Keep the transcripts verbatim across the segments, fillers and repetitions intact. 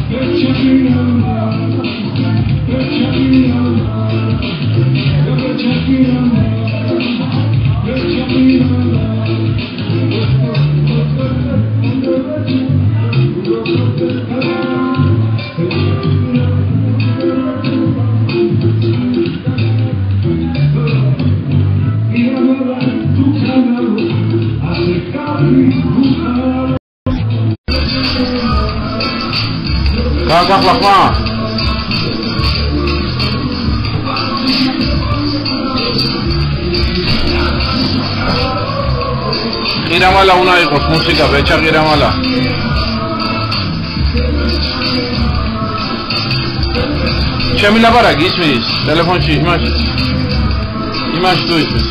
Kakak lama. Giramala una იყოს მუსიკა, ბეჭა giramala. ჩემი ლაპარაკი ისმის ტელეფონში იმაში. იმაში თუ ისმის.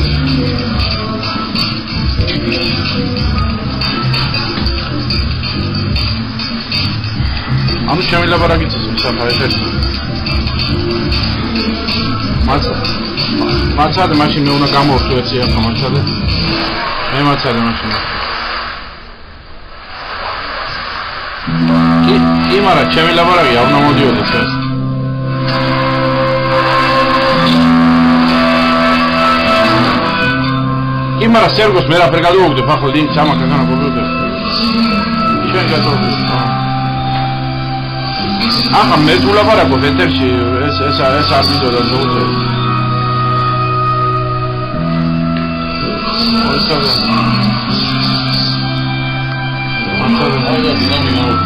ამის ჩემი ლაპარაკი ისმის საფაეთად. მაცა. მაცადე მაშინ მე უნდა გამოვხდე ეცი ახლა მაცადე. მე მაცადე მაშინ. კი, კი, მაგრამ ჩემი ლაპარაკი არ უნდა მოდიოდეს ეს. კი, მაგრამ სერგოს მე რაფერ გადავუგდებ ახლა დინს ამაკა განა პრობლემა. შენ გადავუგდებ. ახლა მე თუ ლაპარაკობ ეთერში ეს ეს ეს არ მიდოდა ზოგადად. Mansada. Mansada. Ayda dinamik oldu.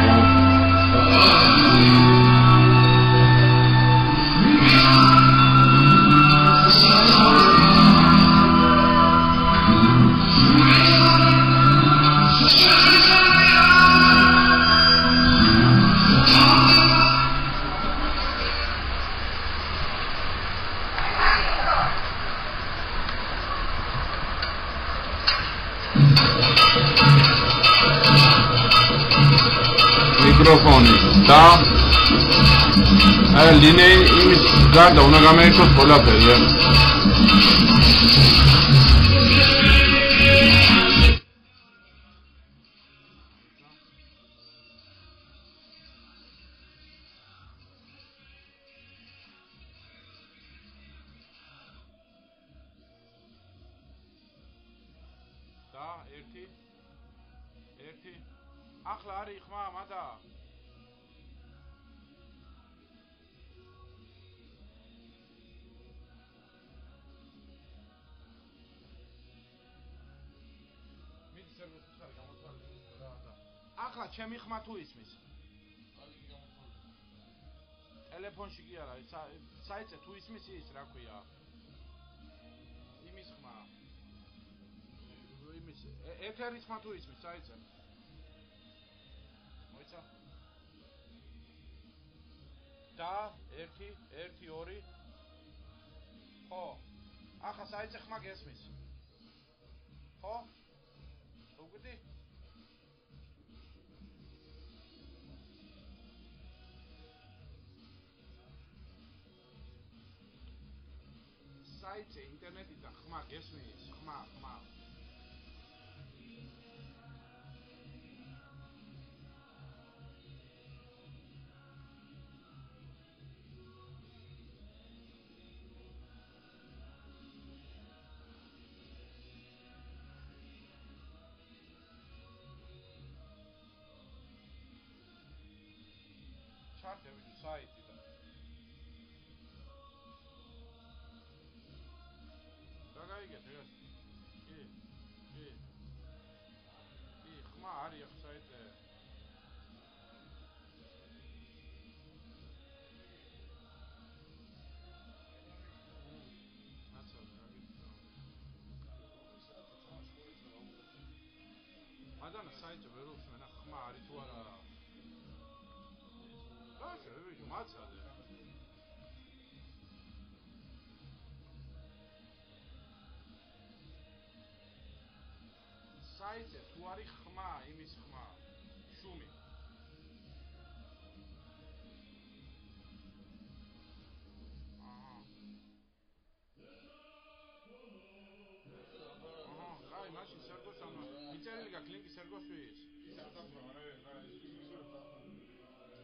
Mikrofoni da აი ლინე იმის გარდა უნდა გამეერთოს ყველაფერი რა და ერთი ერთი ახლა არის ხმა მადა ახლა ჩემი ხმა თუ ისმის ტელეფონში კი არა საიტზე თუ ისმის ის რა ქვია იმის ხმა იმის ეთერის ხმა თუ ისმის საიტზე მოიცა და ერთი ერთი ორი ხო ახლა საიტზე ხმა გესმის ხო უგდი საიტზე ინტერნეტიდან ხმა გესმის ხმა ხმა ჩარტები საიტიდან გაიგეთ ეს კი კი კი ხმა არის ახ საიტზე მადანა საიტზე ვერ უსმენა ხმა არის თუ არა გასა ვიჯი მაცადე საიტზე თუ არის ხმა იმის ხმა შუმი აჰა აჰა აი მაშინ სერგოს ამა მიწერილი გაქვს ლინკი სერგოსთვის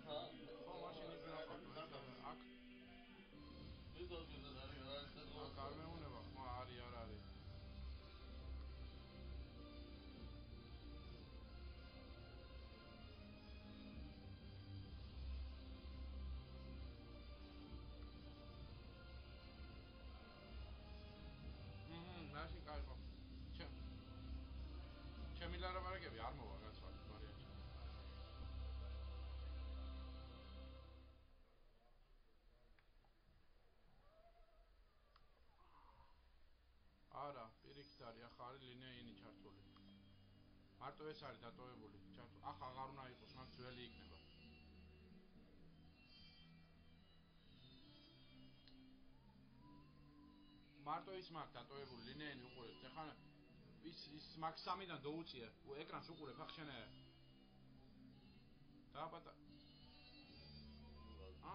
არის ახლა არის ლინია ინი ჩართული. მარტო ეს არის დატოვებული. ჩართული. ახლა აღარ უნდა იყოს, მაგ ძველი იქნება. მარტო ის მაგ დატოვებული ლინია ინი უყურეთ. ეხლა ის ის მაგ სამიდან დაუწია. ეკრანს უყურებ ახ შენე. დააბატა. ა?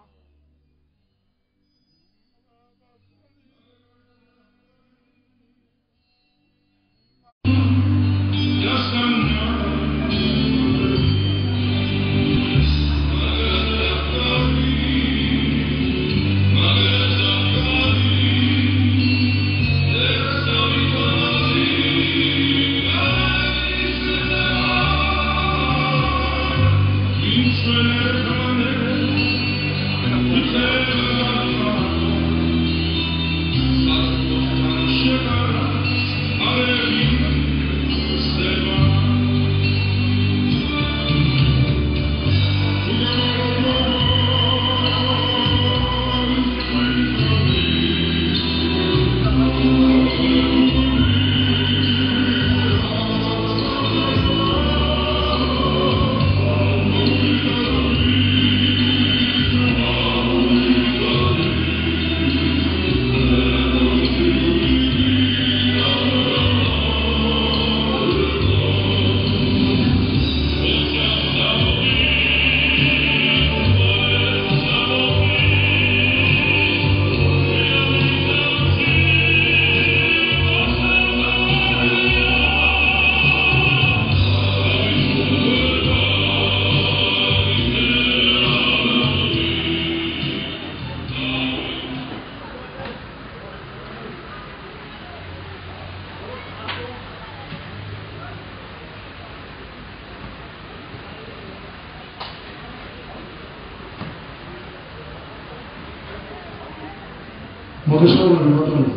მოგესალმებით ბატონო.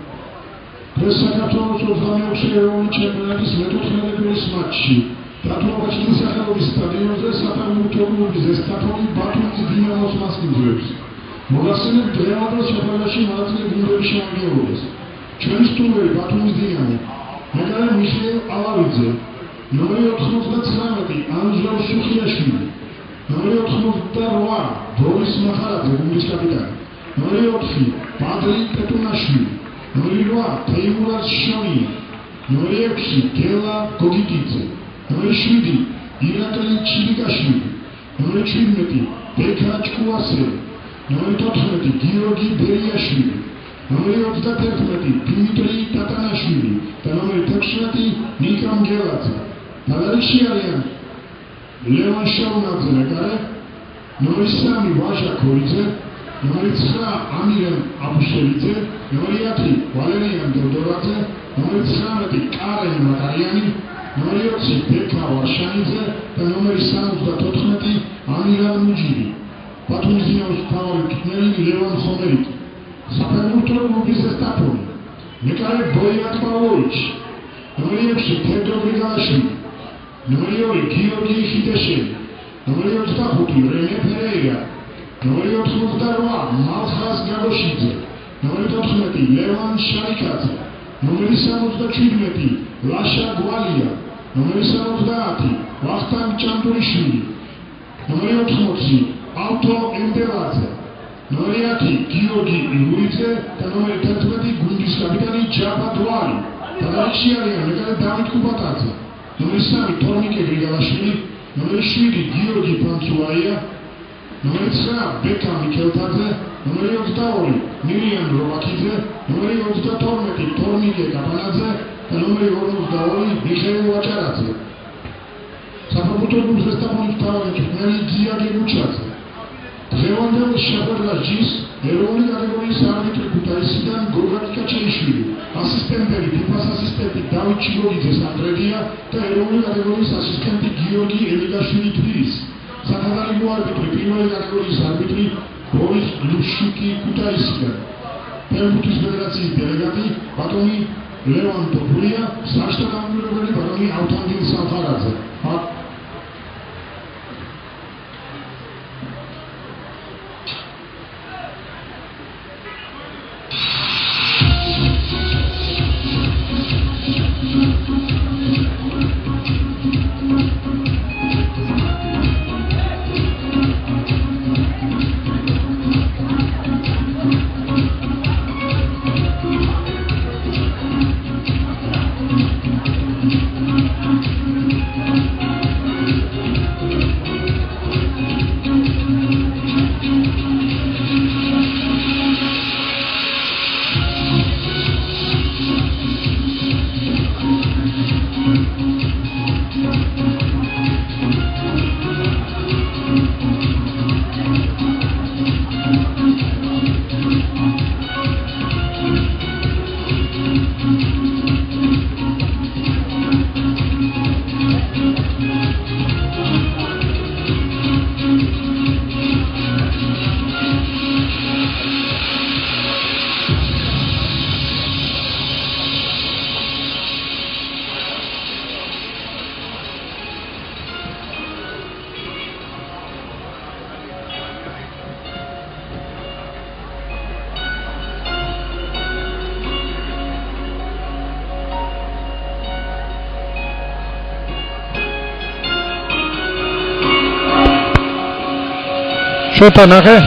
დღეს საქართველოს ოცდამექვსე ეროვნული ჩემპიონატის მეთოთხმეტელის მატჩში დათმობაშვილის სახელობის სტადიონზე საფეხბურთო კლუბი ზესტაფონი ბათუმის დინამოს მასპინძლებს. მოგახსენებთ დღევანდელ შეხვედრაში მონაწილე გუნდების შემადგენლობას. ჩვენი სტუმრები ბათუმის დინამო, მეგარე მიხეილ ალავიძე, ნომერი ოთხმოცდათვრამეტი ანჟელ სუხიაშვილი, ნომერი ოთხმოცდაოთხ ბორის მახარაძე გუნდის კაპიტანი, ნომერი ოთხი ბადრი პეტუნაშვილი, ნომერი ოთხ თეიმურაზ შონი, ნომერი ექვსი გელა გოგიკიძე, ნომერი შვიდი ირაკლი ჩილიკაშვილი, ნომერი შვიდმეტი ბექა ჭკუასელი, ნომერი თოთხმეტი გიორგი ბერიაშვილი, ნომერი ოცდათერთმეტი დიმიტრი ტატანაშვილი და ნომერი თექვსმეტი ნიკა მგელაძე. დადარიგში არიან ლევან შაუნაძე მეკარე, ნომერი სამი ვაჟა ქორიძე, ნომერი ცხრა ამირან აბუშელიძე, ნომერი ათი ვალერიან დოდორაძე, ნომერი ცხრამეტი კარენ მაკარიანი, ნომერი ოცი ბექა ვარშანიძე და ნომერი სამოცდათოთხმეტი ამირან მუჯირი. ბათუმის დინამოს მთავარი მწვრთნელი ლევან ხომერიტი. საფეხბურთო კლუბის ზესტაფონი, მეკარე ბოიატ პავლოვიჩი, ნომერი ექვსი თედრო გრიგალაშვილი, ნომერი ორი გიორგი ხიდეშელი, ნომერი ოცდახუთი რენე ფერეირა, ნომერი ოთხმოცდაოთხ მალხაზ გაბოშიძე, ნომერი თოთხმეტი ლევან შარიკაძე, ნომერი სამოცდაშვიდმეტი ლაშა გვალია, ნომერი სამოცდაათი ვახტანგ ჭანტურიშვილი, ნომერი ოთხმოცი ალტო ენდელაძე, ნომერი ათი გიორგი ილურიძე და ნომერი თერთმეტი გუნდის კაპიტანი ჯაბა დვარი. დადარიგში არიან მეკარე დავით კუბატაძე, ნომერი სამი თორნიკე გრიგალაშვილი, ნომერი შვიდი გიორგი ფანცულაია, ნომერი ცხრა ბექა მიქელთაძე, ნომერი ოცდაორი მირიან რობაქიძე, ნომერი ოცდათორმეტი თორნიკე კაპანაძე და ნომერი ორმოცდაორი მიხეილ ვაჭარაძე. საფეხბურთო კლუბ ზესტაფონის მთავარი მწვრთნელი გია გეგუჩაძე. დღევანდელ შეხვედრაში ეროვნული კატეგორიის არბიტრი ქუთაისიდან გოგა კაჩეიშვილი, ასისტენტები ფიფას ასისტენტი დავით ჩიგოგიძე სამტრედია და ეროვნული კატეგორიის ასისტენტი გიორგი ელიგაშვილი თბილისი. სათადარიგო არბიტრი პირველი კატეგორიის არბიტრი ბორის გლუშიკი ქუთაისიდან. ფეხბურთის ფედერაციის დელეგატი ბატონი ლევან ტოფურია, საშტო გამგებლებელი ბატონი ავთანდილ სამხარაძე. Shota nachher.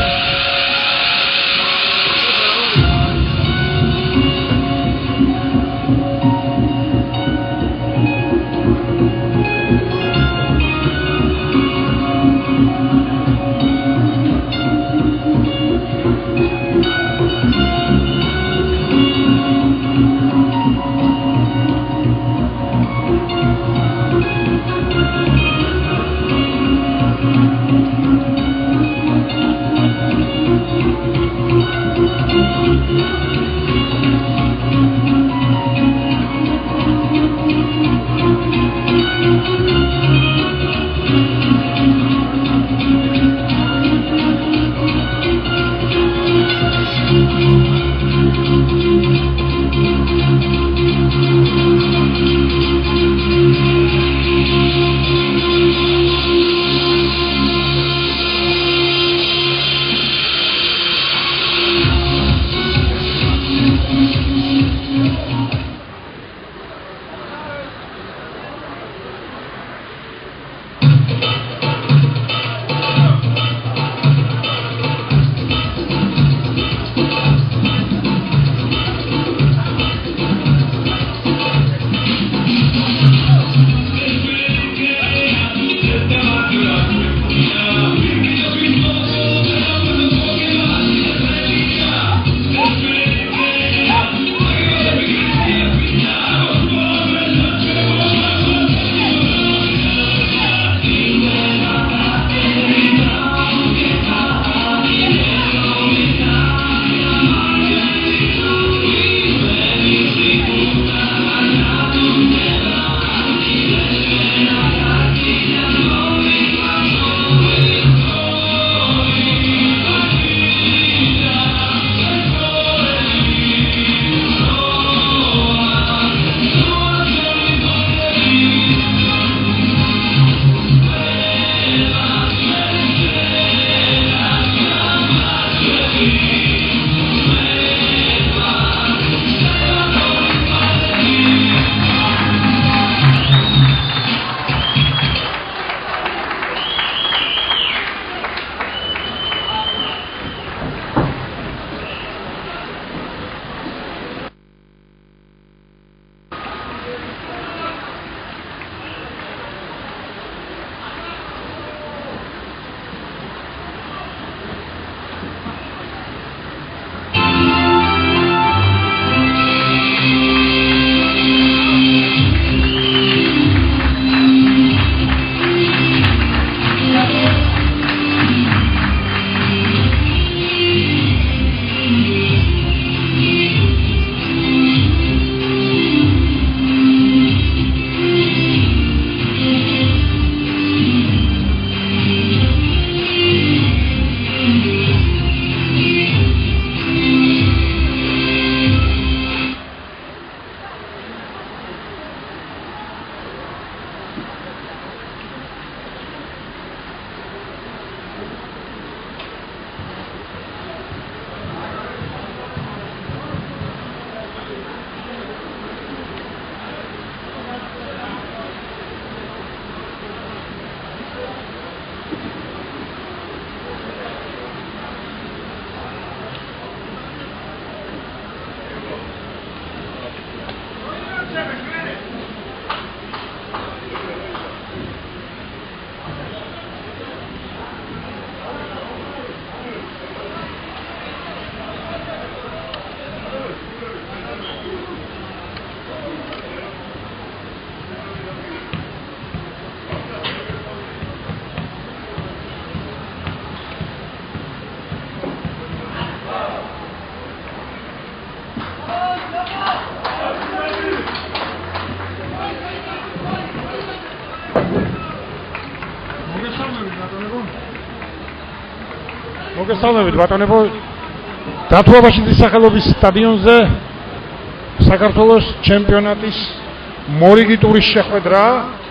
მოგესალმებით ბატონებო. დათუაბაშიძის სახელობის სტადიონზე საქართველოს ჩემპიონატის მორიგი ტურის შეხვედრა.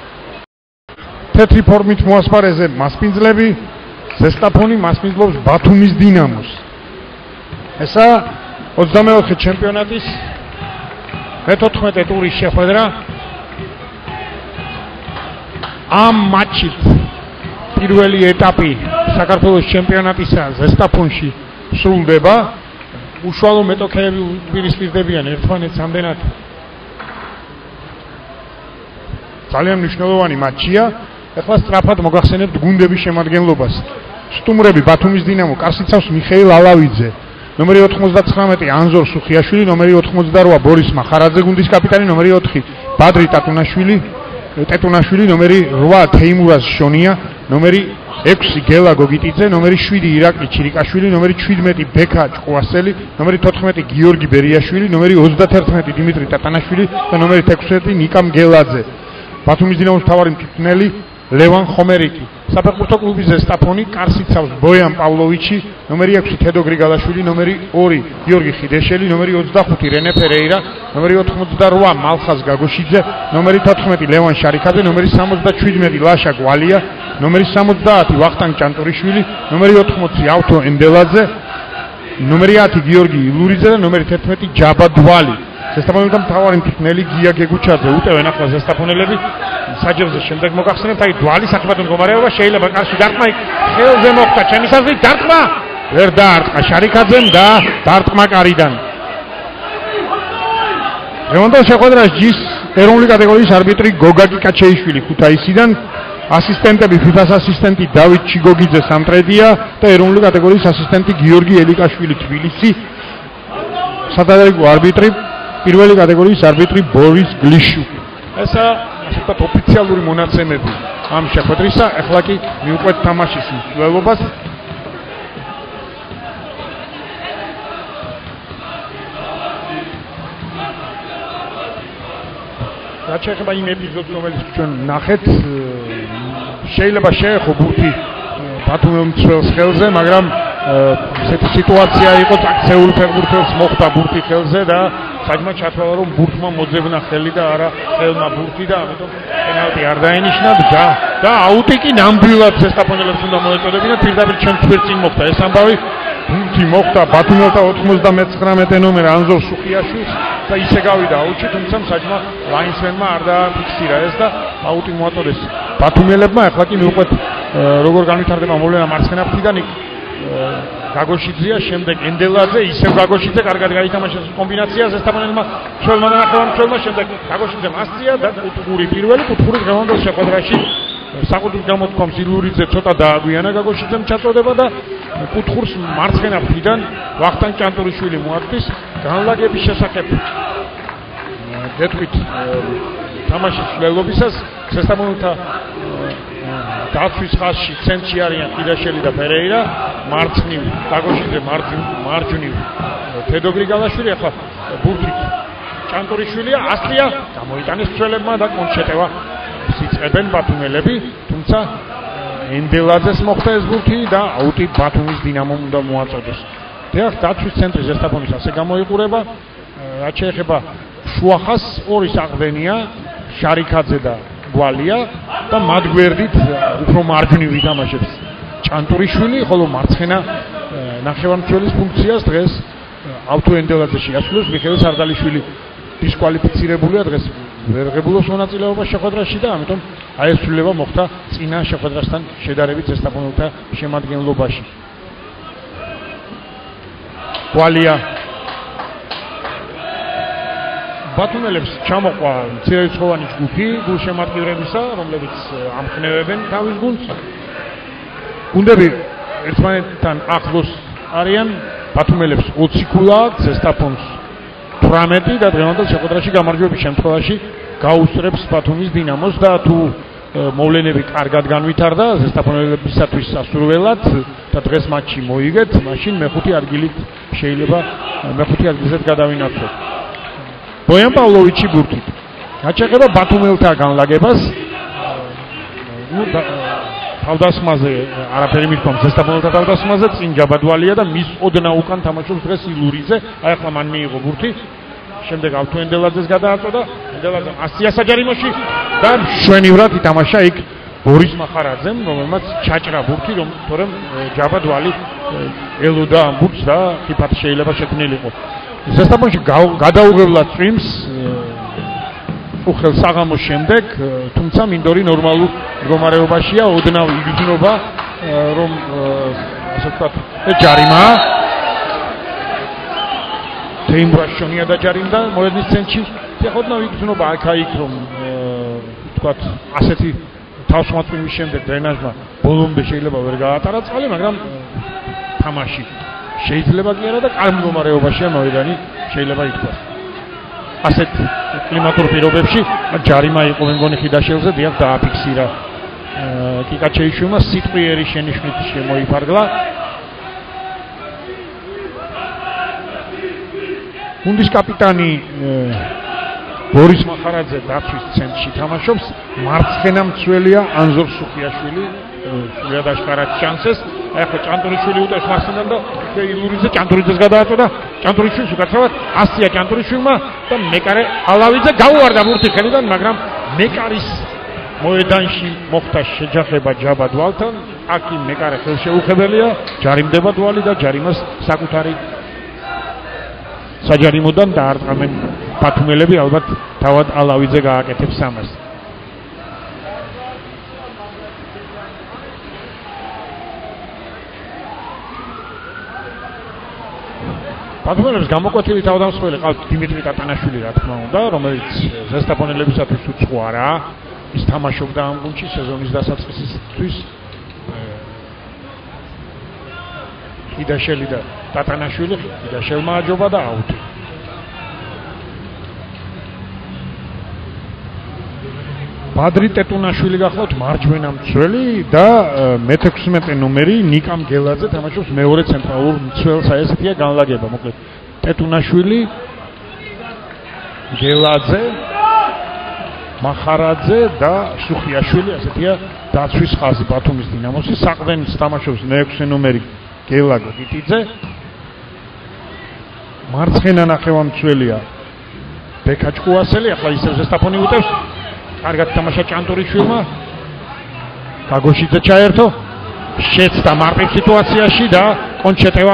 თეთრი ფორმით მოასპარეზე მასპინძლები, ზესტაფონი მასპინძლობს ბათუმის დინამოს. ესა ოცდამეოთხე ჩემპიონატის მეთოთხმეტე ტურის შეხვედრა. ამ მატჩით პირველი ეტაპი საქართველოს ჩემპიონატისა ზესტაფონში სრულდება. უშუალო მეტოქეები პირისპირდებიან ერთმანეთს ამდენად. ძალიან მნიშვნელოვანი მატჩია. ეხლა სწრაფად მოგახსენებთ გუნდების შემადგენლობას. სტუმრები ბათუმის დინამო კარსიცავს მიხეილ ალავიძე, ნომერი ოთხმოცდათხრამეტი ანზორ სუხიაშვილი, ნომერი ოთხმოცდაოთხ ბორის მახარაძე, გუნდის კაპიტანი ნომერი ოთხი ბადრი ტატუნაშვილი, ტეტუნაშვილი, ნომერი რვა თეიმურაზ შონია, ნომერი ექვსი გელა გოგიტიძე, ნომერი შვიდი ირაკლი ჩირიკაშვილი, ნომერი შვიდმეტი ბექა ჭკუასელი, ნომერი თოთხმეტი გიორგი ბერიაშვილი, ნომერი ოცდათერთმეტი დიმიტრი ტატანაშვილი და ნომერი ექვსმეტი ნიკამ გელაძე. ბათუმის დინამოს მთავარი მწვრთნელი ლევან ხომერიკი. საფეხბურთო კლუბის ზესტაფონი კარსიცავს ბოიან პავლოვიჩი, ნომერი ექვსი თედო გრიგალაშვილი, ნომერი ორი გიორგი ხიდეშელი, ნომერი ოცდახუთი რენე ფერეირა, ნომერი ოთხმოცდარვა მალხაზ გაგოშიძე, ნომერი თოთხმეტი ლევან შარიქაძე, ნომერი სამოცდაშვიდმეტი ლაშა გვალია, ნომერი სამოცდაათი ვახტანგ ჭანტურიშვილი, ნომერი ოთხმოცი ავთო ენდელაძე, ნომერი ათი გიორგი ილურიძე და ნომერი თერთმეტი ჯაბა დვალი. ზესტაფონელთა მთავარი მწვრთნელი გია გეგუჩაძე. უტევენ ახლა ზესტაფონელები საჯებზე. შემდეგ მოგახსენებთ, აი დვალი საფეხბურთო მდგომარეობა შეიძლება კარში დარტყმა ხელზე მოხდა. ჩემი საზრით დარტყმა ვერ დაარტყა შარიქაძემ და დარტყმა კარიდან. დღევანდელ შეხვედრას ჯის ეროვნული კატეგორიის არბიტრი გოგაკი კაჩეიშვილი ქუთაისიდან, ასისტენტები ფიფას ასისტენტი დავით ჩიგოგიძე სამტრედია და ეროვნული კატეგორიის ასისტენტი გიორგი ელიკაშვილი თბილისი. სადარეგო არბიტრი პირველი კატეგორიის არბიტრი ბორის გლიშუკი. ესა ასე ვთქვათ ოფიციალური მონაცემები ამ შეხვედრისა. ახლა კი მივყვეთ თამაშის მსვლელობას. რაც შეეხება იმ ეპიზოდს, რომელიც ჩვენ ნახეთ, შეიძლება შეეხო ბურთი ბათუმელ მცველს ხელზე, მაგრამ ესეთი სიტუაცია იყო, წაქცეულ ფეხბურთელს მოხვდა ბურთი ხელზე და საჭმა ჩათვალა, რომ ბურთმა მოძებნა ხელი და არა ხელმა ბურთი და ამიტომ პენალტი არ დაენიშნა და და აუტი კი ნამდვილად ზესტაფონელებს უნდა მოეწოდებინა, პირდაპირ ჩემს გვერდწინ მოხვდა ეს ამბავი. ბურთი მოხვდა ბათუმელთა ოთხმოცდამეცხრამეტე ნომერ ანზორ სუხიაშვილს და ისე გავიდა აუტში, თუმცა საჭმა ლაინსმენმა არ დააფიქსირა ეს და აუტი მოაწოდეს ბათუმელებმა. ახლა კი მივყვეთ როგორ განვითარდება მოვლენა მარცხენა ფრთიდან. გაგოშიძეა, შემდეგ ენდელაძე, ისევ გაგოშიძე, კარგად გაითამაშეს კომბინაცია ზესტაფონელმა მშველმა და ნახევარმცველმა, შემდეგ გაგოშიძე მასწია და კუთხური პირველი, კუთხური დღევანდელ შეხვედრაში საყურდით გამოთქვამს ილურიძე ცოტა დააგვიანა გაგოშიძემ ჩაწოდება და კუთხურს მარცხენა ფრთიდან ვახტანგ ჭანტურიშვილი მოაწვის. განლაგების შესახებ გეტყვით თამაშის მსვლელობისას ზესტაფონელთა დაცვის ხაზში ცენტრში არიან ხიდაშელი და ფერეირა, მარცხნივ გაგოშიძე, მარჯვნივ თედო გრიგალაშვილი. ახლა ბურთით ჭანტურიშვილია, ასწია, გამოიტანეს მცველებმა და კონჩეტევა სიწყებენ ბათუმელები, თუმცა ენდელაძეს მოხდა ეს ბურთი და აუტი ბათუმის დინამომ უნდა მოაწოდეს. დიახ, დაცვის ცენტრი ზესტაფონის ასე გამოიყურება. რაც შეეხება შუახაზს, ორი საყრდენია, შარიქაძე და გვალია და მათ გვერდით უფრო მარჯვნივ ითამაშებს ჭანტურიშვილი, ხოლო მარცხენა ნახევარმცველის ფუნქციას დღეს ავთო ენდელაძე შეასრულებს. მიხეილ სარდალიშვილი დისკვალიფიცირებულია, დღეს ვერ ღებულობს მონაწილეობას შეხვედრაში და ამიტომ აი ეს ცვლილება მოხდა წინა შეხვედრასთან შედარებით ზესტაფონელთა შემადგენლობაში. გვალია ბათუმელებს ჩამოყვა მცირერიცხოვანი ჯგუფი გულშემატკივრებისა, რომლებიც ამხნევებენ თავის გუნდს. გუნდები ერთმანეთთან ახლოს არიან. ბათუმელებს ოცი ქულა აქვს, ზესტაფონს თვრამეტი და დღევანდელ შეხვედრაში გამარჯვების შემთხვევაში გაუსწრებს ბათუმის დინამოს და თუ მოვლენები კარგად განვითარდა ზესტაფონელებისათვის სასურველად და დღეს მატჩი მოიგეთ, მაშინ მეხუთი ადგილით შეიძლება მეხუთი ადგილზეც გადავინაცვლოთ. ბოიან პავლოვიჩი ბურთით. რაც შეეხება ბათუმელთა განლაგებას, ნუ თავდასხმაზე არაფერი მითქვა ზესტაფონელთა თავდასხმაზე წინ ჯაბადვალია და მის ოდნა უკან თამაშობს დღეს ილურიძე. აი ახლა მან მიიღო ბურთი. შემდეგ ავთო ენდელაძეს გადააწოდა. ენდელაძე ასია საჯარიმოში და მშვენივრად ითამაშა იქ ბორის მახარაძემ, რომელმაც ჩაჭრა ბურთი, რომ თორემ ჯაბადვალი ელოდა ამ ბურთს და ფიფათ შეიძლება შექმნილიყო. ზესტაფონში გადაუღებლად წვიმს უხელ საღამოს შემდეგ, თუმცა მინდორი ნორმალურ მდგომარეობაშია, ოდნავ იგრძნობა, რომ ასე ვთქვათ, ჯარიმა თეიმბრაშონია დაჯარიმდა მოედნის ცენტრში. ეხოდნავ იგრძნობა აქა-იქ, რომ ვთქვათ, ასეთი თავშემოწმების შემდეგ დრენაჟმა ბოლომდე შეიძლება ვერ გაატარა წყალი, მაგრამ თამაში შეიძლება კი არა და კარგ მდგომარეობაშია მოედანი, შეიძლება ითქვას. ასეთ კლიმატურ პირობებში ჯარიმა იყო მე მგონი ხიდაშელზე, დიახ დააფიქსირა კიკაჩეიშვილმა, სიტყვიერი შენიშვნით შემოიფარგლა. გუნდის კაპიტანი ბორის მახარაძე დაცვის ცენტრში თამაშობს, მარცხენა მცველია ანზორ სუხიაშვილი, სულად აშკარად ჩანსეს. აი ახლა ჭანტურიშვილი უტევს მარცხნიდან და ილურიძე ჭანტურიძეს გადააწოდა. ჭანტურიშვილს უკაცრავად ასია ჭანტურიშვილმა და მეკარე ალავიძე გაუვარდა ბურთი ხელიდან, მაგრამ მეკარის მოედანში მოხდა შეჯახება ჯაბადვალთან. აქ მეკარე ხელშეუხებელია, ჯარიმდება დვალი და ჯარიმას საკუთარი საჯარიმოდან დაარტყამენ ბათუმელები, ალბათ თავად ალავიძე გააკეთებს ამას. ბათუმელებს გამოკვეთილი თავდამსხმელი ყავთ დიმიტრი კატანაშვილი, რა თქმა უნდა, რომელიც ზესტაფონელებისათვის უცხო არაა. ის თამაშობდა ამ გუნდში სეზონის დასაწყისისთვის. იდაშელი და კატანაშვილი, იდაშელმა აჯობა და აუტი. ბადრი ტეტუნაშვილი გახლავთ მარჯვენა მცველი და მეთექვსმეტე ნომერი ნიკამ გელაძე თამაშობს მეორე ცენტრალურ მცველს. აი ესეთია განლაგება, მოკლედ ტეტუნაშვილი, გელაძე, მახარაძე და სუხიაშვილი, ასეთია დაცვის ხაზი ბათუმის დინამოსი. საყდენს თამაშობს მეექვსე ნომერი გელაგო გიტიძე. მარცხენა ნახევარმცველია ბექა ჭკუასელი, ახლა ისევ ზესტაფონი უტევს. კარგად თამაშა ჭანტურიშვილმა. გაგოშიძე ჩაერთო. შეცდა მარტივ სიტუაციაში და კონჩეტევა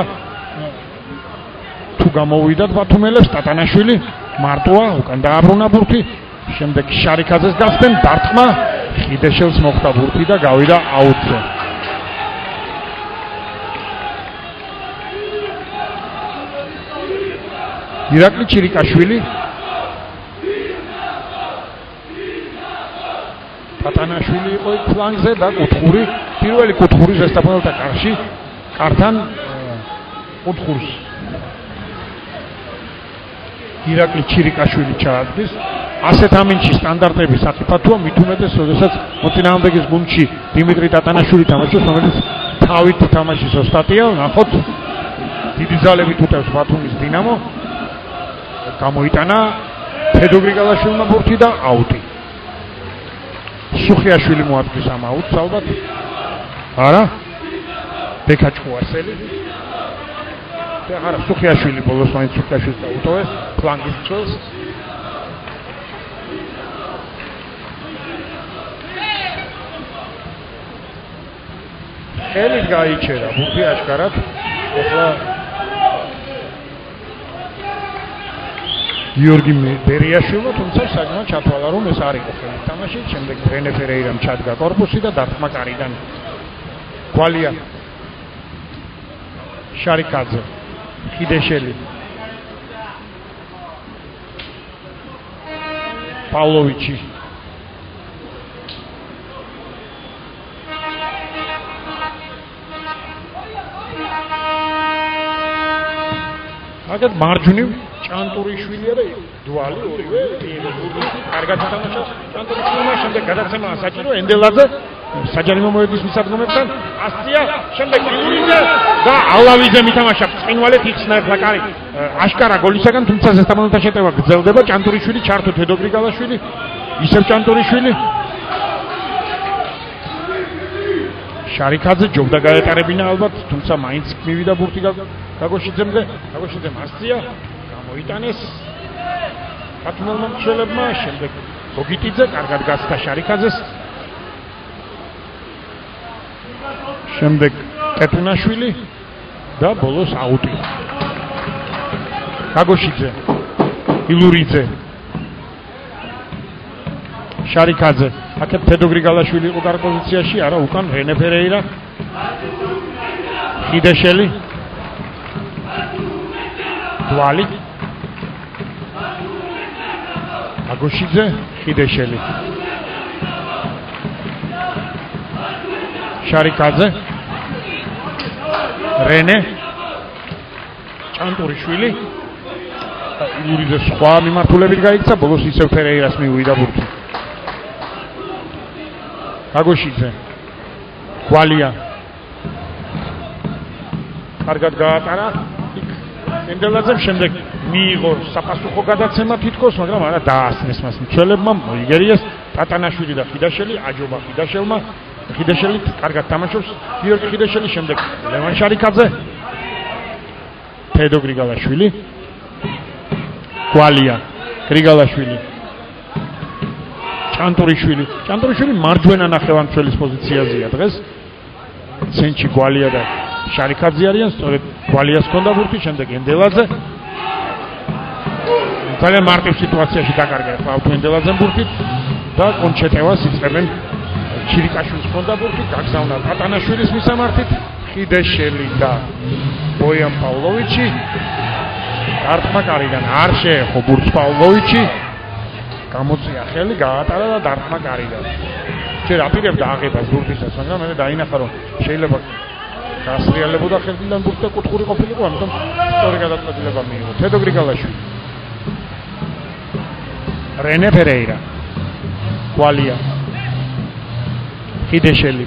თუ გამოვიდათ ბათუმელებს, ტატანაშვილი მარტოა, უკან დააბრუნა ბურთი. შემდეგ შარიქაძეს გასცენ, დარტყმა, ხიდეშელს მოხდა ბურთი და გავიდა აუტზე. ირაკლი ჩირიკაშვილი, ტატანაშვილი იყო ფლანგზე და კუთხური, პირველი კუთხური ზესტაფონელთა კარში, კართან კუთხურს ირაკლი ჩირიკაშვილი ჩააგდეს. ასეთ ამინჩი სტანდარტები საფათოა, მით უმეტეს, როდესაც მოწინააღმდეგის გუნდში დიმიტრი ტატანაშვილი თამაშობს, რომელიც თავით თამაშის ოსტატია. ნახოთ, დიდი ძალებით უტევს ბათუმის დინამო. გამოიტანა ფედო გრიგალაშვილმა ბურთი და აუტი. სუხიაშვილი მოადგეს ამ აუტს, ალბათ. არა? ბექა ჭკუასელი. და არა, სუხიაშვილი ბოლოს მაინც სუხიაშვილს დაუტოვეს, ფლანგის მცველს. ხელით გაიჩერა ბურთი აშკარად. ახლა გიორგი ბერიაშვილმა, თუმცა საჯმა ჩათვალა, რომ ეს არ იყო ხელით თამაში. შემდეგ რენე ფერეირამ ჩადგა კორპუსი და დარტყმა კარიდან. გვალია შარიკაძე, ხიდეშელი, პავლოვიჩი, აგეთ მარჯვნივ ჭანტურიშვილია და დვალი ორივე კარგად თამაშობს. ჭანტურიშვილმა შემდეგ გადაცემაა საჭირო ენდელაძე საჯარიმო მოედნის მისადგომებთან. ასწია, შემდეგ ილურიძე და ალავიძე მითამაშა ბრწყინვალედ იხსნა ახლა კარი აშკარა გოლისაგან, თუმცა ზესტაფონელთა შეტევა გრძელდება. ჭანტურიშვილი ჩართო თედო გრიგალაშვილი, ისევ ჭანტურიშვილი. შარიქაძე ჯობდა გაეტარებინა ალბათ, თუმცა მაინც მივიდა ბურთი გაგოშიძემდე, გაგოშიძემ ასწია, გამოიტანეს ბათუმელმა მცველებმა, შემდეგ გოგიტიძე კარგად გასცა შარიქაძეს. შემდეგ ტეტუნაშვილი და ბოლოს აუტი. გაგოშიძე, ილურიძე, შარიქაძე, აქეთ თედო გრიგალაშვილი იყო კარგ პოზიციაში, არა უკან რენე ფერეირა, ხიდეშელი, დვალი, გაგოშიძე, ხიდეშელი, შარიქაძე, რენე, ჭანტურიშვილი, ილურიძე სხვა მიმართულებით გაიქცა, ბოლოს ისევ ფერეირას მიუვიდა ბურთი. გაგოშიძე, გვალია, კარგად გაატარა, ენდელაძემ შემდეგ მიიღო საპასუხო გადაცემა თითქოს, მაგრამ არა დაასწრეს მას მცველებმა, მოიგერიეს ტატანაშვილი და ხიდაშელი, აჯობა ხიდაშელმა, ხიდაშელი კარგად თამაშობს, გიორგი ხიდაშელი, შემდეგ ლევან შარიქაძე, თედო გრიგალაშვილი, გვალია, გრიგალაშვილი, ჭანტურიშვილი, ჭანტურიშვილი მარჯვენა ნახევარმცველის პოზიციაზეა დღეს. ცენტრში გვალია და შარიქაძე არიან, სწორედ გვალიას ჰქონდა ბურთი, შემდეგ ენდელაძე. ძალიან მარტივ სიტუაციაში დაკარგა ახლა ავტოენდელაძემ ბურთით და კონჩეტევას იწყებენ. ჩირიკაშვილის ჰქონდა ბურთი, გაგზავნა ტატანაშვილის მისამართით, ხიდეშელი და ბოიან პავლოვიჩი. დარტყმა კარიდან არ შეეხო ბურთს პავლოვიჩი. გამოწია ხელი, გაატარა და დარტყმა კარიდან. ჯერ აპირებდა აღებას ბურთისას, მაგრამ მე დაინახა რომ შეიძლება გასრიალებოდა ხელიდან ბურთი და კუთხური ყოფილიყო, ამიტომ სწორი გადაწყვეტილება მიიღო. თედო გრიგალაშვილი, რენე ფერეირა, გვალია, ხიდეშელი,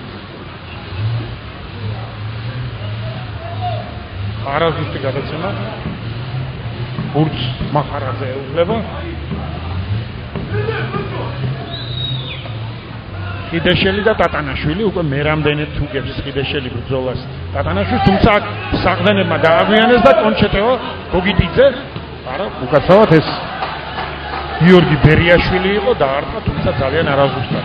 არაზუსტი გადაცემა, ბურთს მახარაძე ეუღლება. ხიდეშელი და ტატანაშვილი უკვე მერამდენე თუგებს ხიდეშელი ბრძოლას ტატანაშვილს, თუმცა საყდენებმა დააგვიანეს და კონჩეტევა გოგიტიძე, არა, უკაცრავად ეს გიორგი ბერიაშვილი იყო, დაარტყა, თუმცა ძალიან არაზუსტად.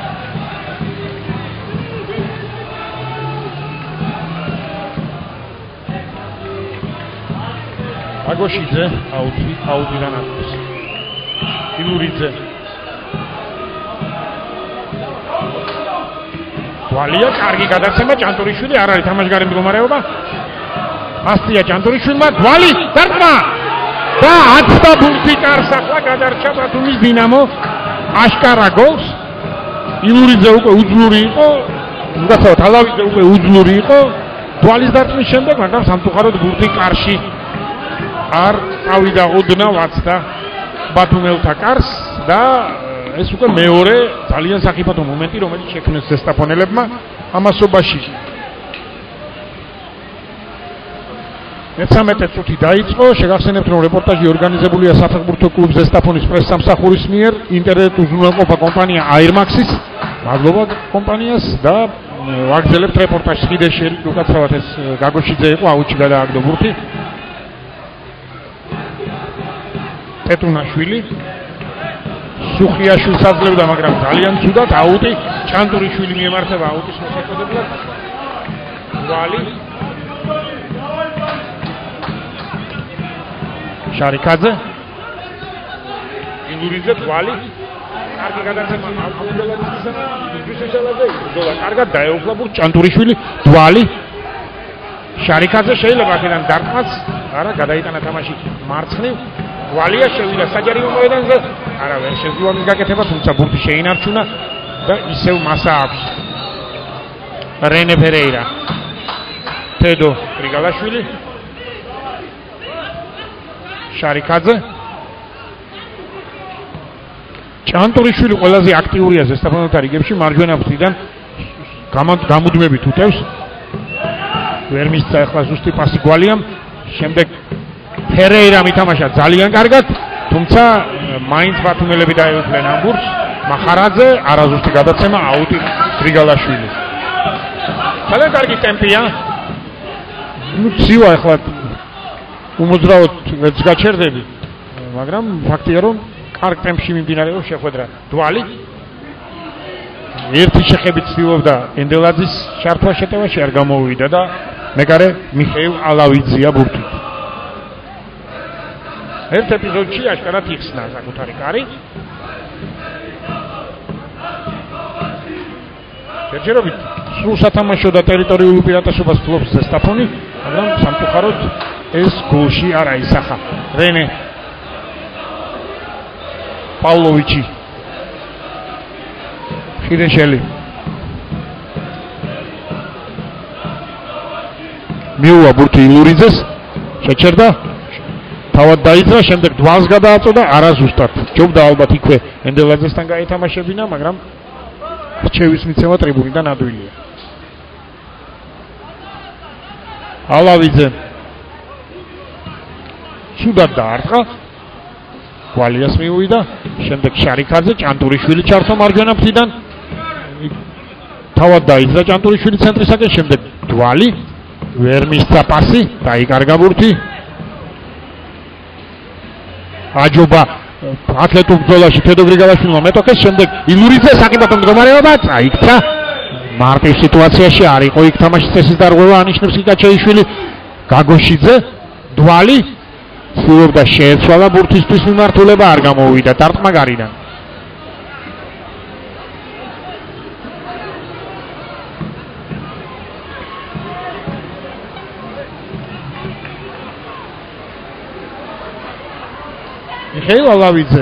აგოშიძე, აუტი, აუტიდან ატყვის. ილურიძე, გვალია, კარგი გადაცემა, ჭანტურიშვილი არ არის თამაშგარი მდგომარეობა. ასწია ჭანტურიშვილმა, გვალი, დარტყმა და აცდა ბურთი კარს, ახლა გადარჩა ბათუმის დინამო აშკარა გოლს. ილურიძე უკვე უძლური იყო, უკაცრავად ალავიძე უკვე უძლური იყო გვალის დარტყმის შემდეგ, მაგრამ სამწუხაროდ ბურთი კარში არ წავიდა ოდნავ აცდა ბათუმელთა კარს და ეს უკვე მეორე ძალიან სახიფათო მომენტი, რომელიც შექმნეს ზესტაფონელებმა ამასობაში. მეთერთმეტე წუთი დაიწყო, შეგახსენებთ რომ რეპორტაჟი ორგანიზებულია საფეხბურთო კლუბ ზესტაფონის პრესსამსახურის მიერ, ინტერნეტ უზრუნველყოფა კომპანია აირმაქსის, მადლობა კომპანიას და ვაგრძელებთ რეპორტაჟს. ხიდეშელი, უკაცრავად ეს გაგოშიძე იყო, აუჩი გადააგდო ბურთი. ტეტუნაშვილი, სუხიაშვილს აძლევდა, მაგრამ ძალიან ცუდად, აუტი, ჭანტურიშვილი მიემართება აუტის მოსაწყობებლად. გვალი, შარიქაძე, ილურიძე, გვალი, კარგი გადაცემა, ბრძოლა კარგად დაეუფლა ბურთს, ჭანტურიშვილი, გვალი, შარიქაძე შეიძლება აქედან დარტყმას, არა, გადაიტანა თამაში მარცხნივ. გვალია შევიდა საჯარო მოედანზე, არა ვერ შეძლო ამის გაკეთება, თუმცა ბურთი შეინარჩუნა და ისევ მასა აქვს. რენე ფერეირა, თედო გრიგალაშვილი, შარიქაძე, ჭანტურიშვილი ყველაზე აქტიურია ზესტაფონელთა რიგებში, მარჯვენა ფრთიდან გამუდმებით უტევს, ვერ მისცა ახლა ზუსტი პასი გვალიამ, შემდეგ ფერეირა მითამაშა ძალიან კარგად, თუმცა მაინც ბათუმელები დაეუფლნენ ამ ბურთს. მახარაძე, არაზუსტი გადაცემა, აუტი გრიგალაშვილი. ძალიან კარგი ტემპია. ნუ ცივა ახლა უმოძრაოდ ვერც გაჩერდები, მაგრამ ფაქტია რომ კარგ ტემპში მიმდინარეობს შეხვედრა. დვალი ერთი შეხებით ცდილობდა ენდელაძის ჩართვა შეტევაში, არ გამოუვიდა და მეკარე მიხეილ ალავიძია ბურთით. ერთ ეპიზოდში აშკარად იხსნა საკუთარი კარი. ჯერჯერობით სრულ სათამაშო და ტერიტორიული უპირატესობას ფლობს ზესტაფონი, მაგრამ სამწუხაროდ ეს გოლში არ აისახა. რენე პავლოვიჩი ხიდეშელი მიუვა ბურთი ილურიძეს, შეჩერდა, თავად დაიძრა, შემდეგ დვალს გადააწოდა, არაზუსტად ჯობდა ალბათ იქვე ენდელაძესთან გაეთამაშებინა, მაგრამ რჩევის მიცემა ტრიბუნიდან ადვილია. ალავიძე ცუდად დაარტყა, გვალიას მიუვიდა, შემდეგ შარიქაძე, ჭანტურიშვილი ჩართო მარჯვენა ფრთიდან, თავად დაიძრა ჭანტურიშვილი ცენტრისაკენ, შემდეგ დვალი, ვერ მისცა პასი, დაიკარგა ბურთი. აჯობა ათლეტურ ბრძოლაში თედო გრიგალაშვილმა მეტოქეს, შემდეგ ილურიძე საკიბათო მდგომარეობა წაიქცა. მარტივ სიტუაციაში არ იყო იქ თამაშის წესის დარღვევა, ანიშნებს კიკაჩეიშვილი. გაგოშიძე, დვალი ცდილობდა შეეცვალა ბურთისთვის მიმართულება, არ გამოუვიდა დარტყმა გარიდან. მიხეილ ალავიძე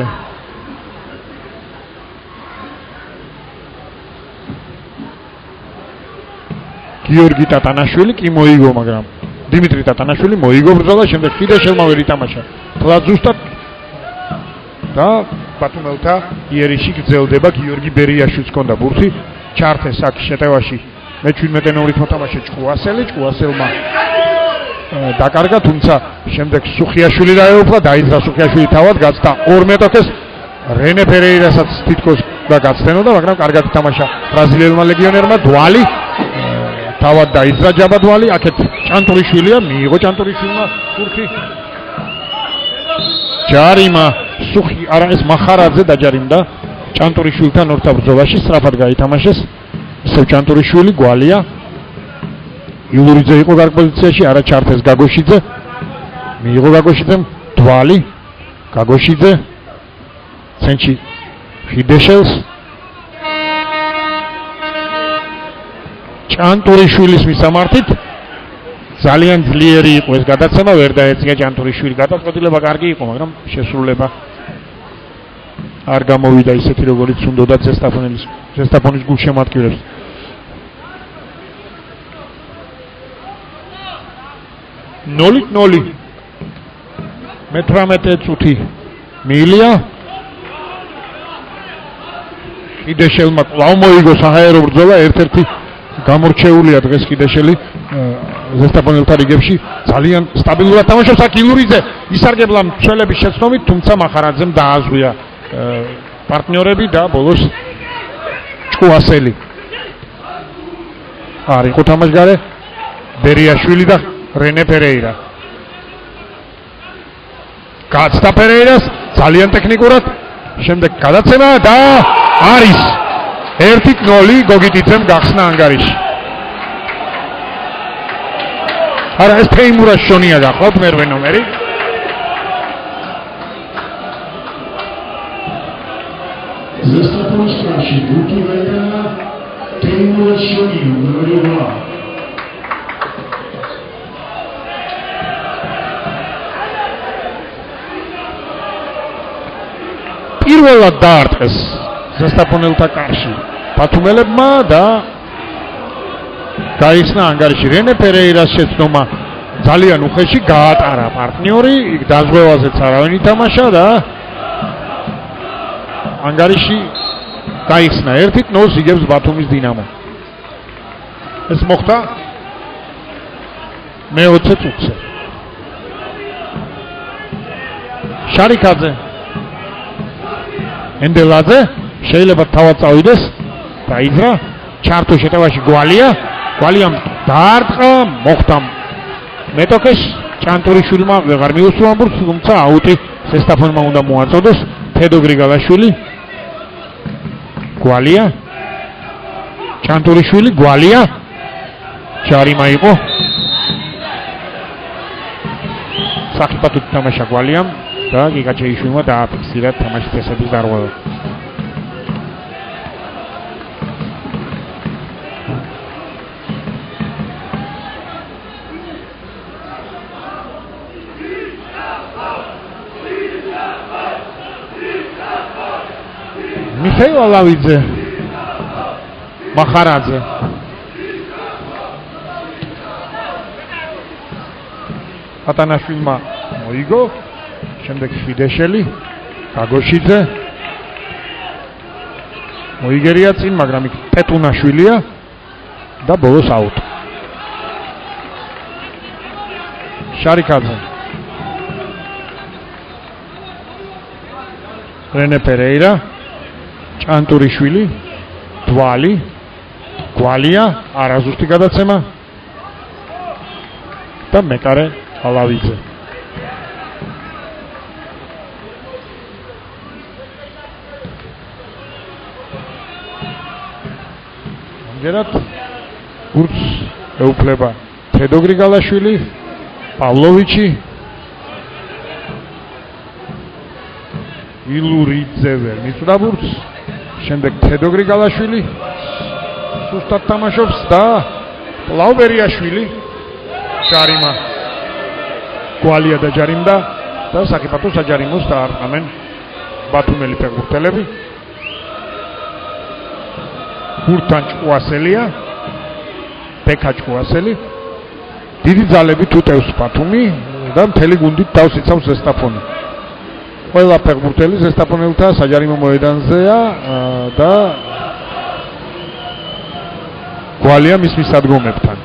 გიორგი ტატანაშვილი კი მოიგო, მაგრამ დიმიტრი ტატანაშვილი მოიგო ბრძოლა, შემდეგ ხიდაშელმა ვერ ითამაშა. თლა ზუსტად და ბათუმელთა იერიში გრძელდება. გიორგი ბერიაშვილს ჰქონდა ბურთი, ჩართეს აქ შეტევაში მეჩვიდმეტე ნომრით მოთამაშე ჭკუასელი, ჭკუასელმა დაკარგა, თუმცა შემდეგ სუხიაშვილი დაეუფლა, დაიძრა სუხიაშვილი თავად, გაცდა ორ მეტოქეს, რენე ფერეირასაც თითქოს და გაცდენოდა, მაგრამ კარგად ითამაშა ბრაზილიელმა ლეგიონერმა. დვალი თავად დაიძრა ჯაბადვალი, აქეთ ჭანტურიშვილია, მიიღო ჭანტურიშვილმა ბურთი. ჯარიმა სუხი არა ეს მახარაძე დაჯარიმდა ჭანტურიშვილთან ორთა ბრძოლაში, სწრაფად გაითამაშეს. ისევ ჭანტურიშვილი, გვალია, ილურიძე იყო კარგ პოზიციაში, არა ჩართეს გაგოშიძე, მიიღო გაგოშიძემ, დვალი, გაგოშიძე, ცენტრში ხიდეშელს, ჭანტურიშვილის მისამართით ძალიან ძლიერი იყო ეს გადაცემა, ვერ დაეწია ჭანტურიშვილი. გადაწყვეტილება კარგი იყო, მაგრამ შესრულება არ გამოვიდა ისეთი, როგორიც უნდოდა ზესტაფონის ზესტაფონის გულშემატკივრებს. ნოლი ნოლი მეთვრამეტე წუთი მილია. ხიდეშელმა კვლავ მოიგო საჰაერო ბრძოლა, ერთ-ერთი გამორჩეულია დღეს ხიდეშელი ზესტაფონელთა რიგებში, ძალიან სტაბილურად თამაშობს. აქ ილურიძე ისარგებლა მცველების შეცდომით, თუმცა მახარაძემ დააზღვია პარტნიორები და ბოლოს ჭკუასელი არ იყო თამაშგარე, ბერიაშვილი და რენე ფერეირა. გაცდა ფერეირას ძალიან ტექნიკურად, შემდეგ გადაცემა და არის ერთი ნოლი გოგიტიძემ გახსნა ანგარიში. არა, ეს თეიმურას შონია გახლავთ მერვე ნომერი. ზესტაფონის კარში ბურთი გაიტანა თეიმურას შონია, ნომერი ორი. პირველად დაარტყეს ზესტაფონელთა კარში ბათუმელებმა და გაიხსნა ანგარიში. რენე ფერეირას შეცდომა ძალიან უხეში გაატარა პარტნიორი, იქ დაზღვევაზეც არავინ ითამაშა და ანგარიში გაიხსნა. ერთით ნოლს იგებს ბათუმის დინამო. ეს მოხდა მეოცე წუთზე. შარიქაძე, ენდელაძე შეიძლება თავად წავიდეს, დაიძრა, ჩართო შეტევაში გვალია, გვალიამ დაარტყა, მოხდა მეტოქეს, ჭანტურიშვილმა ვეღარ მიუსვა ბურთს, თუმცა აუტი ზესტაფონმა უნდა მოაწოდოს. თედო გრიგალაშვილი, გვალია, ჭანტურიშვილი, გვალია, ჯარიმა იყო. საფრთხით თამაშა გვალიამ და გიგაჩეიშვილმა დააფიქსირა თამაშის წესების დარღვევა. მიხეილ ალავიძე, მახარაძე, ატანაშვილმა მოიგო, შემდეგ შვიდეშელი, გაგოშიძე, მოიგერია წინ, მაგრამ იქ პეტუნაშვილია და ბოლოს აუტი. შარიკაძე, რენე პერეირა, ჭანტურიშვილი, დვალი, გვალია, არაზუსტი გადაცემა და მეკარე ალავიძე. ამჯერად ბურთს ეუფლება თედო გრიგალაშვილი, პავლოვიჩი, ილურიძე ვერ მიწვდა ბურთს, შემდეგ თედო გრიგალაშვილი სუსტად თამაშობს და პლავბერიაშვილი, ჯარიმა, გვალია და ჯარიმდა და საკიფათო საჯარიმოს დაარტყამენ ბათუმელი ფეხბურთელები. ბურთთან ჭკუასელია, ბექა ჭკუასელი, დიდი ძალები თუტევს ბათუმი და მთელი გუნდით თავს იცავს ზესტაფონი. ყველა ფეხბურთელი ზესტაფონელთა საჯარიმო მოედანზეა და გვალია მის მისადგომებთან.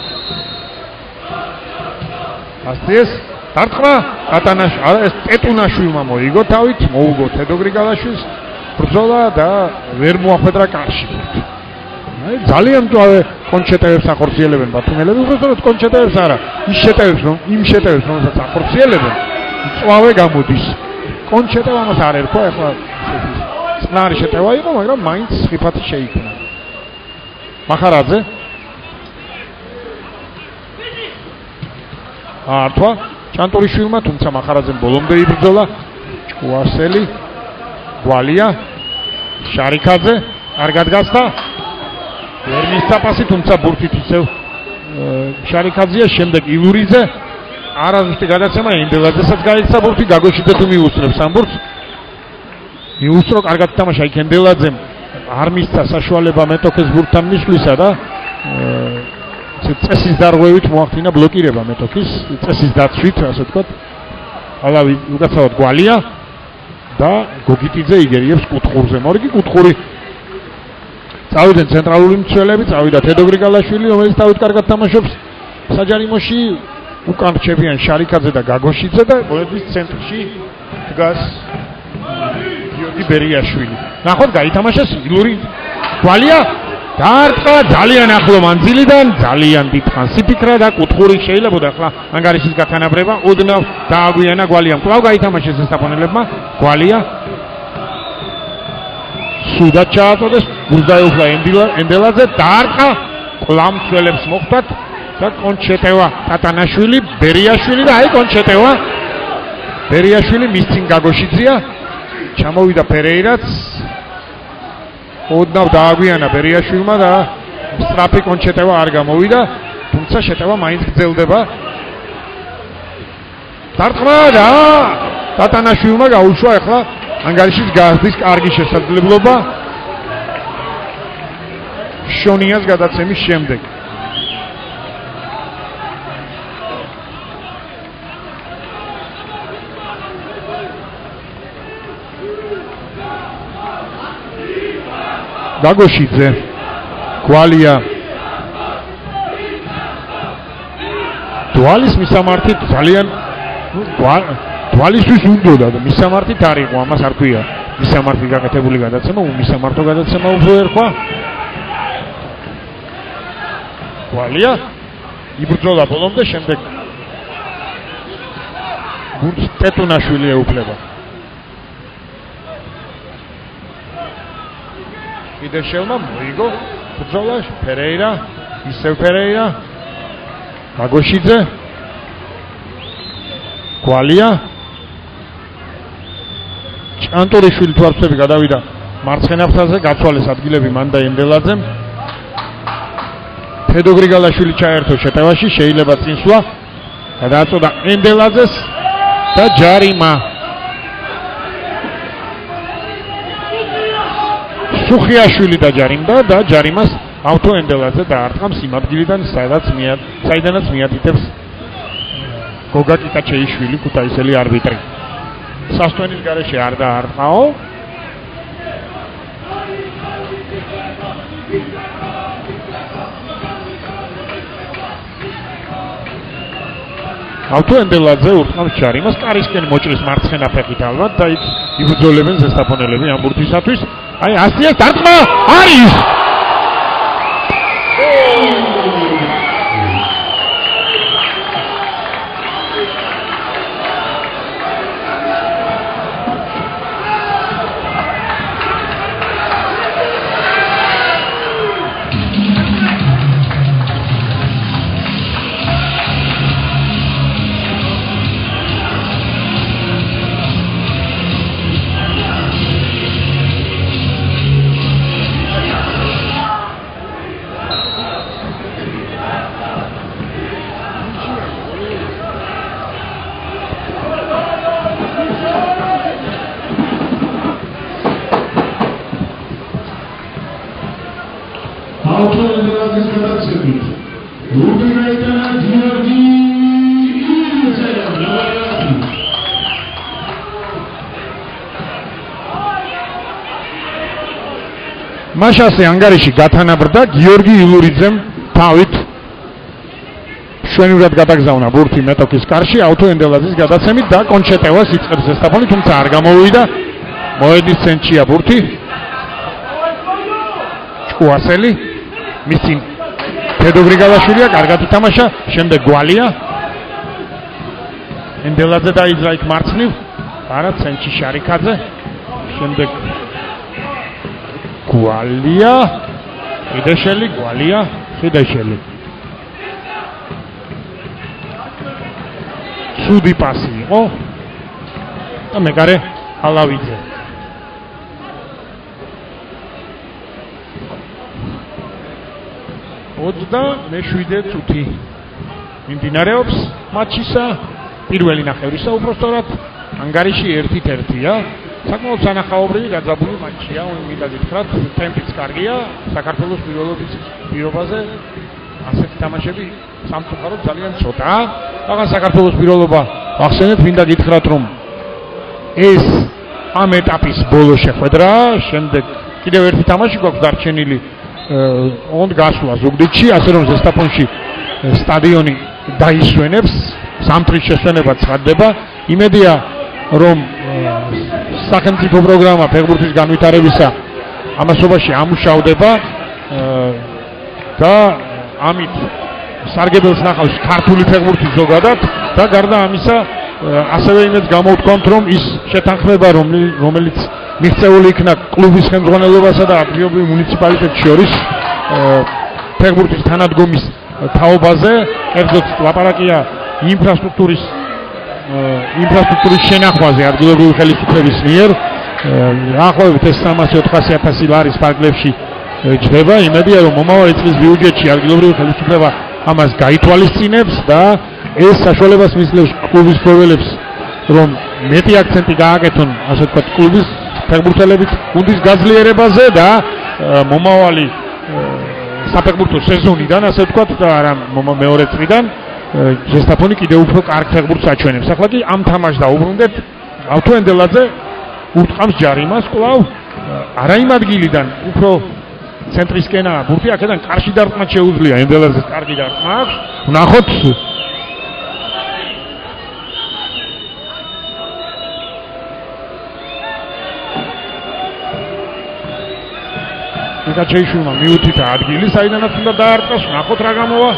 ასწიეს დარტყმა ატანაშ ეს პეტუნაშვილმა მოიგო თავით, მოუგო თედო გრიგალაშვილს ბრძოლა და ვერ მოახვედრა კარში. აი ძალიან მწვავე კონჩეტევებს ახორციელებენ ბათუმელები, უბრალოდ კონჩეტევებს არა, ის შეტევებს რომ იმ შეტევებს რომელსაც ახორციელებენ, მწვავე გამოდის. კონჩეტევა მას არ ერქვა, ახლა წნარი შეტევა იყო, მაგრამ მაინც ხიფათი შეიქმნა. მახარაძე ართვა ჭანტურიშვილმა, თუმცა მახარაძემ ბოლომდე იბრძოლა. ჭკუასელი, გვალია, შარიკაძე არ გადგასდა, ვერ მისცა პასი, თუმცა ბურთით ისევ შარიკაძეა, შემდეგ ილურიძე, არაზუსტი გადაცემა ენდელაძესაც გაიქცა ბურთი, გაგოშიძე თუ მიუსწრებს ამ ბურთს. მიუსწრო, კარგად თამაშა იქ ენდელაძემ, არ მისცა საშუალება მეტოქეს ბურთთან მისვლისა და წესის დარღვევით მოახდინა ბლოკირება მეტოქის, წესის დაცვით, ასე ვთქვათ. ალავი უკაცრავად გვალია და გოგიტიძე იგერიებს კუთხურზე. მორიგი კუთხური წავიდნენ ცენტრალური მცველები, წავიდა თედო გრიგალაშვილი, რომელიც თავით კარგად თამაშობს საჯარიმოში, უკან რჩებიან შარიკაძე და გაგოშიძე და მოედნის ცენტრში დგას გიორგი ბერიაშვილი. ნახოთ გაითამაშეს ილური გვალია დაარტყა ძალიან ახლო მანძილიდან, ძალიან დიდხანს იფიქრა და კუთხური შეიძლება ახლა ანგარიშის გათანაბრება ოდნავ დააგვიანა გვალიამ. კვლავ გაითამაშეს ზესტაფონელებმა, გვალია სუდად ჩააწოდეს, გულდაეუფლა ენდელაძე, დაარტყა, კვლავ მცველებს მოხვდათ და კონჩეტევა ტატანაშვილი, ბერიაშვილი და აი კონჩეტევა ბერიაშვილი მის წინ გაგოშიძია, ჩამოვიდა პერეირაც, ოდნავ დააგვიანა ბერიაშვილმა და სწრაფი კონჩეტევა არ გამოვიდა, თუმცა შეტევა მაინც გრძელდება. დარტყმა და ტატანაშვილმა გაუშვა ახლა ანგარიშის გაზრდის კარგი შესაძლებლობა შონიას გადაცემის შემდეგ. გაგოშიძე, გვალია, დვალის მისამართით ძალიან დვალისთვის უნდოდა და მისამართით არ იყო, ამას არ ქვია მისამართი გაკეთებული გადაცემა, უმისამართო გადაცემა უფრო ერქვა. გვალია იბრძოლა ბოლომდე, შემდეგ გუნდს ტეტუნაშვილი ეუფლება. კიდე შელმა მოიგო ბრძოლა, ფერეირა, ისევ ფერეირა, გაგოშიძე, გვალია, ჭანტურიშვილი თვარფსები გადავიდა მარცხენა ფრთაზე, გაცვალეს ადგილები მან და ენდელაძემ. ფედო გრიგალაშვილი ჩაერთო შეტევაში, შეიძლება წინსვლა, გადააწოდა ენდელაძეს და ჯარიმა. სუხიაშვილი დაჯარიმდა და ჯარიმას ავთო ენდელაძე დაარტყამს იმ ადგილიდან, სადაც მიად, საიდანაც მიადიდებს გოგა კიკაჩეიშვილი, ქუთაისელი არბიტრი. სასტვენის გარეშე არ დაარტყაო. ავთო ენდელაძე ურტყამს ჯარიმას, კარისკენ მოჭრის მარცხენა ფეხით ალბათ და იქ იბრძოლებენ ზესტაფონელები ამ ბურთისათვის. აი ასია დარტყმა არის. ავთო ენდელაძის გადაცემით რუბინა იტანა გიორგი ილუძია. მაშასე ანგარიში გათანაბრდა გიორგი ილურიძემ თავით შვენივრად გადაგზავნა ბურთი მეტოქის კარში ავთო ენდელაძის გადაცემით და კონჩეტევას იწყებს ზესტაფონი, თუმცა არ გამოვიდა. მოედის ცენტრია ბურთი. ჭკუასელი მისი ფედო გრიგალაშვილია, კარგად ითამაშა, შემდეგ გვალია. ენდელაძე დაიძრა იქ მარცხნივ, არა ცენტრში შარიქაძე, შემდეგ გვალია, ხიდეშელი, გვალია, ხიდეშელი. ცუდი პასი იყო და მეკარე ალავიძე. ოცდამეშვიდე წუთი მიმდინარეობს მატჩისა, პირველი ნახევრისა უბრალოდ ანგარიში ერთით ერთია. საკმაოდ სანახაობრივი გაძაბული მატჩია, მინდა გითხრათ, ტემპიც კარგია, საქართველოს პირველობის პირობაზე ასეთი თამაშები სამწუხაროდ ძალიან ცოტაა. რაღაც საქართველოს პირველობა ახსენეთ, მინდა გითხრათ, რომ ეს ამ ეტაპის ბოლო შეხვედრა, შემდეგ კიდევ ერთი თამაში გვაქვს დარჩენილი ოнд გასვლა ზუგდიდში, ასე რომ ზესტაფონში სტადიონი დაისვენებს, სამთრის შესვენება ცხადდება. იმედია, რომ სახელმწიფო პროგრამა ფეხბურთის განვითარებისა ამასობაში ამუშავდება და ამით სარგებელს ნახავს ქართული ფეხბურთი ზოგადად და გარდა ამისა ასევე იმედს გამოვთქვამთ, რომ ის შეთანხმება, რომელიც მიღწეული იქნა კლუბის ხელმძღვანელობასა და ადგილობრივ მუნიციპალიტეტს შორის ფეხბურთის თანადგომის თაობაზე, კერძოდ ლაპარაკია ინფრასტრუქტურის ინფრასტრუქტურის შენახვაზე ადგილობრივი ხელისუფლების მიერ. დაახლოებით ეს სამასი ოთხასი ათასი ლარის ფარგლებში ჯდება. იმედია, რომ მომავალი წლის ბიუჯეტში ადგილობრივი ხელისუფლება ამას გაითვალისწინებს და ეს საშუალებას მისცემს კლუბის პრობლემებს, რომ მეტი აქცენტი გააკეთონ, ასე ვთქვათ, კლუბის ფეხბურთელებით გუნდის გაძლიერებაზე და მომავალი საფეხბურთო სეზონიდან, ასე ვთქვათ, და არა მეორე წრიდან ზესტაფონი კიდევ უფრო კარგ ფეხბურთს აჩვენებს. ახლა კი ამ თამაშს დაუბრუნდეთ. ავთო ენდელაძე ურტყამს ჯარიმას კვლავ არა იმ ადგილიდან, უფრო ცენტრისკენაა ბურთი, აქედან კარში დარტყმა შეუძლია. ენდელაძეს კარგი დარტყმა აქვს. ვნახოთ ფარკაჩეიშვილმა მიუთითა ადგილი, საიდანაც უნდა დაარტყას, ნახოთ რა გამოვა.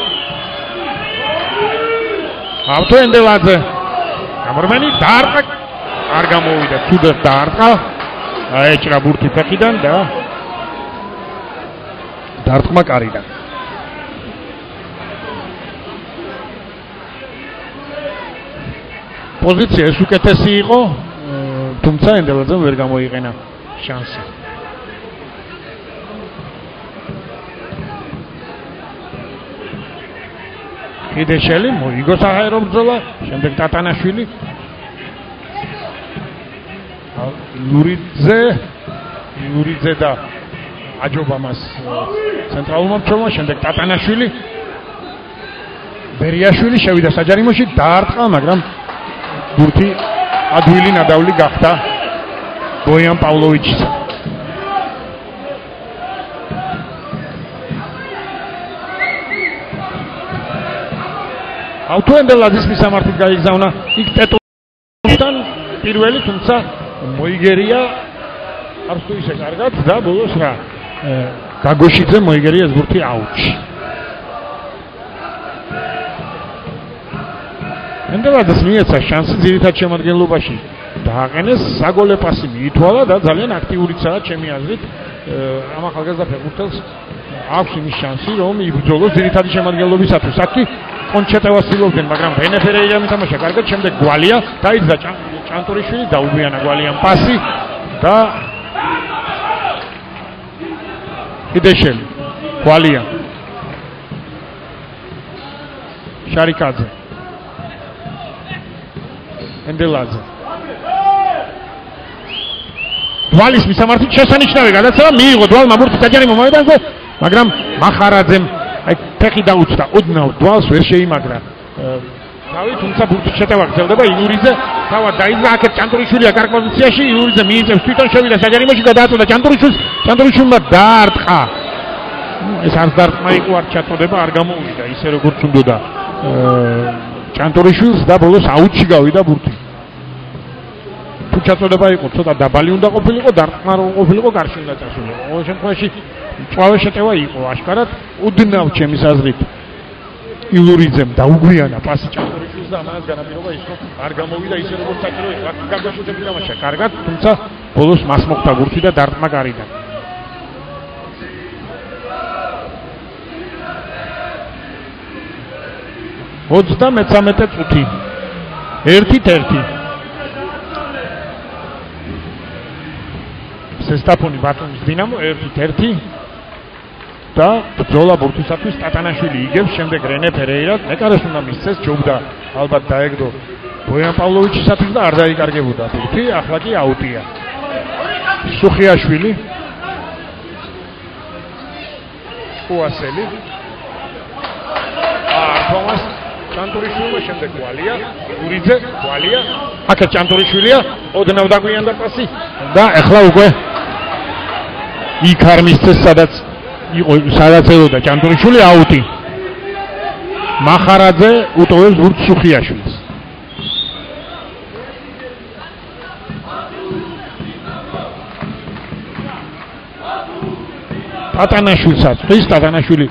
ავთო ენდელაძე. გამორმენი დაარტყა. არ გამოვიდა, თუდად დაარტყა. აეჭრა ბურთი ფეხიდან და დარტყმა კარიდან. პოზიცია ეს უკეთესი იყო, თუმცა ენდელაძემ ვერ გამოიყენა შანსი. ხიდეშელი მოიგო საჰაერო ბრძოლა, შემდეგ ტატანაშვილი. ლურიძე, ლურიძე და აჯობა მას ცენტრალურმა მრჩევლმა, შემდეგ ტატანაშვილი. ბერიაშვილი შევიდა საჯარიმოში, დაარტყა, მაგრამ ბურთი ადვილი ნადავლი გახდა ბოიან პავლოვიჩის. ავთო ენდელაძის მისამართით გაიგზავნა იქ ტეტუსთან პირველი, თუმცა მოიგერია არც თუ ისე კარგად და ბოლოს რა გაგოშიძე მოიგერია ეს ბურთი აუჩი. ენდელაძეს მიეცა შანსი ძირითად შემადგენლობაში დააყენეს, საგოლე პასი მიითვალა და ძალიან აქტიურიცაა ჩემი აზრით ამ ახალგაზრდა ფეხბურთელს აქვს იმის შანსი რომ იბრძოლოს ძირითადი შემადგენლობისათვის. აქ კონჩეტევას ცდილობდნენ, მაგრამ რენე ფერეირამ ითამაშა კარგად, შემდეგ გვალია დაიძა ჭანტურიშვილი, დაუგვიანა გვალიამ პასი და ხიდეშელი გვალია შარიკაძე ენდელაძე დვალის მისამართით შესანიშნავი გადაცემა მიიღო დვალმა ბურთი საჯარიმო მოედანზე, მაგრამ მახარაძემ აი ფეხი დაუწდა ოდნავ დვალს ვერ შეიმაგრა თავი, თუმცა ბურთის შეტევა გრძელდება. ილურიძე თავად დაიძრა, აქეთ ჭანტურიშვილია კარგ პოზიციაში, ილურიძე მიიწევს თვითონ, შევიდა საჯარიმოში და დააწოდა ჭანტურიშვილს, ჭანტურიშვილმა დაარტყა. ეს არც დარტყმა იყო, არ ჩაწოდება, არ გამოვიდა ისე როგორც უნდოდა ჭანტურიშვილს და ბოლოს აუჩი გავიდა ბურთი. თუ ჩაწოდება იყო ცოტა დაბალი უნდა ყოფილიყო, დარტყმა რო ყოფილიყო, კარში უნდა წასულიყო. ყოველ შემთხვევაში მწვავე შეტევა იყო აშკარად, უდნავ ჩემის აზრით ილურიძემ დაუგვიანა პასი ჭანტურიშვილს და ამას განაპირობა ის რომ არ გამოვიდა ისე როგორც საჭირო იყო. გაგოშიძე თამაშა კარგად, თუმცა ბოლოს მას მოხდა ბურთი და დარტყმა კარიდან. ოცდამეცამეტე წუთი ერთით ერთი სესტაფონი ბათუმის დინამო ერთით ერთი და ბრძოლა ბურთისათვის ტატანაშვილი იგებს, შემდეგ რენე ფერეირა მეკარეს უნდა მისცეს, ჯობდა ალბათ დაეგდო ბოიან პავლოვიჩისათვის და არ დაიკარგებოდა ბურთი, ახლა კი აუტია. სუხიაშვილი უასელი ართომას ჭანტურიშვილმა, შემდეგ გვალია ურიძე გვალია აქა ჭანტურიშვილია, ოდნავ დაგვიანდა პასი და ახლა უკვე იქ არ მისცეს სადაც იყო, სადაც ელოდა ჭანტურიშვილი, აუტი. მახარაძე უტოვებს ბურთს სუხიაშვილს. ტატანაშვილსაც ხის ტატანაშვილი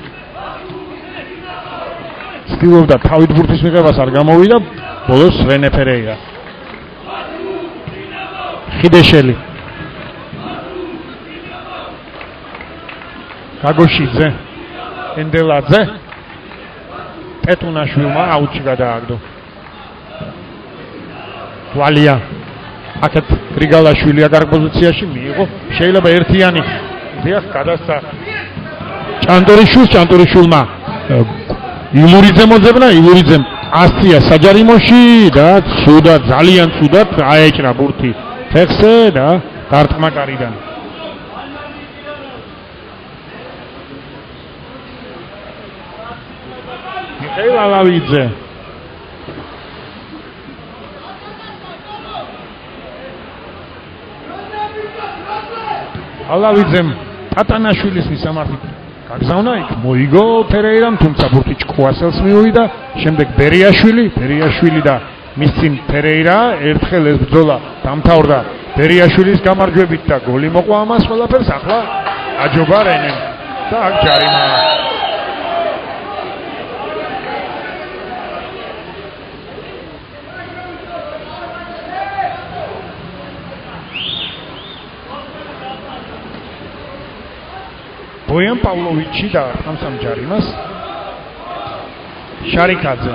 ცდილობდა თავით ბურთის მიღებას, არ გამოვიდა, ბოლოს რენე ფერეირა. ხიდეშელი გაგოშიძე ენდელაძე ტეტუნაშვილმა აუჩი გადააგდო. გვალია აქეთ გრიგალაშვილია კარგ პოზიციაში, მიიღო, შეიძლება ერთიანი დიახ გადასცა ჭანტურიშვილს, ჭანტურიშვილმა ილურიძე მოძებნა, ილურიძემ ასწია საჯარიმოში და ცუდად, ძალიან ცუდად აეჭრა ბურთი ფეხზე და დარტყმა კარიდან. მიხეილ ალავიძე ალავიძემ ტატანაშვილის მისამართით გაგზავნა, იქ მოიგო ფერეირამ, თუმცა ბურთი ჭკუასელს მიუვიდა, შემდეგ ბერიაშვილი, ბერიაშვილი და მის წინ ფერეირა, ერთხელ ეს ბრძოლა დამთავრდა ბერიაშვილის გამარჯვებით და გოლი მოყვა ამას ყველაფერს. ახლა აჯობა რენემ და აქ ჯარიმა. ბოიან პავლოვიჩი და ხამსამ ჯარიმას. შარიკაძე.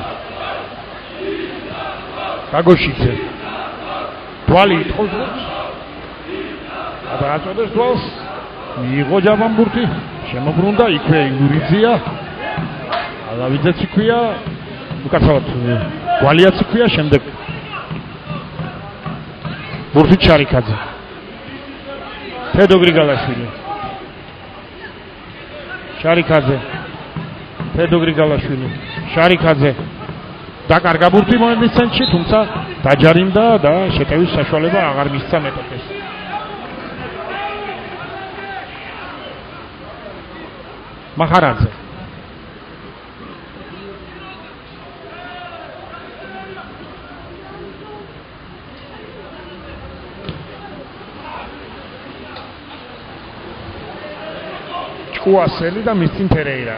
გაგოშიძე. დვალი იტყობს და აწოდეს დვალს. მიიღო ჯაბამბურთი, შემოbrunდა იქვე ილურიძია. ალავიძეც იქვეა, უკაცრავად გვალიაც იქვეა, შემდეგ ბურთი შარიკაძე. თედო გრიგალაშვილი. შარიკაძე. თედო გრიგალაშვილი. შარიკაძე. დაკარგა ბურთი მოედნის ცენტრში, თუმცა დაჯარიმდა და შეტევის საშუალება აღარ მისცა მეტოქეს. მახარაძე. ჭკუასელი და მისცინ ფერეირა.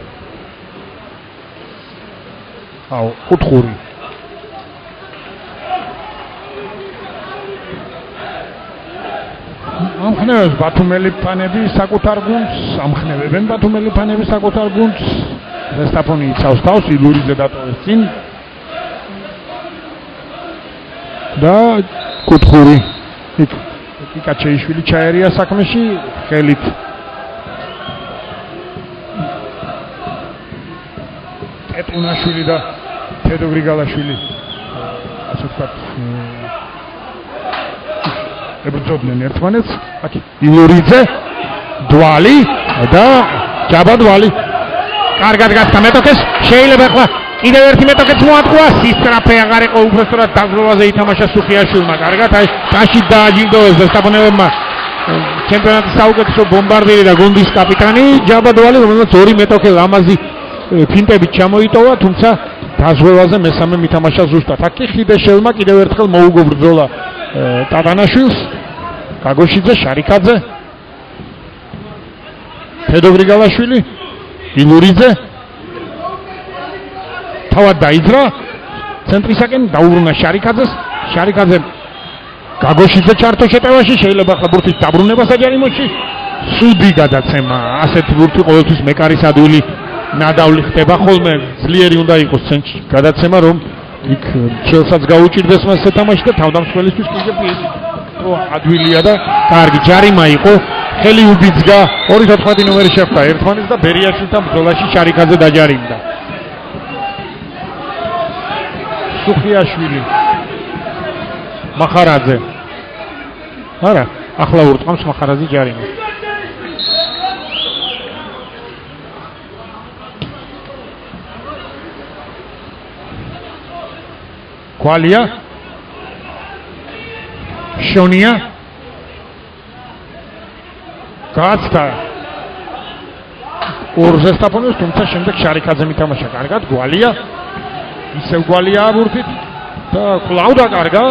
აუ, კუთხური. ამხნევებს ბათუმელი ფანები საკუთარ გუნდს, ამხნევებენ ბათუმელი ფანები საკუთარ გუნდს. ზესტაფონი იცავს თავს, ილურიძე დატოვეს წინ. და კუთხური. იქ კიკაჩეიშვილი ჩაერია საქმეში, ხელით. ეტუნაშვილი და თედო გრიგალაშვილი. ასე ვთქვათ, ებრძოდნენ ერთმანეთს. აქ ილურიძე, დვალი და ჯაბა დვალი. კარგად გასცა მეტოქეს, შეიძლება ახლა კიდევ ერთი მეტოქეც მოატყუა. სისტრაფე აღარ იყო, უბრალოდ დაგროვაზე ითამაშა სუხიაშვილმა. კარგად, აი წაში დააჯილდოვეს ზესტაფონებმა ჩემპიონატის საუკეთესო ბომბარდირი და გუნდის კაპიტანი ჯაბა დვალი, რომელსაც ორი მეტოქე ლამაზი ფინტებით ჩამოიტოვა, თუმცა დაზღვევაზე მესამე მითამაშა ზუსტად. აქ კი ხიდეშელმა კიდევ ერთხელ მოუგო ბრძოლა ტატანაშვილს. გაგოშიძე, შარიკაძე, თედო გრიგალაშვილი, ილურიძე. თავად დაიძრა ცენტრისაკენ, დაუბრუნა შარიკაძეს. შარიკაძე გაგოშიძე ჩართო შეტევაში, შეიძლება ახლა ბურთის დაბრუნება საჯარიმოში. სუდი გადაცემა, ასეთი ბურთი ყოველთვის მეკარის ადვილი ნადავლი ხდება ხოლმე, ძლიერი უნდა იყოს ცენტრში გადაცემა, რომ იქ ჩელსაც გაუჭირდეს მას ეთამაში და თავდამსხმელისთვის კიდევ პიესი ადვილია და კარგი ჯარიმა იყო. ხელი უბიძგა, ორი თოთხმეტი ნომერი შეხვდა ერთმანეთს და ბერიაშვილთან ბრძოლაში შარიკაძე დაჯარიმდა. სუხიაშვილი, მახარაძე. არა, ახლა ურტყამს მახარაძე ჯარიმა. გვალია, შონია, გაცდა ორ ზესტაფონებს, თუმცა შემდეგ შარიკაძე მითამაშა კარგად. გვალია, ისევ გვალია ბურთით და კვლავ დაკარგა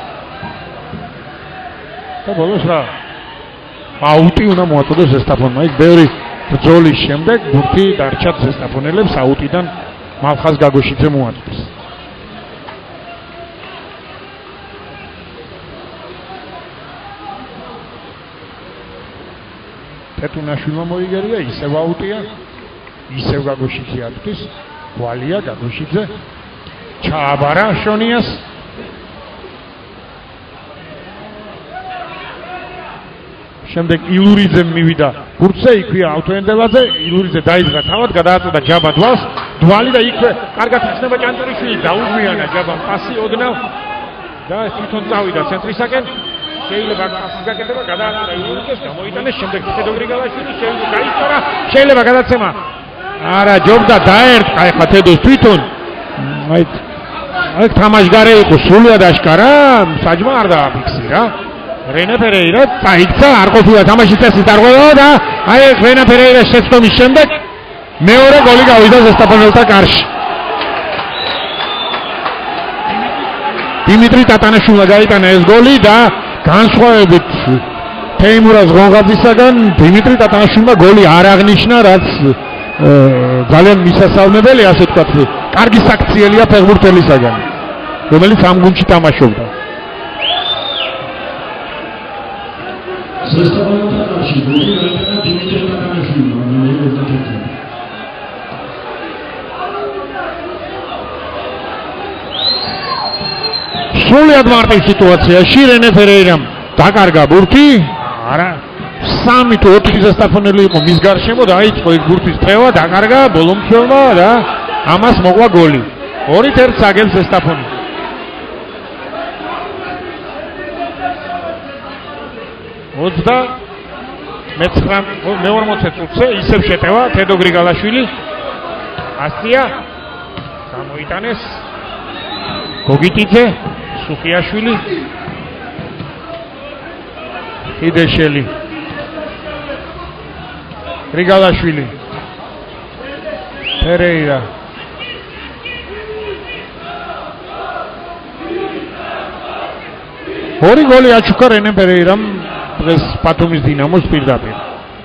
და ბოლოს რა აუტი უნდა მოაწოდოს ზესტაფონმა. იქ ბევრი ბრძოლის შემდეგ ბურთი დარჩა ზესტაფონელებს, აუტიდან მალხაზ გაგოშიძე მოაწოდეს. ეტუნაშვილმა მოიგერია, ისევ აუტია, ისევ გაგოშიძე ატყვის. გვალია, გაგოშიძე, ჩააბარა შონიას. შემდეგ ილურიძემ მივიდა ბურთზე, იქვეა ავტოენდელაძე. ილურიძე დაიძრა თავად, გადააწოდა ჯაბა დვალს. დვალი და იქვე კარგად იხსნება ჭანჭარიშვილი, დაუგვიანა ჯაბამ პასი ოდნავ და თვითონ წავიდა ცენტრისაკენ. შეიძლება პასის გაკეთება, გადააწოდა ილურიძეს, გამოიტანეს. შემდეგ თედო გრიგალაშვილი შეიძლება გაიწორა, შეიძლება გადაცემა. არა, ჯობდა დაერტყა ეხლა თედოს თვითონ. აი აი თამაშგარე იყო სრულად აშკარა, საჯმა არ დააფიქსირა. რენე ფერეირა წაიქცა, არ ყოფილა თამაშის წესის დარღვევა და აი რენე ფერეირას შეცდომის შემდეგ მეორე გოლი გავიდა ზესტაფონელთა კარში. დიმიტრი ტატანაშვილმა გაიტანა ეს გოლი და განსხვავებით თეიმურაზ გონღაძისაგან დიმიტრი ტატანაშვილმა გოლი არ აღნიშნა, რაც ძალიან მისასალმებელი, ასე ვთქვათ, კარგი საქციელია ფეხბურთელისაგან, რომელიც ამ გუნდში თამაშობდა. ზესტაფონოვთანაში გოლი გაიტანა დიმიტრი ტატანაშვილმა, ოცდაერთი. სრულიად მარტივ სიტუაციაში რენე ფერეირამ დაკარგა ბურთი, არა სამი თუ ოთხი ზესტაფონელი იყო მის გარშემო, დაიწყო იქ ბურთის წევა, დაკარგა ბოლომცველმა და ამას მოგვა გოლი. ორით ერთს აგებს ზესტაფონი. ოცდამეორმოცე წუთზე ისევ შეტევა თედო გრიგალაშვილი. ასია გამოიტანეს გოგიტიძე, სუხიაშვილი, ხიდეშელი, გრიგალაშვილი, ფერეირა, ორი გოლი აჩუქა რენე ფერეირამ დღეს ბათუმის დინამოს პირდაპირ.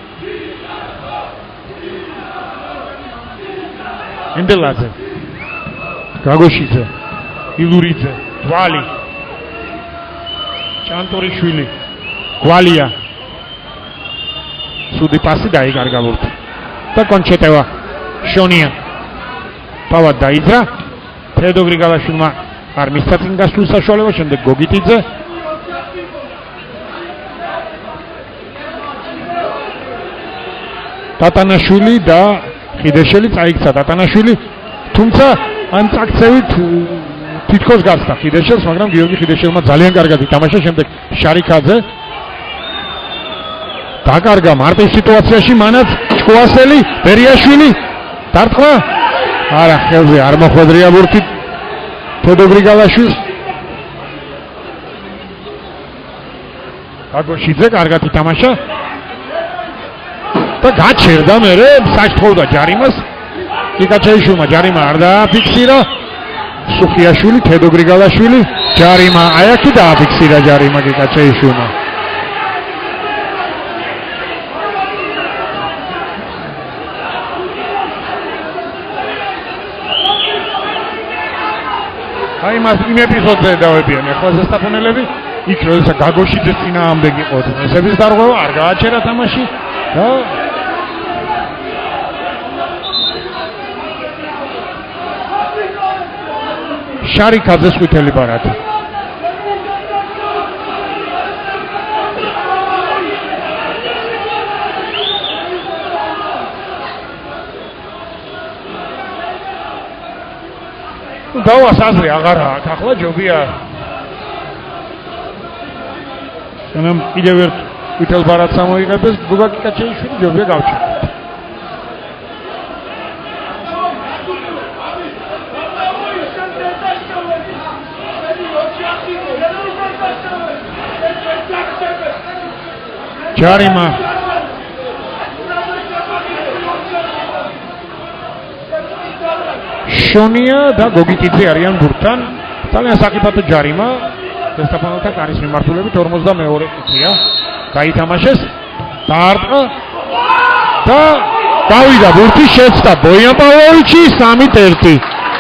ენდელაძე, გაგოშიძე, ილურიძე, დვალი, ჩანტორიშვილი, გვალია. სუდი პასი დაიკარგა ბურთი. და კონჩეტევა, შონია. თავად დაიძრა. თედო გრიგალაშვილმა არ მისცა წინ გასვლის საშუალება, შემდეგ გოგიტიძე. ტატანაშვილი და ხიდეშელი წაიქცა. ტატანაშვილი თუმცა ამ წაქცევით თითქოს გასცა ხიდეშელს, მაგრამ გიორგი ხიდეშელმა ძალიან კარგად ითამაშა. შემდეგ შარიქაძე დაკარგა მარტივ სიტუაციაში, მანაც ჭკუასელი, ბერიაშვილი დარტყმა. არა, ხელზე არ მოხვედრია ბურთი თედო გრიგალაშვილს. გაგოშიძე კარგად ითამაშა და გაჩერდა მერე საერთოდ ჯარიმას. კიკაჩეიშვილმა ჯარიმა არ დააფიქსირა. სუხიაშვილი, თედო გრიგალაშვილი, ჯარიმა აი აქ დააფიქსირა ჯარიმა კიკაჩეიშვილმა. აი მას იმ ეპიზოდზე დავებიან ახლა ზესტაფონელები, იქ როდესაც გაგოშიძეს წინააღმდეგ იყო წესების დარღვევა, არ გააჩერა თამაში და შარიქაძეს ყვითელი ბარათი. დავას აზრი აღარა აქვს, ახლა ჯობია. სანამ კიდევ ერთ ყვითელ ბარათს ამოიღებს გოგა კიკაჩეიშვილი, ჯობია გავჩერდეთ. ჯარიმა შონია და გოგიტიძე არიან ბურთთან. ძალიან საკიფათო ჯარიმა ზესტაფონელთა კარის მიმართულებით ორმოცდამეორე წუთია გაითამაშეს. დაარტყა და გავიდა ბურთი, შეცდა ბოიან პავლოვიჩი სამით ერთი.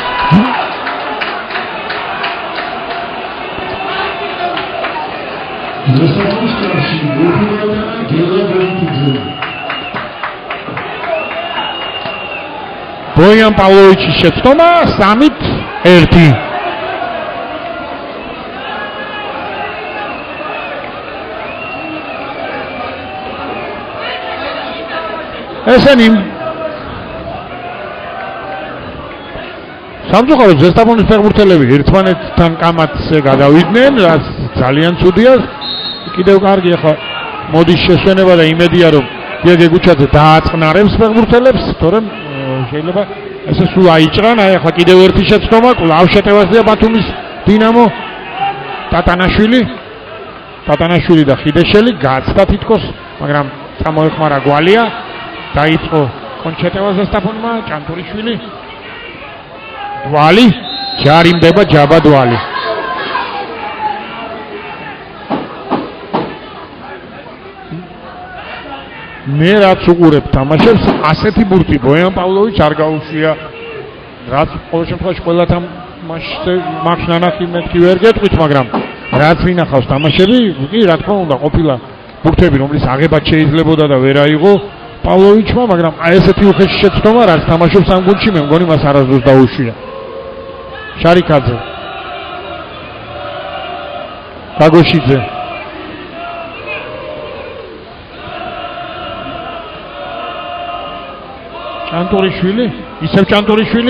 ზესტაფონის კარში ბურთი გაიტანა გელა გოგიტიძე. ბოიან პავლოვიჩის შეცდომა სამით ერთი. ესენი სამწუხაროდ ზესტაფონის ფეხბურთელები ერთმანეთთან კამათზე გადავიდნენ, რაც ძალიან ცუდია. კიდევ კარგი ახლა მოდის შესვენება და იმედია რომ გიორგი გუჩაძე დააწყნარებს ფეხბურთელებს, თორემ შეიძლება ესე სულ აიჭრან. აი ახლა კიდევ ერთი შეცდომა, კვლავ შეტევაზეა ბათუმის დინამო. ტატანაშვილი, ტატანაშვილი და ხიდეშელი გაცდა თითქოს, მაგრამ წამოეხმარა გვალია. დაიწყო კონჩეტევა ზესტაფონმა, ჭანტურიშვილი, დვალი, ჯარიმდება ჯაბა დვალი. მე რაც უყურებ თამაშებს, ასეთი ბურთი ბოიან პავლოვიჩ არ გაუშვია. რაც ყოველ შემთხვევაში ყველა თამაშზე მაქვს ნანახი მეთქი ვერ გეტყვით, მაგრამ რაც ვინახავს თამაშები, კი რა თქმა უნდა ყოფილა ბურთები, რომლის აღებაც შეიძლებოდა და ვერ აიღო პავლოვიჩმა, მაგრამ აი ესეთი უხეში შეცდომა, რაც თამაშობს ამ გუნდში, მე მგონი მას არასდროს დაუშვია. შარიკაძე. გაგოშიძე. ჭანტურიშვილი, ისევ ჭანტურიშვილი.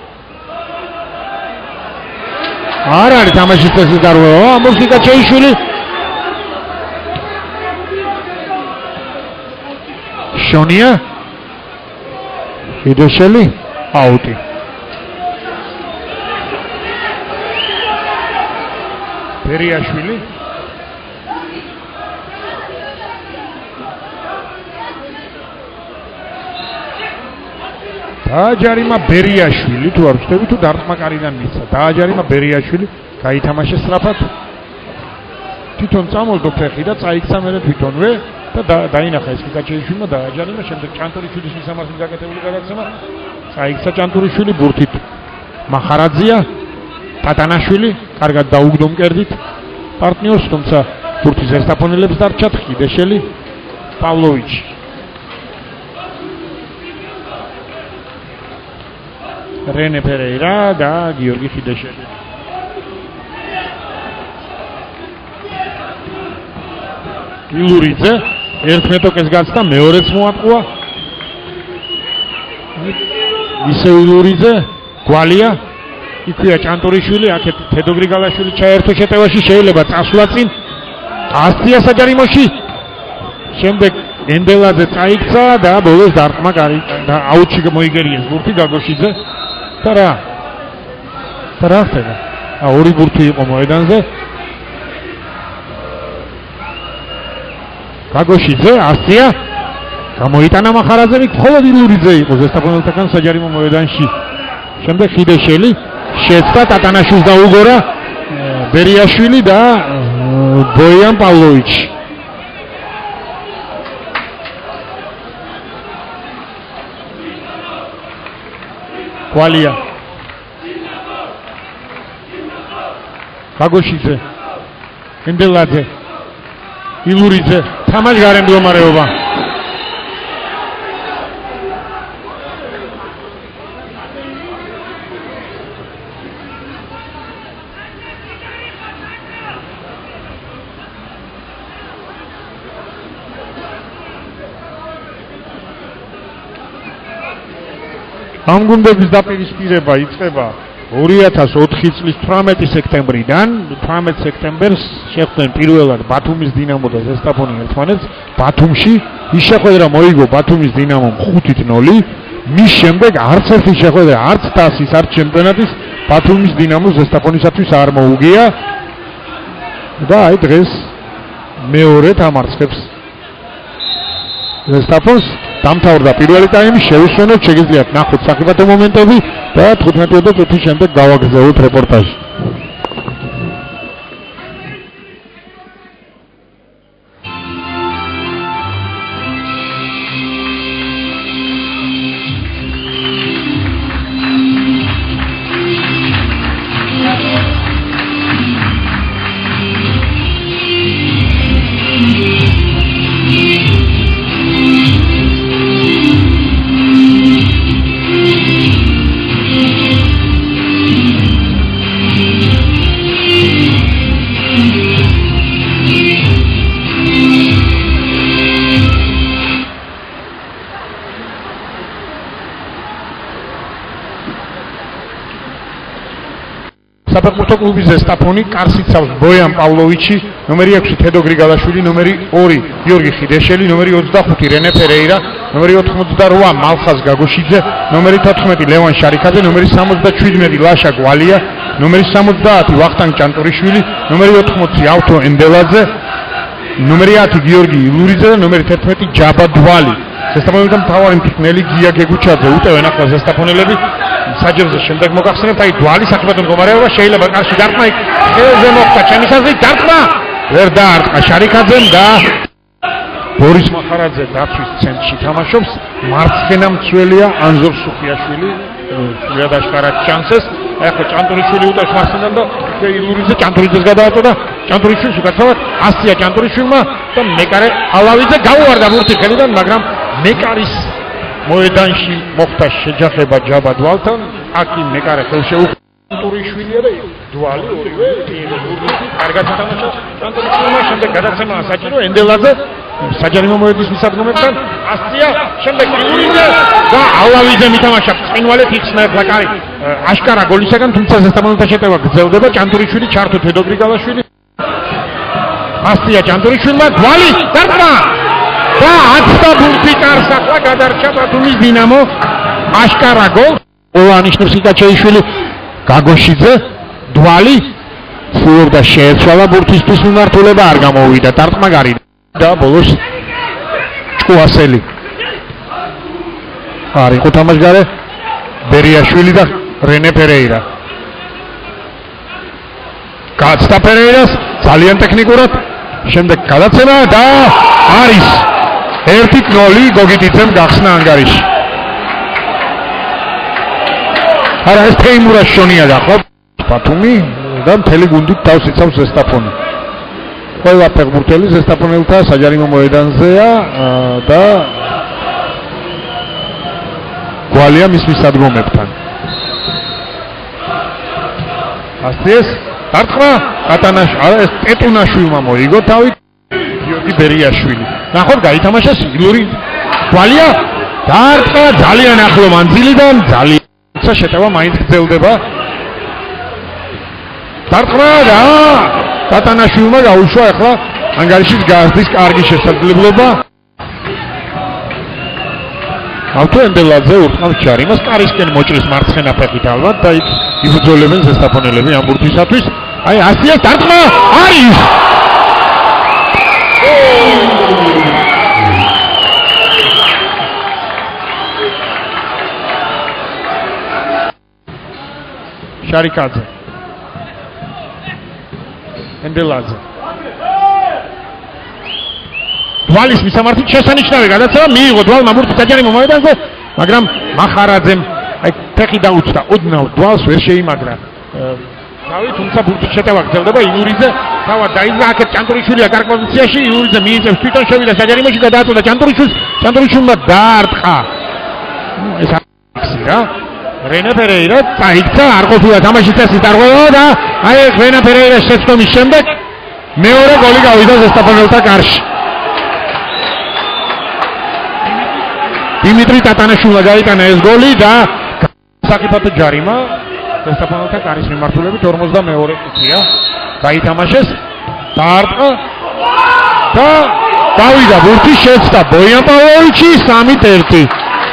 არ არის თამაშის წესის დარღვევა, ამბობს ნიკაჩეიშვილი. შონია. ხიდეშელი, აუტი. ბერიაშვილი. დააჯარიმა ბერიაშვილი, თუ არ ვწდები თუ დარტყმაკარიდან მისცა. დააჯარიმა ბერიაშვილი, გაითამაშა სწრაფად. თვითონ წამოლდო ფეხი და წაიქცა მერე თვითონვე და დაინახა ეს კიკაჩეიშვილმა დააჯარიმა, შემდეგ ჭანტურიშვილის მისამართი გაკეთებული გადაცემა. წაიქცა ჭანტურიშვილი ბურთით. მახარაძია, ტატანაშვილი, კარგად დაუგდო მკერდით პარტნიორს, თუმცა ბურთის ზესტაფონელებს დარჩათ ხიდეშელი, პავლოვიჩი. რენე ფერეირა და გიორგი ხიდეშელი. ილურიძე ერთ მეტოქეს გაცდა, მეორეც მოატყუა. ისე ილურიძე, გვალია, იქვეა ჭანტურიშვილი, აქეთ თედოგრიგალაშვილი ჩაერთო შეტევაში, შეიძლება წასვლა წინ. ასწია საჯარიმოში. შემდეგ ენდელაძე წაიქცა და ბოლოს დარტყმა და აუტში მოიგერიეს ბურთი გაგოშიძე. და რა? და რა ხდება? ორი ბურთი იყო მოედანზე. გაგოშიძე, ასწია. გამოიტანა მახარაძე, მხოლოდ ილურიძე იყო ზესტაფონელთაგან საჯარიმო მოედანში. შემდეგ ხიდეშელი შეცდა, ტატანაშვილს დაუგორა, ბერიაშვილი და ბოიან პავლოვიჩი. გვალია. გაგოშიძე. ენდელაძე. ილურიძე. თამაშგარე მდგომარეობა. ამ გუნდების დაპირისპირება იწყება ორი ათას ოთხი წლის თვრამეტი სექტემბრიდან. თვრამეტ სექტემბერს შეხვდნენ პირველად ბათუმის დინამო და ზესტაფონი ერთმანეთს ბათუმში. ის შეხვედრა მოიგო ბათუმის დინამომ ხუთით ნოლი. მის შემდეგ არც ერთი შეხვედრა, არც თასის, არც ჩემპიონატის ბათუმის დინამოს ზესტაფონისათვის არ მოუგია. და აი დღეს მეორე თამარცხებს ზესტაფონს. დამთავრდა პირველი ტაიმი, შევისვენოთ, შეგიძლიათ ნახოთ სახიფათო მომენტები და თხუთმეტი ოცდაოთხ წუთის შემდეგ გავაგრძელოთ რეპორტაჟი. საფეხბურთო კლუბის ზესტაფონი კარს იცავს ბოიან პავლოვიჩი, ნომერი ექვსი თედო გრიგალაშვილი, ნომერი ორი გიორგი ხიდეშელი, ნომერი ოცდახუთი რენე ფერეირა, ნომერი ოთხმოცდარვა მალხაზ გაგოშიძე, ნომერი თოთხმეტი ლევან შარიკაძე, ნომერი სამოცდაჩვიდმეტი ლაშა გვალია, ნომერი სამოცდაათი ვახტანგ ჭანტურიშვილი, ნომერი ოთხმოცი ავთო ენდელაძე, ნომერი ათი გიორგი ილურიძე და ნომერი თერთმეტი ჯაბა დვალი. ზესტაფონიდან მთავარი მწვრთნელი გია გეგუჩაძე, უტევენ ახლა ზესტაფონელები საჯერზე შემდეგ მოგახსენებთ, აი დვალი საფეხბურთო მდგომარეობა შეიძლება კარში დარტყმა, ხელზე მოხდა ჩემის აზრით დარტყმა, ვერ დაარტყა შარიკაძემ და ბორის მახარაძე დაცვის ცენტრში თამაშობს, მარცხენა მცველია ანზორ სუხიაშვილი, სულად აშკარად ჩანსეს. ახლა ჭანტურიშვილი უტევს მარცხენიდან და ილურიძე ჭანტურიძეს გადააწოდა. ჭანტურიშვილს უკაცრავად ასია ჭანტურიშვილმა და მეკარე ალავიძე გაუვარდა ბურთი ხელიდან, მაგრამ მეკარის მოედანში მოხდა შეჯახება ჯაბა დვალთან. აქ მეკარე ხელშეუხ ჭანტურიშვილია და დვალი ორივე კარგად თამაშობს. ჭანტურიშვილმა შემდეგ გადაცემა საჭირო ენდელაძე საჯარიმო მოედის მისადგომებთან, ასია, შემდეგ ილურიძე და ალავიძე მითამაშა ბრწყინვალედ იხსნა ახლა კარი აშკარა გოლისაგან, თუმცა ზესტაფონელთა შეტევა გრძელდება. ჭანტურიშვილი ჩართო თედო გრიგალაშვილი, ასია ჭანტურიშვილმა დვალი დარტყმა და ათდა ბურთი კარს ახლა გადარჩა ბათუმის დინამო. აშკარა გოლ ოვანიშნებს იკაჩეიშვილი, გაგოშიძე დვალი ცდილობდა შეეცვალა ბურთისთვის მიმართულება, არ გამოვიდა დარტყმა გარი და ბოლოს ჭკუასელი არ იყო თამაშგარე, ბერიაშვილი და რენე პერეირა. გაცდა პერეირას ძალიან ტექნიკურად, შემდეგ გადაცემა და არის ერთი ნოლი გოგიტიძემ გახსნა ანგარიში. არა, ეს თეიმურას შონია და ხო ბათუმი და მთელი გუნდით თავს იცავს ზესტაფონი. ყველა ფეხბურთელი ზესტაფონელთა საჯარიმო მოედანზეა და გვალია მის მისადგომებთან. ასწეს დარტყმა კატანაშ არა ეს ტეტუნაშვილმა მოიგო თავი გიორგი ბერიაშვილი. ნახოთ გაითამაშა სიგლური გვალია დარტყმა ძალიან ახლო მანძილიდან, ძალიან შეტევა მაინც გრძელდება. დარტყმა და კატანაშვილმა გაუშვა ახლა ანგარიშის გაზდის კარგი შესაძლებლობა. ავთო ენდელაძე ურტყავს ჯარიმას, კარისკენ მოჭრის მარცხენა ფეხით ალბათ და იქ იბრძოლებენ ზესტაფონელები ამ ბურთისათვის. აი ასიას დარტყმა არის. შარიკაძე ენდელაძე დვალის მისამართით შესანიშნავი გადაცემა მიიღო დვალმა ბურთი საჯარიმო მოედანზე, მაგრამ მახარაძემ აი ფეხი დაუწდა ოდნავ დვალს ვერ შეიმაგრა თავი, თუმცა ბურთის შეტევა გრძელდება. ილურიძე თავად დაიძრა, აქეთ ჭანტურიშვილია კარგ პოზიციაში, ილურიძე მიიწევს თვითონ შევიდა საჯარიმოში, გადააწოდა ჭანტურიშვილს, ჭანტურიშვილმა დაარტყა ეს აქსი რა. რენე პერეირა წაიქცა, არ ყოფილა თამაშის წესი დარღვევა და აი რენე პერეირას შეცდომის შემდეგ მეორე გოლი გავიდა ზესტაფონელთა კარში. დიმიტრი ტატანაშვილმა გაიტანა ეს გოლი და საკიფათო ჯარიმა ზესტაფონელთა კარის მიმართულებით ორმოცდამეორე წუთია გაითამაშეს. დაარტყა და დავიდა ბურთი, შეცდა ბოიან პავლოვიჩი სამით ერთი.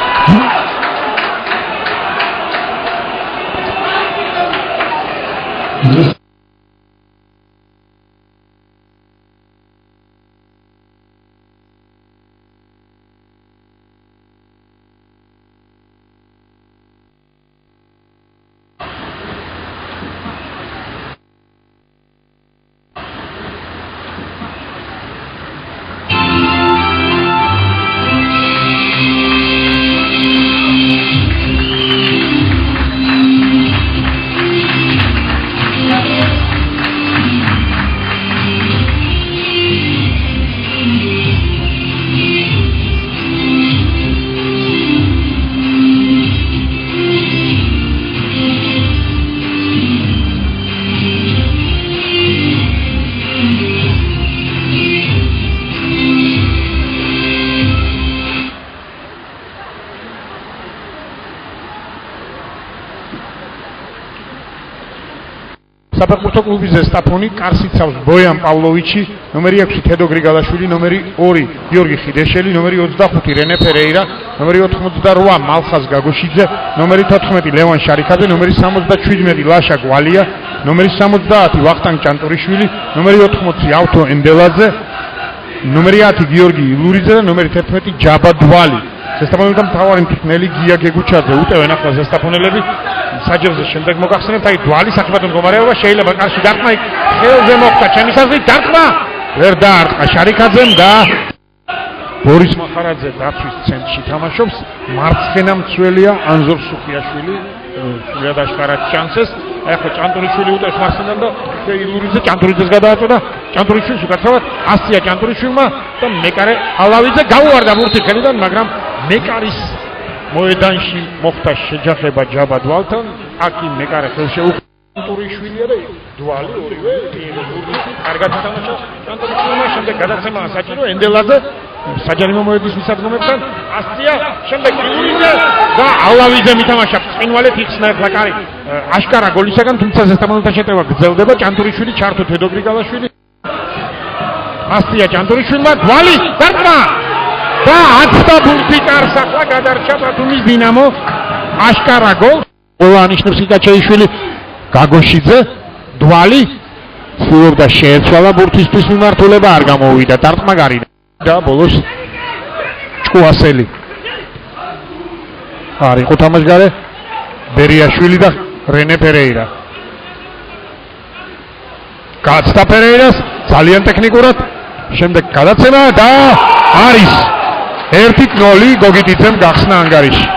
საფეხბურთო კლუბის ზესტაფონი კარს იცავს ბოიან პავლოვიჩი, ნომერი ექვსი თედო გრიგალაშვილი, ნომერი ორი გიორგი ხიდეშელი, ნომერი ოცდახუთი რენე პერეირა, ნომერი ოთხმოცდარვა მალხაზ გაგოშიძე, ნომერი თოთხმეტი ლევან შარიკაძე, ნომერი სამოცდაშვიდმეტი ლაშა გვალია, ნომერი სამოცდაათი ვახტანგ ჭანტურიშვილი, ნომერი ოთხმოცი ავთო ენდელაძე, ნომერი ათი გიორგი ილურიძე და ნომერი თერთმეტი ჯაბა დვალი. ზესტაფონელთა მთავარი მწვრთნელი გია გეგუჩაძე უტევენ ახლა ზესტაფონელები საჯელზე შემდეგ მოგახსენებთ, აი დვალი საკიფათო მდგომარეობა, შეიძლება კარში დარტყმა, ხელზე მოხდა ჩემის აზრით დარტყმა ვერ დაარტყა შარიკაძემ და ბორის მახარაძე დაცვის ცენტრში თამაშობს, მარცხენა მცველია ანზორ სუხიაშვილი, სულად აშკარად ჩანსეს. ახლა ჭანტურიშვილი უტევს მარცხენიდან და ილურიძე ჭანტურიძეს გადააწოდა. ჭანტურიშვილს უკაცრავად ასია ჭანტურიშვილმა და მეკარე ალავიძე გაუვარდა ბურთი ხელიდან, მაგრამ მეკარის მოედანში მოხდა შეჯახება ჯაბა დვალთან. აქ მეკარე ხელშეუხ ჭანტურიშვილია და დვალი ორივე ბურთი კარგად თამაშა ჭანტურიშვილმა. შემდეგ გადაცემა საჭირო ენდელაძე საჯარიმო მოედის მისადგომებთან. ასია შემდეგ ილურიძე და ალავიძე მითამაშა ბრწყინვალედ იხსნა ახლა კარი აშკარა გოლისაგან, თუმცა ზესტაფონელთან შეტევა გრძელდება. ჭანტურიშვილი ჩართო თედოგრი გალაშვილი. ასია ჭანტურიშვილმა დვალი დარტყმა და ათდა ბურთი კარს ახლა გადარჩა ბათუმის დინამო. აშკარა გოლ გოლა ანიშნებს იკაჩეიშვილი. გაგოშიძე დვალი ცდილობდა შეეცვალა ბურთისთვის მიმართულება, არ გამოუვიდა დარტყმა გარიდან და ბოლოს ჭკუასელი არ იყო თამაშგარე ბერიაშვილი და რენე პერეირა. გაცდა პერეირას ძალიან ტექნიკურად, შემდეგ გადაცემა და არის ერთი ნული გოგიტიძემ გახსნა ანგარიში.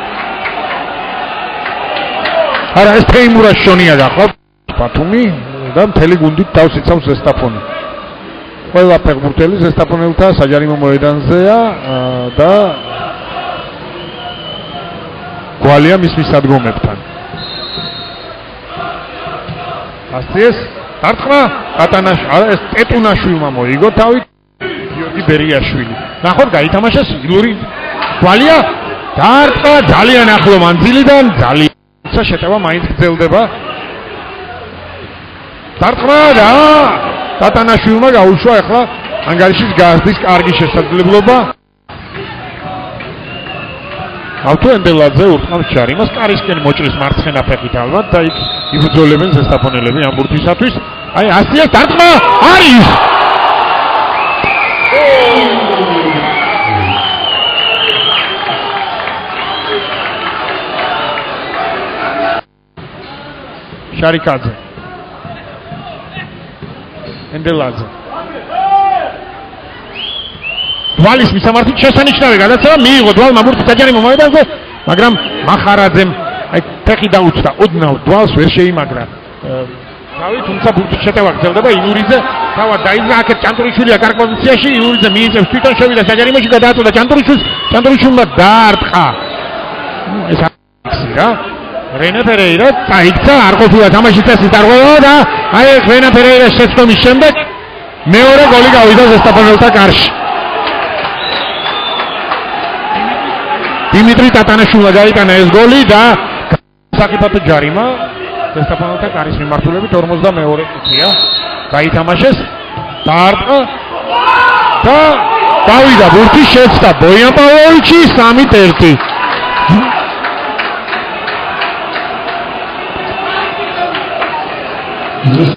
არა, ეს თეიმურას შონია გახლავთ ბათუმი და მთელი გუნდით თავს იცავს ზესტაფონი. ყველა ფეხბურთელი ზესტაფონელთა საჯარიმო მოედანზეა და გვალია მის მისადგომებთან. ასწიეს დარტყმა კატანაშ არა ეს ტეტუნაშვილმა მოიგო თავი გიორგი ბერიაშვილი. ნახოთ გაითამაშეს ილური გვალია დარტყმა ძალიან ახლო მანძილიდან, ძალიან შეტევა მაინც გრძელდება. დარტყმა და კატანაშვილმა გაუშვა ახლა ანგარიშის გაზდის კარგი შესაძლებლობა. ავთო ენდელაძე ურტყამს ჯარიმას, კარისკენ მოჭრის მარცხენა ფეხით ალბათ და იქ იბრძოლებენ ზესტაფონელები ამ ბურთისათვის. აი ასია დარტყმა არის. შარიკაძე ენდელაძე დვალის მისამართით შესანიშნავი გადაცემა მიიღო დვალმა ბურთი საჯარიმო მოედანზე, მაგრამ მახარაძემ აი ფეხი დაუწდა ოდნავ დვალს ვერ შეიმაგრა თავი, თუმცა ბურთის შეტევა გრძელდება. ილურიძე თავად დაიძრა, აქეთ ჭანტურიშვილია კარგ პოზიციაში. ილურიძე მიიწევს თვითონ შევიდა საჯარიმოში, გადააწოდა ჭანტურიშვილს, ჭანტურიშვილმა დაარტყა ეს აქსი რა. რენე პერეირა წაიქცა, არ ყოფილა თამაშის წესის დარღვევა და აი რენე პერეირას შეცდომის შემდეგ მეორე გოლი გავიდა ზესტაფონელთა კარში. დიმიტრი ტატანაშვილმა გაიტანა ეს გოლი და საკიფათო ჯარიმა ზესტაფონელთა კარის მიმართულებით ორმოცდამეორე წუთია გაითამაშეს. დაარტყა და გავიდა ბურთი, შეცდა ბოიან პავლოვიჩი სამი ერთი. Just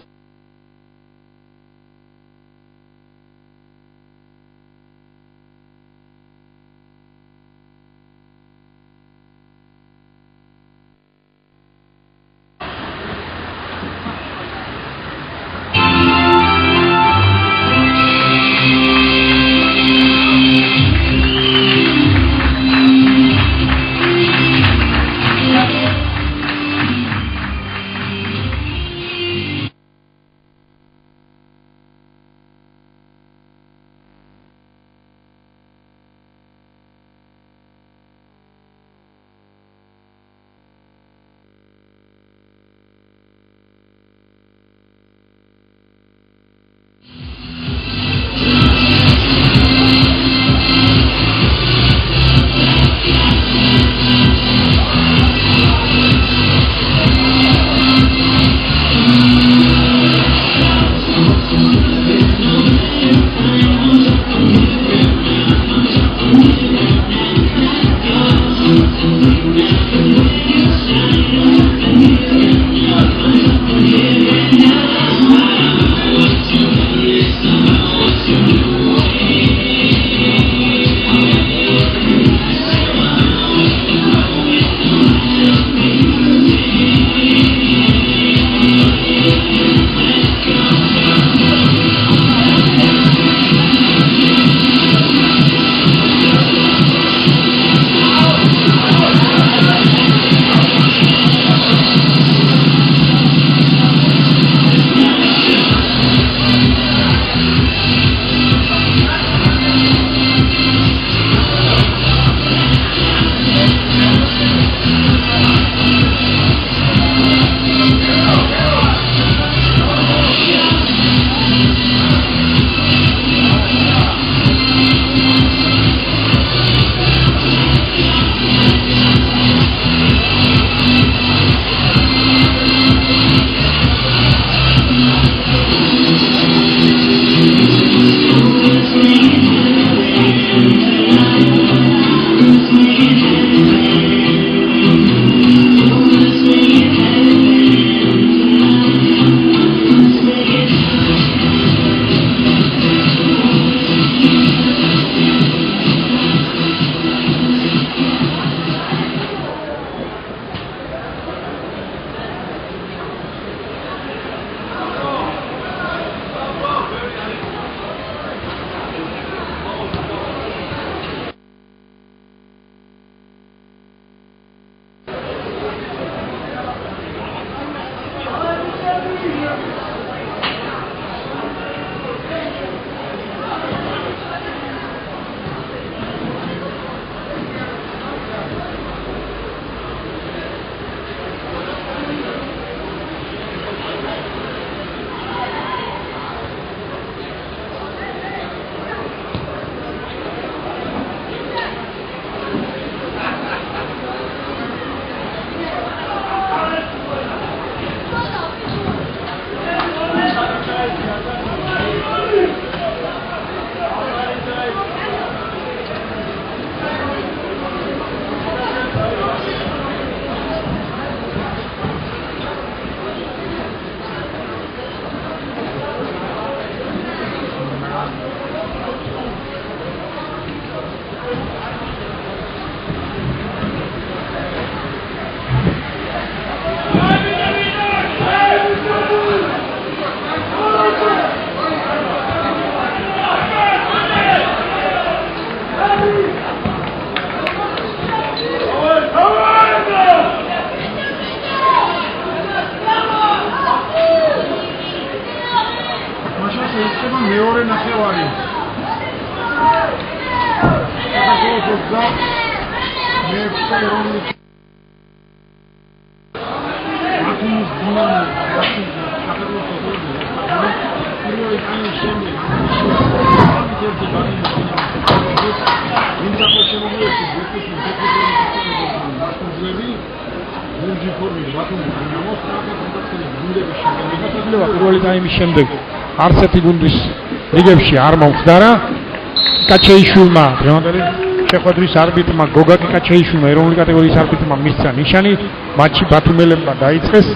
პირველი ტაიმის შემდეგ არც ერთი გუნდის რიგებში არ მომხდარა. კაჩეიშვილმა დღევანდელი შეხვედრის არბიტრმა გოგა კაჩეიშვილმა ეროვნული კატეგორიის არბიტრმა მისცა ნიშანი, მატჩი ბათუმელებმა დაიწყეს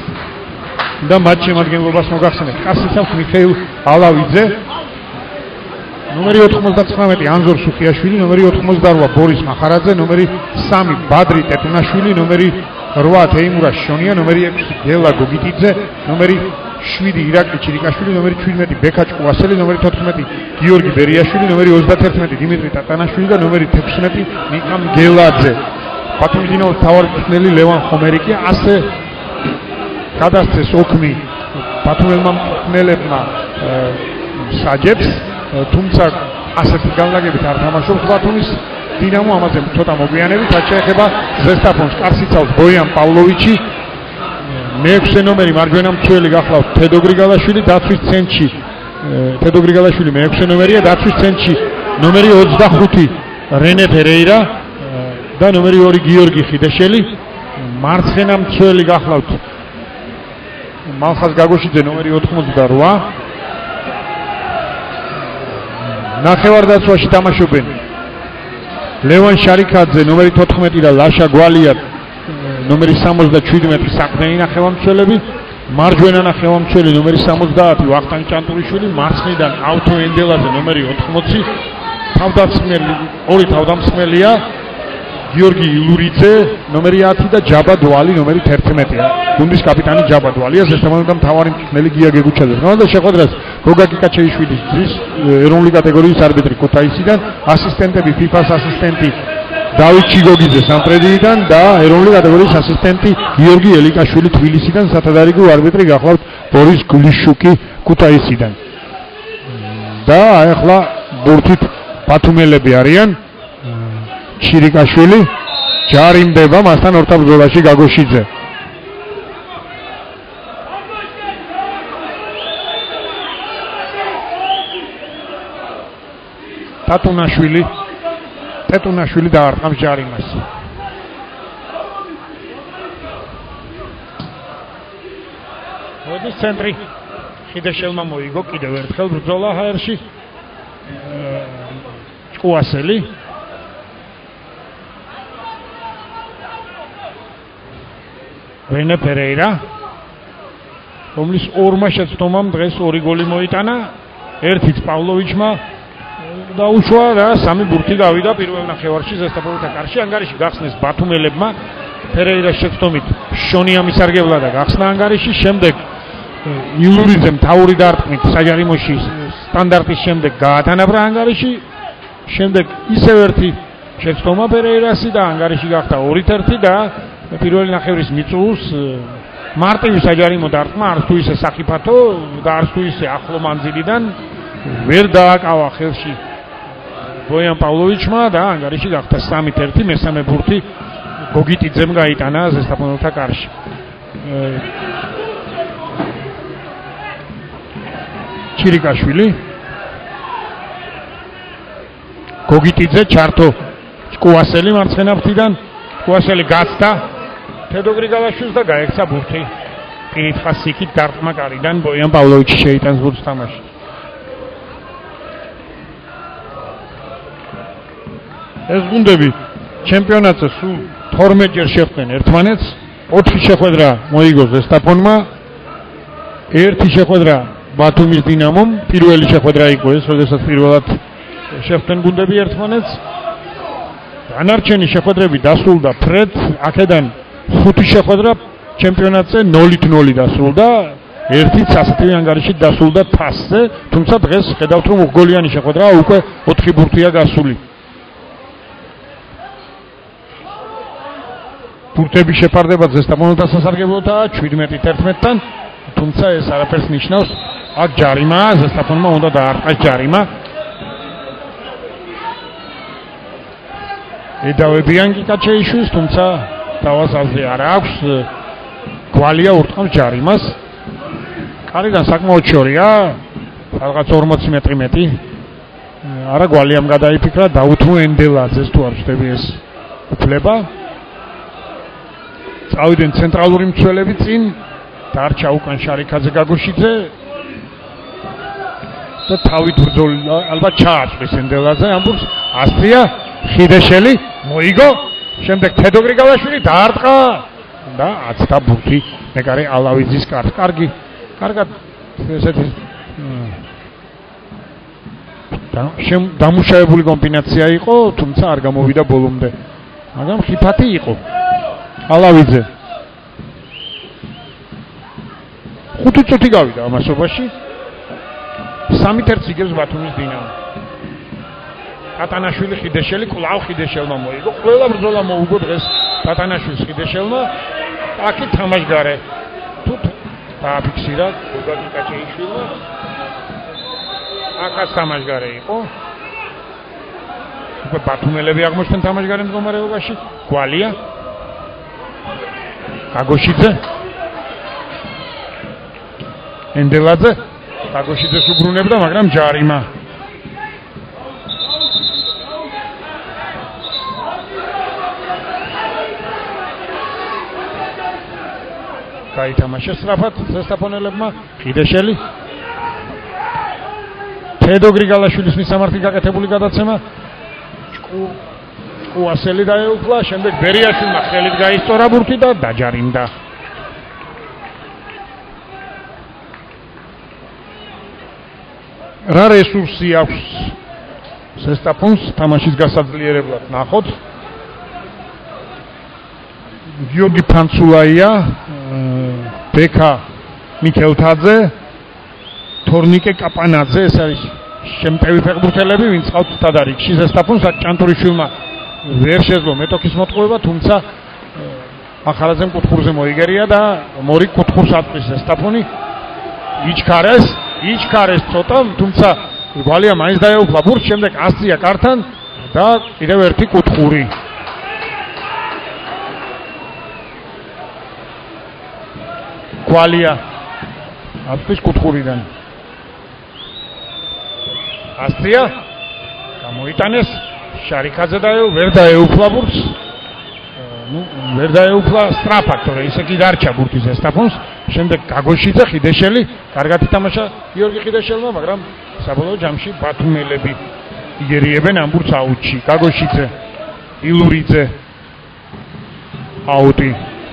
და მათ შემადგენლობას მოგახსენეთ კასიცავს მიხეილ ალავიძე, ნომერი ოთხმოცდათხრამეტი ანზორ სუხიაშვილი, ნომერი ოთხმოცდაორვა ბორის მახარაძე, ნომერი სამი ბადრი ტეტუნაშვილი, ნომერი რვა თეიმურა შონია, ნომერი ექვსი გელა გოგიტიძე, ნომერი შვიდი ირაკლი ჩირიკაშვილი, ნომერი ჩვიდმეტი ბექა ჭკუასელი, ნომერი თოთხმეტი გიორგი ბერიაშვილი, ნომერი ოცდაათერთმეტი დიმიტრი ტატანაშვილი და ნომერი თექვსმეტი ნიკამ გელაძე. ბათუმის დინამოს მთავარი მწვრთნელი ლევან ხომერიკია. ასე გადასცეს ოქმი ბათუმელმა მწვრთნელებმა საჯებს, თუმცა ასეთი განლაგებით არ თამაშობს ბათუმის დინამო, ამაზე ცოტა მოგვიანებით. რაც შეეხება ზესტაფონს, კარსიცავს ბოიან პავლოვიჩი, მეექვსე ნომერი მარჯვენა მცველი გახლავთ თედო გრიგალაშვილი, დაცვის ცენტრში თედო გრიგალაშვილი მეექვსე ნომერია, დაცვის ცენტრში ნომერი ოცდახუთი რენე ფერეირა და ნომერი ორი გიორგი ხიდაშელი, მარცხენა მცველი გახლავთ მალხაზ გაგოშიძე ნომერი ოთხმოცდარვა. ნახევარდაცვაში თამაშობენ ლევან შარიქაძე ნომერი თოთხმეტი და ლაშა გვალია ნომერი სამოცდაშვიდმეტი საქმენი ნახევარმცველები, მარჯვენა ნახევარმცველი ნომერი სამოცდაათი ვახტანგ ჭანტურიშვილი, მარცხნიდან ავთო ენდელაძე ნომერი ოთხმოცი, თავდამსხმელი ორი თავდამსხმელია გიორგი ილურიძე ნომერი ათი და ჯაბა დვალი ნომერი თერთმეტია. გუნდის კაპიტანი ჯაბა დვალია, ზესტაფონი და მთავარი მწვრთნელი გია გეგუჩაძე. დღევანდელ შეხვედრას გოგა კიკაჩეიშვილის ძის ეროვნული კატეგორიის არბიტრი ქუთაისიდან, ასისტენტები ფიფას ასისტენტი დავით ჩიგოგიძე სამტრედიიდან და ეროვნული კატეგორიის ასისტენტი გიორგი ელიკაშვილი თბილისიდან, სათადარიგო არბიტრი გახლავთ ბორის გულიშუკი ქუთაისიდან. და ახლა ბურთით ბათუმელები არიან. ჩირიკაშვილი ჯარიმდება, მასთან ორთაბრძოლაში გაგოშიძე. ტატუნაშვილი ტეტუნაშვილი დაარტყამს ჯარიმას. მოდის ცენტრი ხიდაშელმა მოიგო კიდევ ერთხელ ბრძოლა ჰაერში. ჭკუასელი რენე ფერეირა, რომლის ორმა შეცდომამ დღეს ორი გოლი მოიტანა, ერთიც პავლოვიჩმა დაუშვა და სამი ბურთი გავიდა პირველ ნახევარში ზესტაფონთა კარში. ანგარიში გახსნეს ბათუმელებმა, ფერეირას შეცდომით შონია მისარგებლა და გახსნა ანგარიში. შემდეგ ილურიძემ თავური დარტყმით საჯარიმოში სტანდარტის შემდეგ გაათანაბრა ანგარიში. შემდეგ ისევ ერთი შეცდომა ფერეირასი და ანგარიში გახდა ორით ერთი და პირველი ნახევრის მიწუს მარტივი საჯარიმო დარტყმა არც თუ ისე საფათო და არც თუ ისე ახლო მანძილიდან ვერ დააკავა ხელში ბოიან პავლოვიჩმა და ანგარიში გახდა სამი ერთი, მესამე ბურთი გოგიტიძემ გაიტანა ზესტაფონელთა კარში. ჩირიკაშვილი გოგიტიძე ჩართო ჭკუასელი მარცხენა ფრთიდან ჭკუასელი გაცდა თედო გრიგალაშვილს და გაექცა ბურთი პირით ხასიკით დარტყმა კარიდან ბოიან პავლოვიჩი შეიტანს ბურთს თამაში. ეს გუნდები ჩემპიონატზე სულ თორმეტ ჯერ შეხვდნენ ერთმანეთს, ოთხი შეხვედრა მოიგო ზესტაფონმა, ერთი შეხვედრა ბათუმის დინამომ, პირველი შეხვედრა იყო ეს, როდესაც პირველად შეხვდნენ გუნდები ერთმანეთს. დანარჩენი შეხვედრები დასრულდა ფრედ, აქედან ხუთი შეხვედრა ჩემპიონატზე ნოლით ნოლი დასრულდა, ერთიც ასეთივე ანგარიშით დასრულდა თასზე, თუმცა დღეს ხედავთ რომ უგოლიანი შეხვედრაა, უკვე ოთხი ბურთია გასული. ბურთები შეფარდება ზესტაფონელთა სასარგებლოდაა შვიდმეტი თერთმეტთან, თუმცა ეს არაფერს ნიშნავს, აქ ჯარიმაა, ზესტაფონმა უნდა დაარტყას ჯარიმა. ედავებიან კი კაჩეიშვილს, თუმცა დავას აზრი არ აქვს, გვალია ურტყავს ჯარიმას. კარიდან საკმაოდ შორია, რაღაც ორმოცი მეტრი მეტი. არა გვალიამ გადაიფიქრა, დაუთმო ენდელაძეს თუ არ ვშტები ეს უფლება. წავიდნენ ცენტრალური მცველები წინ, დარჩა უკან შარიქაძე გაგოშიძე და თავით ბრძოლა ალბათ ჩააწვეს ენდელაძე ამბობს ასწია ხიდეშელი მოიგო, შემდეგ თედო გრიგალაშვილი დაარტყა და აცდა ბურთი მეკარე ალავიძის კარს. კარგი, კარგად ესეთი დამუშავებული კომბინაცია იყო, თუმცა არ გამოვიდა ბოლომდე, მაგრამ ხიფათი იყო. ალავიძე ხუთი წუთი გავიდა ამასობაში, სამი თერთს იგებს ბათუმის დინამო. ტატანაშვილი ხიდეშელი კვლავ ხიდეშელმა მოიგო, ყველა ბრძოლა მოუგო დღეს ტატანაშვილს ხიდეშელმა, აქეთ თამაშგარე თუ დააფიქსირა გოგაკი კაჩეიშვილმა, აქაც თამაშგარე იყო, უკვე ბათუმელები აღმოჩნდნენ თამაშგარე მდგომარეობაში, გვალია გაგოშიძე ენდელაძე გაგოშიძეს უბრუნებდა, მაგრამ ჯარიმა. გაითამაშა სწრაფად ზესტაფონელებმა, ხიდეშელი თედო გრიგალაშვილის მისამართი გაკეთებული გადაცემა, ჭკუასელი დაეუფლა, შემდეგ ბერიაშვილმა ხელით გაისწორა ბურთი და დაჯარიმდა. რა რესურსი აქვს ზესტაფონს თამაშის გასაძლიერებლად ნახოთ. გიორგი ფანცულაია, ბექა მიქელთაძე, თორნიკე კაპანაძე, ეს არის შემტევი ფეხბურთელები, ვინც ყავთ სტადარიკში ზესტაფონს. ჭანტურიშვილმა ვერ შეძლო მეტოქის მოტყუება, თუმცა ახალაძე მკუთხურზე მოიგერია და მორი კუთხურს ატყვის ზესტაფონი. იჩქარეს, იჩქარეს ცოტა, თუმცა გვალია მაინც დაეუფლა ბურთს, შემდეგ ასწია კართან და კიდევ ერთი კუთხური. გვალია ატყვის კუთხურიდან. ასწია გამოიტანეს, შარიქაძე დაეუ ვერ დაეუფლა ბურთს. ნუ ვერ დაეუფლა სწრაფად, თორე ისე კი დარჩა ბურთი ზესტაფონს. შემდეგ გაგოშიძე, ხიდეშელი, კარგად ითამაშა გიორგი ხიდეშელმა, მაგრამ საბოლოო ჯამში ბათუმელები იგერიებენ ამ ბურთს აუტში. გაგოშიძე, ილურიძე, აუტი.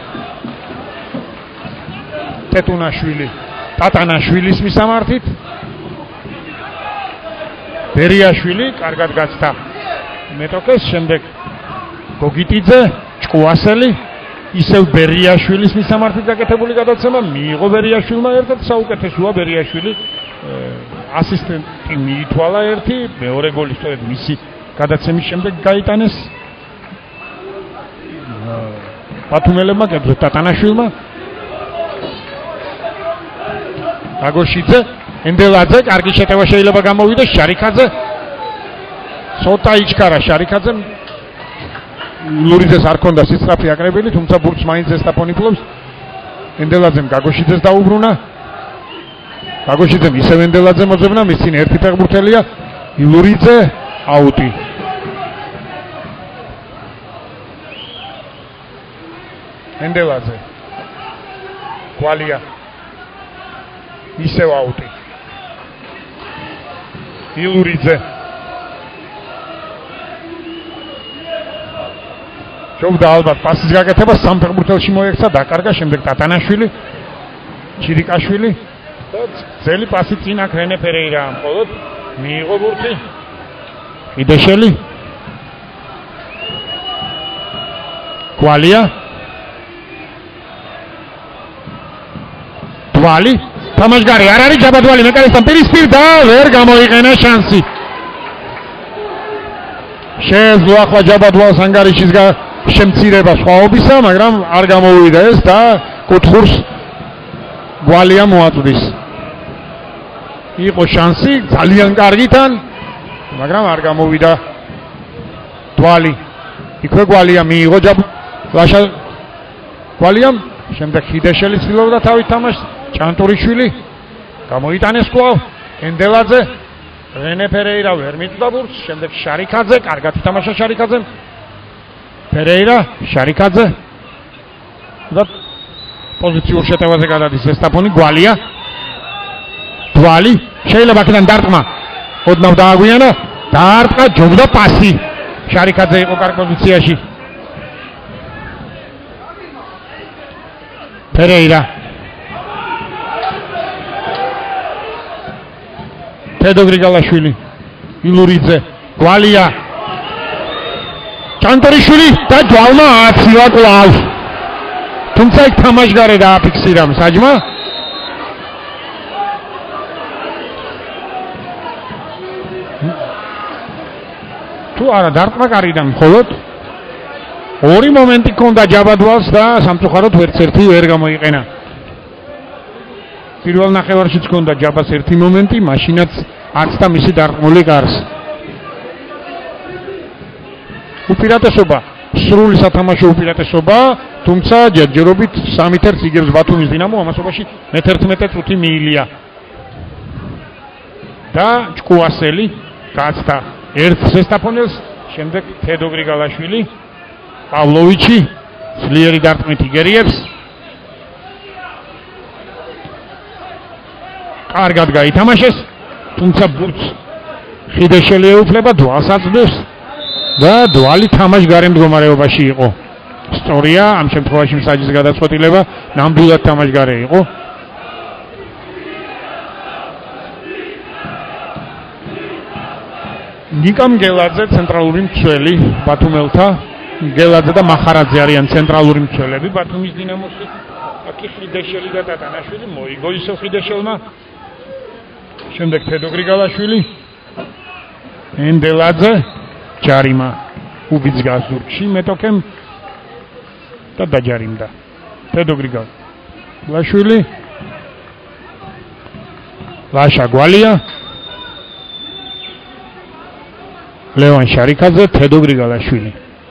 ტეტუნაშვილი, ტატანაშვილის მისამართით. ბერიაშვილი კარგად გაცდა მეტოქეს, შემდეგ გოგიტიძე, ჭკუასელი, ისევ ბერიაშვილის მისამართით გაკეთებული გადაცემა, მიიღო ბერიაშვილმა ერთად, საუკეთესოა ბერიაშვილი, ასისტენტი მიითვალა ერთი, მეორე გოლი სწორედ მისი გადაცემის შემდეგ გაიტანეს ბათუმელებმა, კერძოდ ტატანაშვილმა. გაგოშიძე, ენდელაძე, კარგი შეტევა შეიძლება გამოვიდეს შარიქაძე. ცოტა იჩქარა შარიქაძე. ლურიძეს არ ქონდა სისწრაფე აკრებილი, თუმცა ბურთს მაინც ზესტაფონი ფლობს. ენდელაძემ გაგოშიძეს დაუბრუნა. გაგოშიძემ ისევ ენდელაძე მოძებნა, მის წინ ერთი ფეხბურთელია. ლურიძე აუტი. ენდელაძე. გვალია. ისევ აუტი. ლურიძე. შობდა ალბათ პასის გაკეთება სამ ფეხბურთელში მოექცა, დაკარგა, შემდეგ ტატანაშვილი, ჩირიკაშვილი და ძელი პასი წინ აქ რენე ფერეირა, მხოლოდ მიიღო ბურთი. იდეშელი. გვალია. დვალი, თამაშგარი არ არის ჯაბადვალი მეკარესთან პირისპირ და ვერ გამოიყენა შანსი. შეეძლო ახლა ჯაბადვალს ანგარიშის შემცირება სხვაობისა, მაგრამ არ გამოვიდა ეს და კუთხურს გვალია მოაწვდის. იყო შანსი ძალიან კარგითან, მაგრამ არ გამოვიდა დვალი. იქვე გვალია მიიღო ჯაბლაშა გვალიამ, შემდეგ ხიდეშელი ცდილობდა თავით თამაშს, ჭანტურიშვილი გამოიტანეს კვლავ, ენდელაძე, რენე ფერეირა ვერ მიწვდა ბურთს, შემდეგ შარიქაძე, კარგად ითამაშა შარიქაძემ. ფერეირა, შარიქაძე და პოზიციურ შეტევაზე გადადის ზესტაფონი, გვალია. დვალი, შეიძლება აქედან დარტყმა. ოდნავ დააგვიანა, დაარტყა, ჯობდა პასი. შარიქაძე იყო კარგ პოზიციაში. ფერეირა. თედო გრიგალაშვილი, ილურიძე, გვალია. ჭანტურიშვილი და ჯვალმა აცილა კვლავ. თუმცა იქ თამაშგარე დააფიქსირა მსაჯმა. თუ არა დარტყმა კარიდან მხოლოდ ორი მომენტი ჰქონდა ჯაბადვალს და სამწუხაროდ ვერც ერთი ვერ გამოიყენა. პირველ ნახევარშიც ჰქონდა ჯაბას ერთი მომენტი, მაშინაც არცდა მისი დარტყმული გარს. უპირატესობა, სრული სათამაშო უპირატესობა, თუმცა ჯერჯერობით სამი თერთს იგებს ბათუმის დინამო, ამასობაში მეთერთმეტე წუთი მიილია. და ჭკუასელი გაცდა ერთ ზესტაფონელს, შემდეგ თედო გრიგალაშვილი, პავლოვიჩი, ძლიერი დარტყმით იგერიებს. კარგად გაითამაშეს, თუმცა ბურთს ხიდეშელი ეუფლება, დვალს აწვდებს და დვალი თამაშგარე მდგომარეობაში იყო. სწორია, ამ შემთხვევაში მსაჯის გადაწყვეტილება ნამდვილად თამაშგარე იყო. ნიკამ გელაძე ცენტრალური მცველი ბათუმელთა, გელაძე და მახარაძე არიან ცენტრალური მცველები ბათუმის დინამოსი. აკი ხიდეშელი და ტატანაშვილი მოიგო ისევ ხიდეშელმა. შემდეგ თედო გრიგალაშვილი, ენდელაძე, ჯარიმა უბიძგას ზურგში მეტოქემ და დაჯარიმდა. თედო გრიგალაშვილი, ლაშა გვალია, ლევან შარიქაძე, თედო გრიგალაშვილი.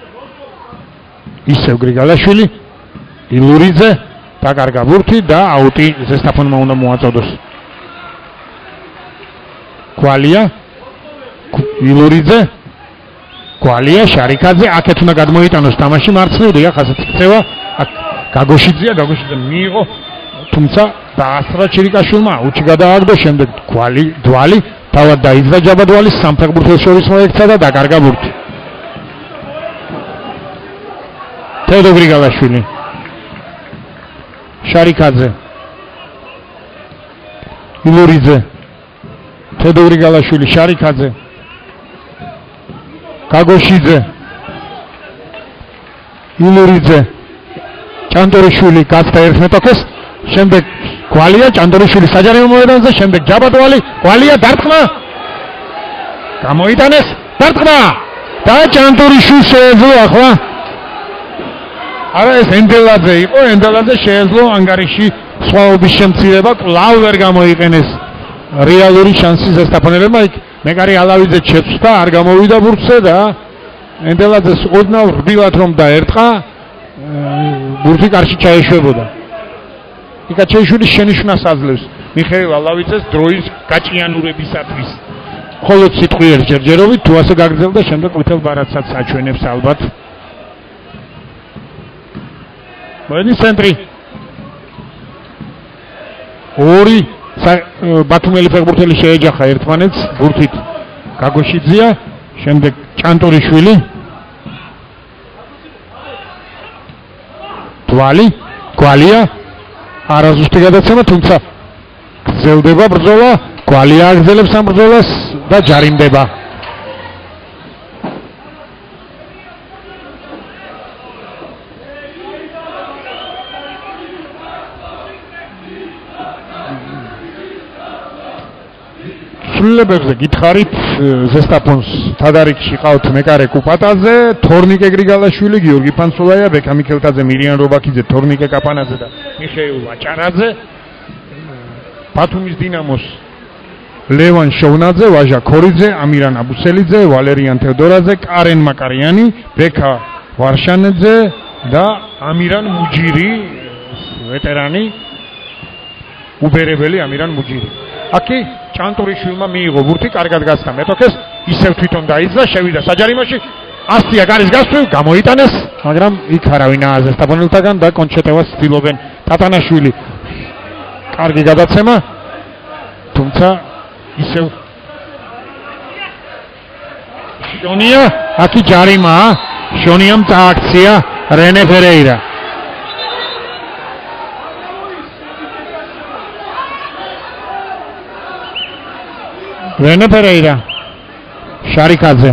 ისევ გრიგალაშვილი, ილურიძე, დაკარგა ბურთი და აუტი ზესტაფონმა უნდა მოაწოდოს. გვალია, ილურიძე, გვალია, შარიქაძე, აქეთ უნდა გადმოიტანოს თამაში მარცხნივ, დიახ, ასეთ ქცევა, აქ გაგოშიძეა, გაგოშიძე მიიღო, თუმცა დაასწრა ჩირიკაშვილმა, აუჩი გადააგდო, შემდეგ გვალი, დვალი, თავად დაიძრა ჯაბადვალის სამ ფეხბურთელს შორის მოექცა და დაკარგა ბურთი. თედო გრიგალაშვილი, შარიქაძე, ილურიძე, თედო გრიგალაშვილი, შარიქაძე, გაგოშიძე, ილურიძე, ჭანტურიშვილი გაცდა ერთ მეტოქეს, შემდეგ გვალია, ჭანტურიშვილი საჯარო მოედანზე, შემდეგ ჯაბადვალი, გვალია, დარტყმა, გამოიტანეს, დარტყმა და ჭანტურიშვილს შეეძლო ახლა. არა ეს ენდელაძე იყო, ენდელაძე შეეძლო ანგარიში სხვაობის შემცირება კვლავ ვერ გამოიყენეს რეალური შანსი ზესტაფონელებმა. იქ მეკარი ალავიძე შეცვლა, არ გამოვიდა ბურთზე და ენდელაძეს ოდნავ რბილად რომ დაერტყა, ბურთი კარში ჩაეშვებოდა. იკაჩეიშვილის შენიშვნას აძლევს მიხეილ ალავიძეს დროის გაჭიანურებისათვის. მხოლოდ სიტყვიერ ჯერჯერობით თუ ასე გაგრძელდა, შემდეგ ყვითელ ბარათსაც აჩვენებს ალბათ. მოედის ცენტრი. ორი ბათუმელი ფეხბურთელი შეეჯახა ერთმანეთს, ბურთით გაგოშიძია, შემდეგ ჭანტურიშვილი. თვალი, გვალია, არაზუსტი გადაცემა, თუმცა გრძელდება ბრძოლა, გვალია აგრძელებს ამ ბრძოლას და ჯარიმდება. სრულებებზე გითხარით ზესტაფონს თადარიგში ყავთ მეკარე კუპატაძე, თორნიკე გრიგალაშვილი, გიორგი ფანცულაია, ბექა მიქელტაძე, მირიან რობაქიძე, თორნიკე კაპანაძე და მიხეილ ვაჭარაძე. ბათუმის დინამოს ლევან შოვნაძე, ვაჟა ქორიძე, ამირან აბუსელიძე, ვალერიან თევდორაძე, კარენ მაკარიანი, ბექა ვარშანეძე და ამირან მუჯირი, ვეტერანი, უბერებელი ამირან მუჯირი. აკი ჭანტურიშვილმა მიიღო ბურთი, კარგად გასცა მეტოქეს, ისევ თვითონ დაიძრა, შევიდა საჯარიმოში, ასწია გარის გასწვრივ, გამოიტანეს, მაგრამ იქ არავინაა ზესტაფონელთაგან და კონჩეტევას ცდილობენ. ტატანაშვილი კარგი გადაცემა, თუმცა ისევ შონია, აკი ჯარიმაა, შონიამ წააქცია რენე ფერეირა. რენე ფერეირა, შარიკაძე,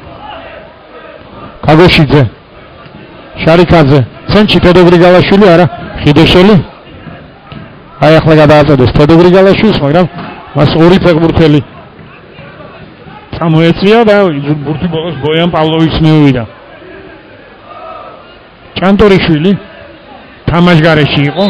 კაგოშიძე, შარიკაძე, ცენტრი თედო გრიგალაშვილი, არა, ხიდეშელი. აი ახლა გადააწოდეს თედო გრიგალაშვილს, მაგრამ მას ორი ფეხბურთელი წამოეწია და ბურთი ბოლოს ბოიან პავლოვიჩს მიუვიდა. ჭანტურიშვილი თამაშგარეში იყო.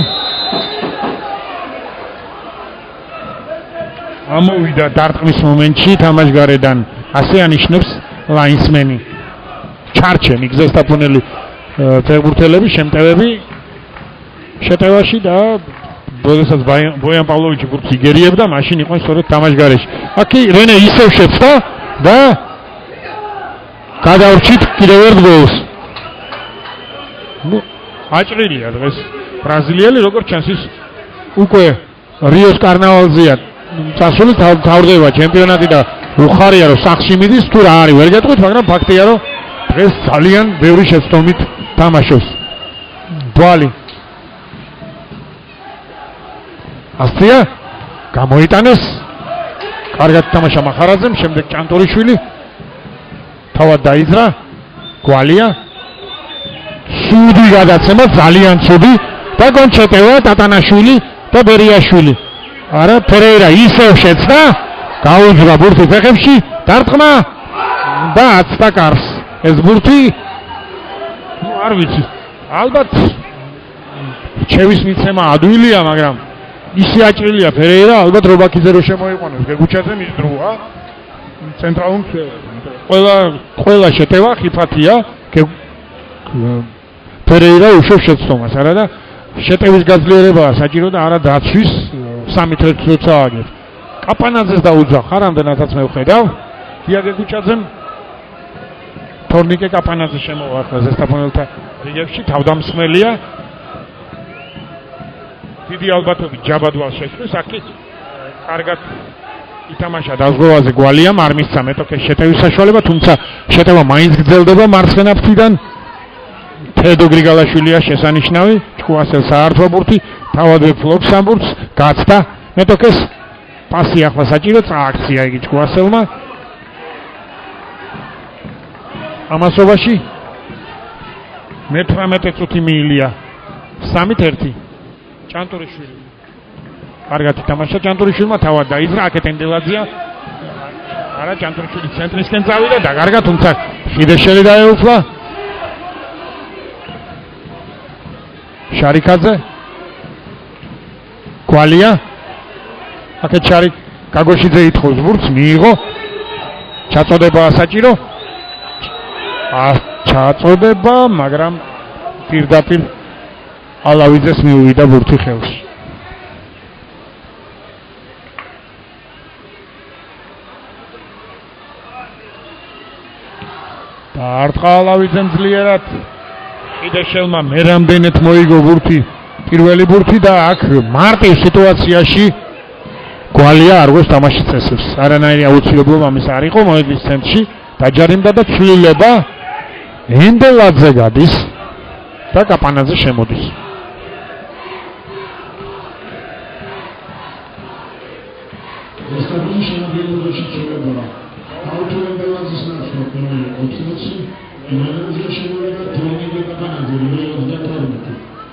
ამოვიდა დარტყმის მომენტში თამაშგარედან, ასე ანიშნებს ლაინსმენი. ჩარჩენ იქ ზესტაფონელი ფეხბურთელები, შემტევები შეტევაში და როდესაც ბოიან პავლოვიჩი ბურთს იგერიებდა, მაშინ იყო სწორედ თამაშგარეში. აკი რენე ისევ შეცდა და გადაურჩით კიდევ ერთ გოლს. ნუ აჭრილია დღეს ბრაზილიელი, როგორც ჩანს ის უკვე რიოს კარნავალზეა წასული, თავდება ჩემპიონატი და უხარია რომ სახში მიდის, თუ რა არის ვერ გეტყვით, მაგრამ ფაქტია რომ დღეს ძალიან ბევრი შეცდომით თამაშობს. დვალი ასწია, გამოიტანეს, კარგად თამაშა მახარაძემ, შემდეგ ჭანტურიშვილი, თავად დაიძრა, გვალია, ცუდი გადაცემა, ძალიან ცუდი და კონჩეტევა, ტატანაშვილი და ბერიაშვილი. არა, ფერეირა ისევ შეცდა, გაუძრა ბურთი ფეხებში, დარტყმა და აცდა კარს. ეს ბურთი, არ ვიცი, ალბათ ჩევის მიცემა ადვილია, მაგრამ ისე აჭრილია ფერეირა, ალბათ რობაქიძე რო შემოიყვანოს გეგუჩაძე მის დროა. ცენტრალურ ყველა ყველა შეტევა ხიფათია, ფერეირა უშევ შეცდომას, არა და შეტევის გაძლიერებაა საჭირო და არა დაცვის სამი თერთმეტ წააგებს. კაპანაძეს დაუძახ, რამდენადაც მე ვხედავ, გია გეგუჩაძემ თორნიკე კაპანაძე შემოახლა ზესტაფონელთა რიგებში, თავდამსხმელია. დიდი ალბათობით ჯაბადვალს შეხვდეს, აკი კარგად ითამაშა დაზღვევაზე გვალიამ, არ მისცა მეტოქეს შეტევის საშუალება, თუმცა შეტევა მაინც გრძელდება მარცხენა ფრთიდან. თედო გრიგალაშვილია შესანიშნავი, ჭკუასელ საერთო ბურთი, თავად ვეფლობს ამ ბურთს, გაცდა მეტოქეს, პასი ახლა საჭირო, წააქცია იგი ჭკუასელმა. ამასობაში მეთვრამეტე წუთი მიილია, სამით ერთი. ჭანტურიშვილი. კარგად ითამაშა ჭანტურიშვილმა, თავად დაიძრა, აქეთ ენდელაძეა. არა, ჭანტურიშვილი ცენტრისკენ წავიდა და კარგად, თუმცა ხიდეშელი დაეუფლა. შარიკაძე. გვალია აქეთ შარი გაგოშიძე ითხოვს ბურთს მიიღო ჩაწოდება საჭირო ჩაწოდება მაგრამ პირდაპირ ალავიძეს მიუვიდა ბურთი ხელში და არტყა ალავიძემ ძლიერად კიდეშელმა მე რამდენეთ მოიგო ბურთი პირველი ბურთი და აქ მარტივ სიტუაციაში გვალია არ გვეს თამაშის წესებს არანაირი აუცილებლობა ამის არ იყო მოედნის ცენტრში დაჯარიმდა და ცვლილება ენდელაძე გადის და კაპანაძე შემოდის Establish an availability to Rebora. How to endelazzis nafsok numero otsmotsi, imanazzis shemorega training da Kapanadze, numero dvanaesmetoarmeti.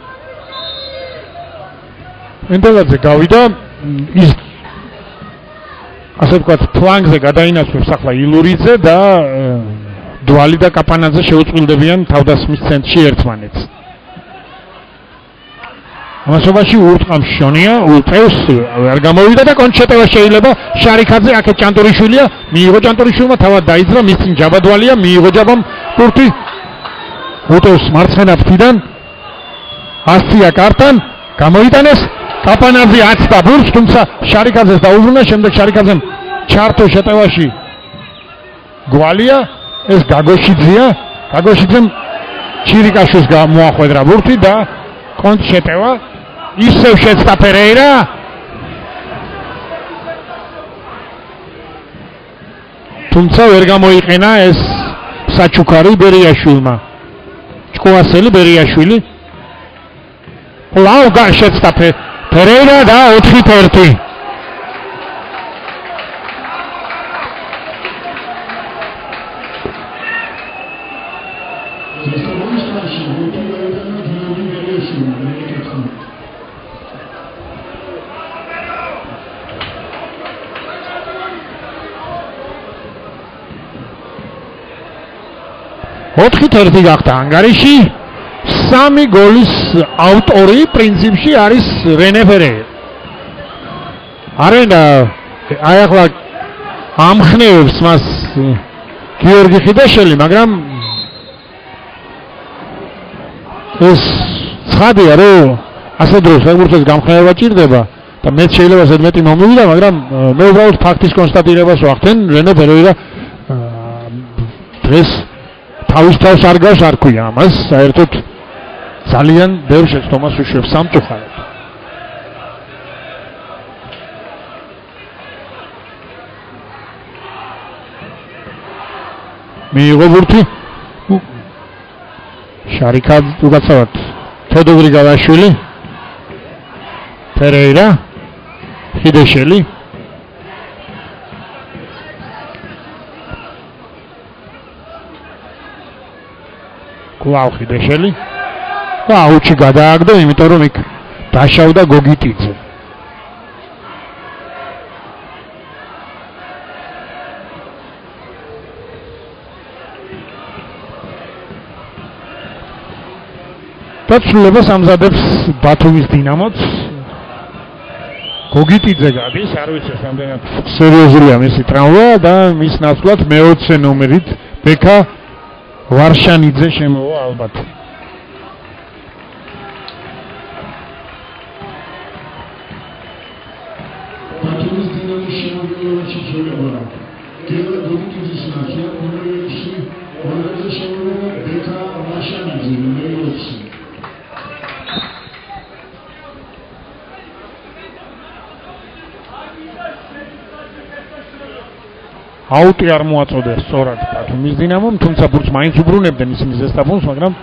ენდელაძე გავიდა ის ასე ვთქვათ ფლანგზე გადაინაცვლებს ახლა ილურიძე და დვალი და კაპანაძე შეუწყვილდებიან თავდასხმის ცენტრში ერთმანეთს. ამასობაში ურტყამშონია ულტევს არ გამოვიდა და კონჩეტევა შეიძლება შარიქაძე აქეთ ჭანტურიშვილია მიიღო ჭანტურიშვილმა თავად დაიძრა მის წინ ჯაბადვალია მიიღო ჯაბამ ბურთი ულტევს მარცხენა ფრთიდან ასწია კარტან გამოიტანეს კაპანაძე აცდა ბურთს თუმცა შარიქაძეს დაუბრუნა შემდეგ შარიქაძემ ჩართო შეტევაში გვალია ეს გაგოშიძეა გაგოშიძემ ჩირიკაშვილს გამოახვედრა ბურთი და კონტ შეტევა ისევ შეცდა ფერეირა თუმცა ვერ გამოიყენა ეს საჩუქარი ბერიაშვილმა ჭკუასელი ბერიაშვილი ლაუ გაშეცდა ფერეირა და ოთხი ერთი ოთხი ერთი გახდა ანგარიში სამი გოლის ავტორი პრინციპში არის რენე ფერეირა არენა აი ახლა ამხნევებს მას გიორგი ხიდაშელი მაგრამ ეს ცხადია რომ ასე დროს ფეხბურთის გამხნევება ჭირდება და მეც შეიძლება ზედმეტი მომივიდა მაგრამ მე უბრალოდ ფაქტის კონსტატირებას ვახდენ რენე ფერეირა დღეს თავის თავს არ გავს არ ქვია ამას საერთოდ ძალიან ბევრ შეცდომას უშვებს სამწუხაროდ მიიღო ბურთი შარიქაძე უგაცავად თედორ გრიგალაშვილი ფერეირა ხიდეშელი კვლავ ხიდეშელი და აუჩი გადააგდო იმიტომ რომ იქ დაშავდა გოგიტიძე და ცვლილებას ამზადებს ბათუმის დინამოც გოგიტიძე გადის არ ვიცი რამდენად სერიოზულია მისი ტრავმა და მის ნაცვლად მეოცე ნომერით ბექა ვარშანიძე შემოვა ალბათ ბათუმის დინამოს შემოგვიყვება ჩიჩოლებარა გელა გოგიტიძის ნაცვლად ნომერი ექვსი ორგანზე შემოვა ბექა ვარშანიძე ნომერი ოცი აუტი არ მოაწოდა სწორად ბათუმის დინამომ, თუმცა ბურთს მაინც უბრუნებდნენ ისინი ზესტაფონს, მაგრამ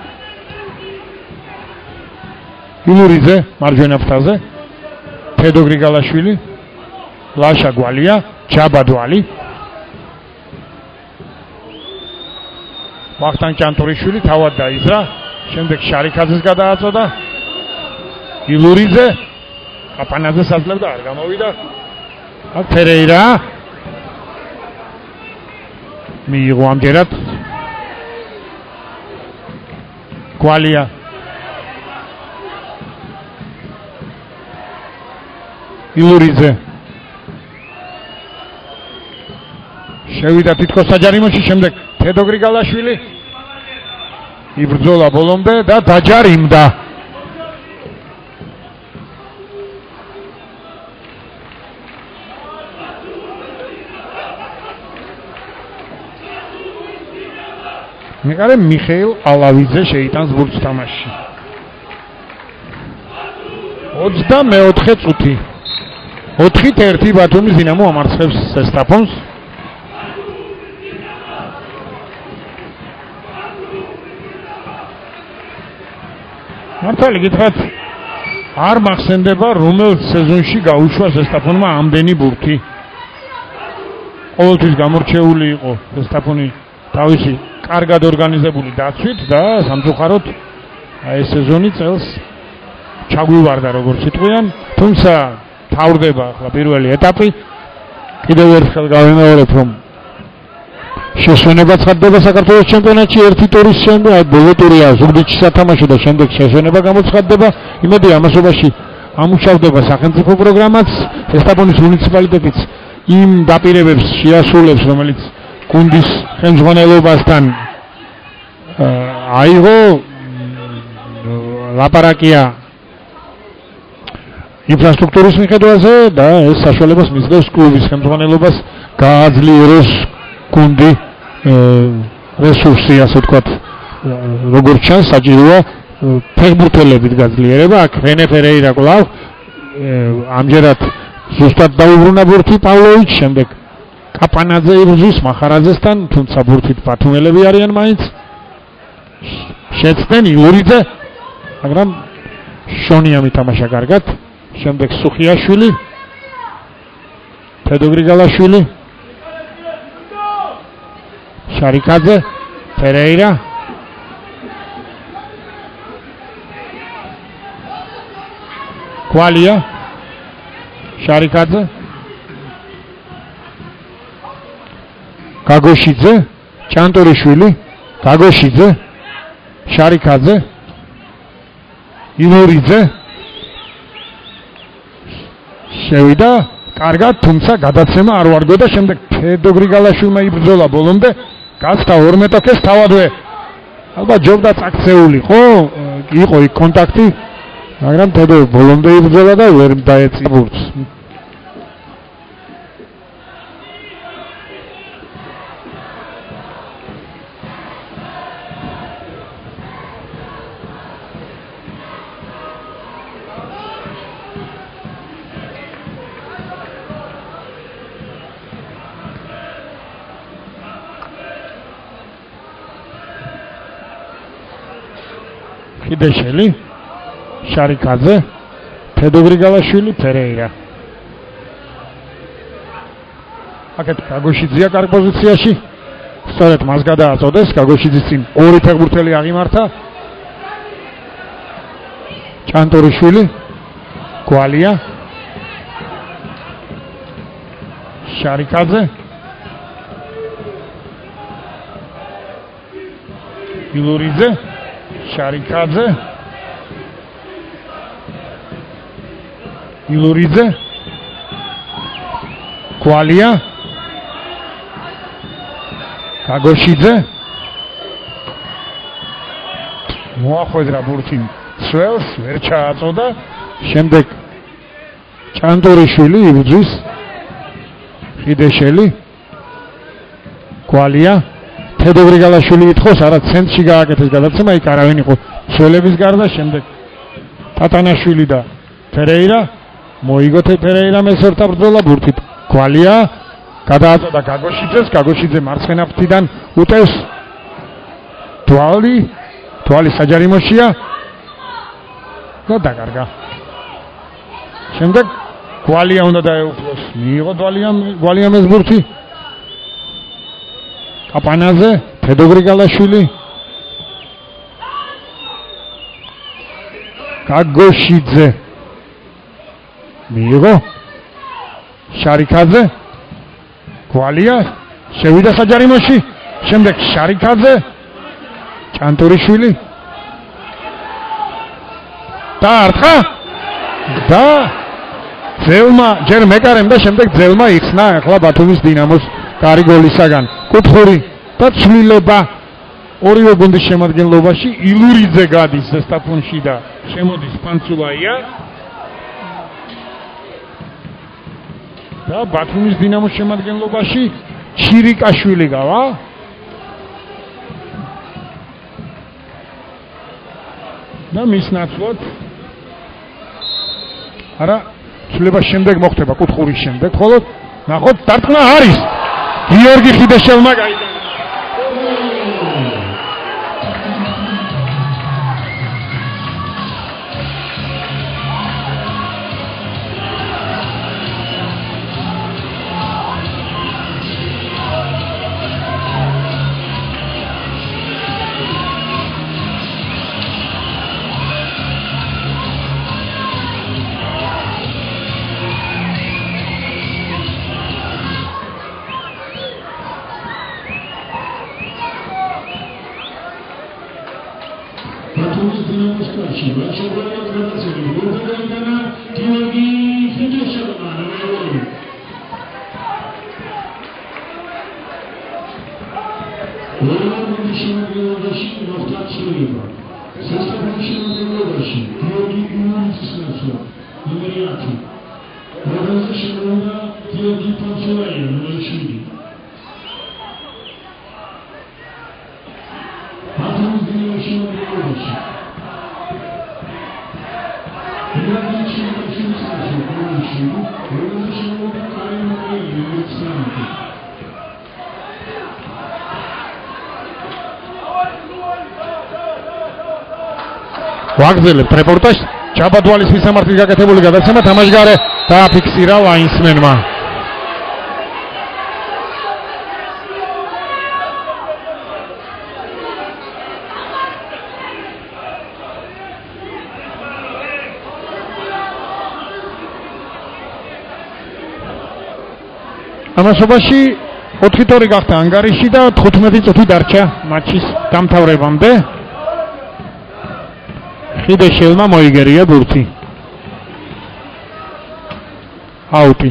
ილურიძე მარჯვენა ფრთაზე, თედო გრიგალაშვილი, ლაშა გვალია, ჯაბადვალი, ვახტანგ ჭანტურიშვილი თავად დაიძრა, შემდეგ შარიქაძეს გადააწოდა, ილურიძე, კაპანაძეს აძლევდა, არ გამოვიდა, აქ ფერეირა მიიღო ამჯერად გვალია ილურიძე შევიდა თითქოს საჯარიმოში, შემდეგ თედო გრიგალაშვილი იბრძოლა ბოლომდე და დაჯარიმდა. მეკარე მიხეილ ალავიძე შეიტანს ბურთს თამაშში. ოცდამეოთხე წუთი. ოთხით ერთი ბათუმის დინამო ამარცხებს ზესტაფონს. მართალი გითხრათ, არ მახსენდება რომელ სეზონში გაუშვა ზესტაფონმა ამდენი ბურთი. ყოველთვის გამორჩეული იყო ზესტაფონი თავისი კარგად ორგანიზებული დაცვით და სამწუხაროდ აი ეს სეზონი წელს ჩაგვივარდა როგორც იტყვიან, თუმცა თავდება ახლა პირველი ეტაპი. კიდევ ერთხელ გავიმეორებ, რომ შესვენება ცხადდება საქართველოს ჩემპიონატში ერთი ტურის შემდეგ, აი ბოლო ტურია ზუგდიდში სათამაშო და შემდეგ შესვენება გამოცხადდება. იმედია ამასობაში ამუშავდება სახელმწიფო პროგრამაც, ზესტაფონის მუნიციპალიტეტიც იმ დაპირებებს შეასრულებს, რომელიც გუნდის ხელმძღვანელობასთან აიღო. ლაპარაკია ინფრასტრუქტურის მიხედვაზე და ეს საშუალებას მისდევს კლუბის ხელმძღვანელობას გააძლიეროს გუნდი რესურსი, ასე ვთქვათ, როგორც ჩანს საჭიროა ფეხბურთელებით გაძლიერება. აქ რენე ფერეირა კვლავ ამჯერად ზუსტად დაუბრუნა ბურთი პავლოვიჩ, შემდეგ კაპანაძე იბრძვის მახარაძესთან, თუმცა ბურთით ბათუმელები არიან მაინც. შეცდნენ ილურიძე, მაგრამ შონია მითამაშა კარგად. შემდეგ სუხიაშვილი, თედო გრიგალაშვილი, შარიკაძე, ფერეირა, კვალია, შარიკაძე, გაგოშიძე, ჩანტორიშვილი, გაგოშიძე, შარიკაძე, ილურიძე შევიდა კარგად, თუმცა გადაცემა არ ვარგო და შემდეგ თედო გრიგალაშვილმა იბრძოლა ბოლომდე, გასცა ორ მეტოქეს თავადვე. ალბათ ჯობდა წაქცეული, ხო? იყო იქ კონტაქტი, მაგრამ თედო ბოლომდე იბრძოლა და ვერ დაეწია ბურთს. ხიდეშელი, შარიკაძე, თედო გრიგალაშვილი, ფერეირა. აქეთ გაგოშიძეა კარგ პოზიციაში. სწორედ მას გადააწოდეს, გაგოშიძის წინ ორი ფეხბურთელი აღიმართა. ჩანტორიშვილი, კვალია, შარიკაძე, ილურიძე, შარიკაძე, ილურიძე, კვალია, გაგოშიძე, მოახვედრა ბურთი სველს, ვერ ჩააწოდა. შემდეგ ჩანტორიშვილი იბრძვის, ხიდეშელი, კვალია, თედო გრიგალაშვილი ითხოვს, არა ცენტრში გააკეთეს გადაცემა, იქ არავინ იყო ცველების გარდა. შემდეგ ტატანაშვილი და ფერეირა, მოიგო ფერეირამ ესერთა ბრძოლა ბურთით. კვალია გადააწოდა გაგოშიძეს, გაგოშიძე მარცხენა ფრთიდან უტევს, თვალი, თვალი საჯარიმოშია და დაკარგა. შემდეგ კვალია უნდა დაეუფლოს, მიიღო თვალიამ, კვალიამ ეს ბურთი. კაპანაძე, თედო გრიგალაშვილი, გაგოშიძე, მიიღო, შარიკაძე, კვალია, შევიდა საჯარიმოში, შემდეგ შარიკაძე, ჩანტორიშვილი, დაარტყა და ძელმა ჯერ მეკარემ და შემდეგ ძელმა იხსნა ახლა ბათუმის დინამოს კარი გოლისაგან. კუთხური და ცვლილება ორივე გუნდის შემადგენლობაში. ილურიძე გადის ზესტაფონში და შემოდის პანცულაია. და ბათუმის დინამოს შემადგენლობაში ჩირიკაშვილი გავა. და მის ნაცვლად არა ცვლილება შემდეგ მოხდება კუთხურის შემდეგ, ხოლო ნახოთ დარტყმა არის. გიორგი ხიდაშელმა გაიტანა. ვაგზელებთ რეპორტაჟს. ჩაბადვალის მისამართით გაკეთებული გადაცემა თამაშგარე დააფიქსირა ლაინსმენმა. ამასობაში ოთხი თორი გახდა ანგარიში და თხუთმეტი წუთი დარჩა მატჩის დამთავრებამდე. ხიდაშელმა მოიგერია ბურთი. აუტი.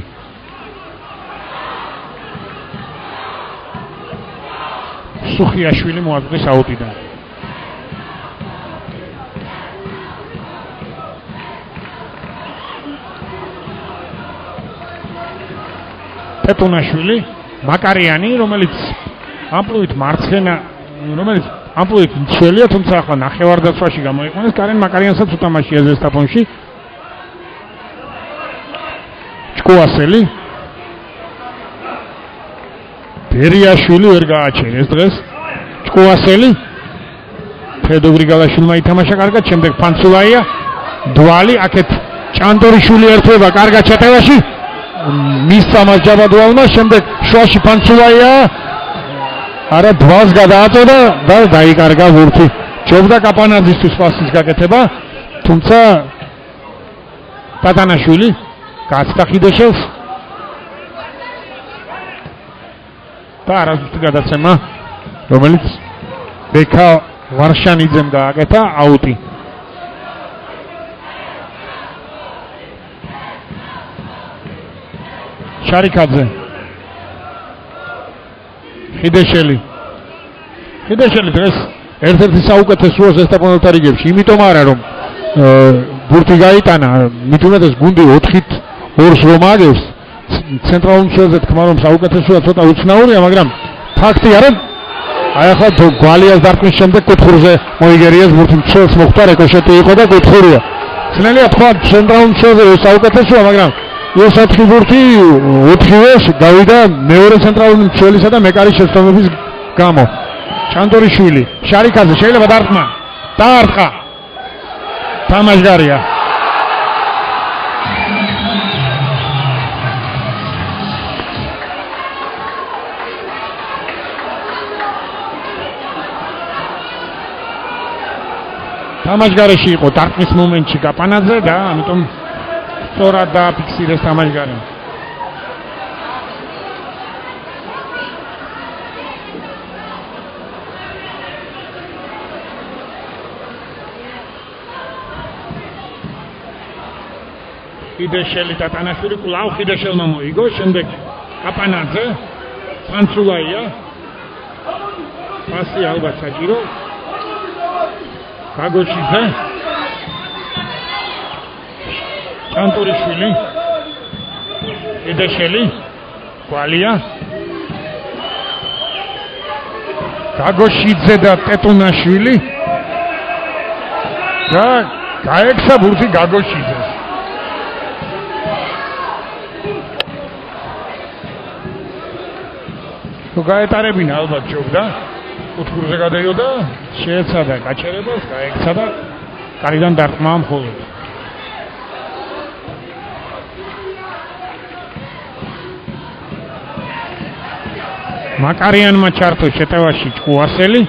სუხიაშვილი მოაწყვეს აუტიდან. პეპუნაშვილი, მაკარიანი, რომელიც ამპლუით მარცხენა, რომელიც ამპლუით მცველია, თუმცა ახლა ნახევარდაცვაში გამოიყვანეს. კარენ მაკარიანსაც უთამაშია ზესტაფონში. ჭკუასელი. ბერიაშვილი ვერ გააჩერეს დღეს. ჭკუასელი. ფედო გრიგალაშვილმა ითამაშა კარგად, შემდეგ ფანცულაია, დვალი, აქეთ ჭანდორიშვილი ერთვება კარგად ჩატევაში. მისცა მას ჯაბადვალმა, შემდეგ შუაში ფანცულაია. არა დვალს გადააწოდა და დაიკარგა ბურთი. ჯობდა კაპანაძისთვის პასის გაკეთება, თუმცა პატანაშვილი გაცდა ხიდაშელს და არასდროს გადაცემა, რომელიც ბექა ვარშანიძემ გააკეთა, აუტი. შარიკაძე, ხიდაშელი. ხიდაშელი დღეს ერთ-ერთი საუკეთესოა ზესტაფონელთა რიგებში, იმიტომ არა რომ ბურთი გაიტანა, მით უმეტეს გუნდი ოთხით ორს რომ აგებს, ცენტრალურ მცველზე თქმა რომ საუკეთესოა ცოტა უცნაურია, მაგრამ ფაქტი არა. აი ახლა გვალიას დარტყმის შემდეგ კუთხურზე მოიგერიეს ბურთი, მცველს მოხვდა, რეკოშეტი იყო და კუთხურია. ძნელია თქვა ცენტრალურ მცველზე საუკეთესოა, მაგრამ ეს ოთხი ბურთი ოთხივე გავიდა მეორე ცენტრალური მცველისა და მეკარის შეცდომების გამო. ჭანდორიშვილი, შარიკაძე შეიძლება დარტყმა. დაარტყა. თამაშგარია. თამაშგარეში იყო დარტყმის მომენტში კაპანაძე და ამიტომ სწორად დააფიქსირეს თამაშგარემ. ხიდეშელი ტატანაშვილი კვლავ ხიდეშელმა მოიგო, შემდეგ კაპანაძე, ფანცულაია. პასი ალბათ საჭირო. გაგოჩიძე. ჩანტურიშვილი. ხიდეშელი, კვალია. გაგოშიძე და ტეტუნაშვილი. და გაექცა ბურთი გაგოშიძეს. თუ გაეტარებინა ალბათ ჯობდა, კუთხურზე გადაიოდა, შეეცადა გაჩერებას, გაექცა და კარიდან დარტყმა მხოლოდ. მაკარიანმა ჩართო შეტევაში ჭკუასელი.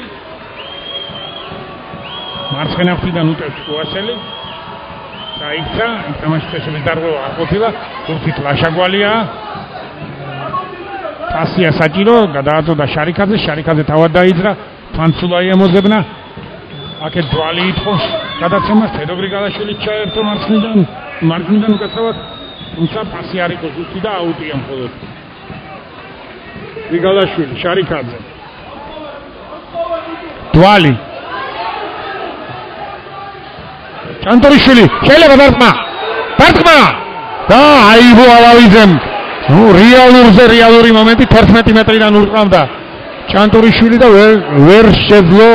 მარცხენა მხრიდან უტევს ჭკუასელი. გაიქცა, თამაშის წესების დარღვევა არ ყოფილა, ბურთით ლაშაგვალია. პასია საჭირო, გადააწოდა შარიკაძე, შარიკაძე თავად დაიძრა, ფანცულაია მოზებნა. აქეთ დვალი ითხოვს გადაცემას, თედობრი გალაშვილი ჩაერთო მარცხნიდან, მარცხნიდან უკაცრავად, თუმცა პასი არ იყო ზუსტი და აუტია მხოლოდ. ვიგალაშვილი, შარიკაძე. დვალი. ჩანტურიშვილი, შეიძლება დარტყმა. დარტყმა! და აიღო ალავიძემ. ნუ რეალურზე რეალური მომენტი თერთმეტი მეტრიდან ურყავდა. ჩანტურიშვილი და ვერ ვერ შეძლო.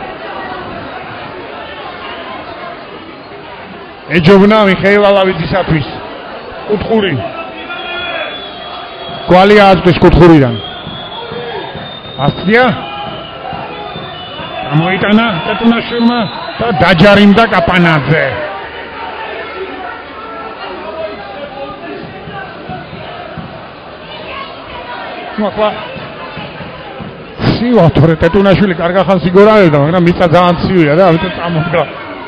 ეჯობნა მიხეილ ალავიძისათვის. კუთხური. კვალია აწვის კუთხურიდან. ასწია. გამოიტანა ტეტუნაშვილმა და დაჯარიმდა კაპანაძე. ახლა ცივა თორე ტეტუნაშვილი კარგა ხანს იგორავდა, მაგრამ მიწა ძალიან ცივია და ამიტომ წამოდგა.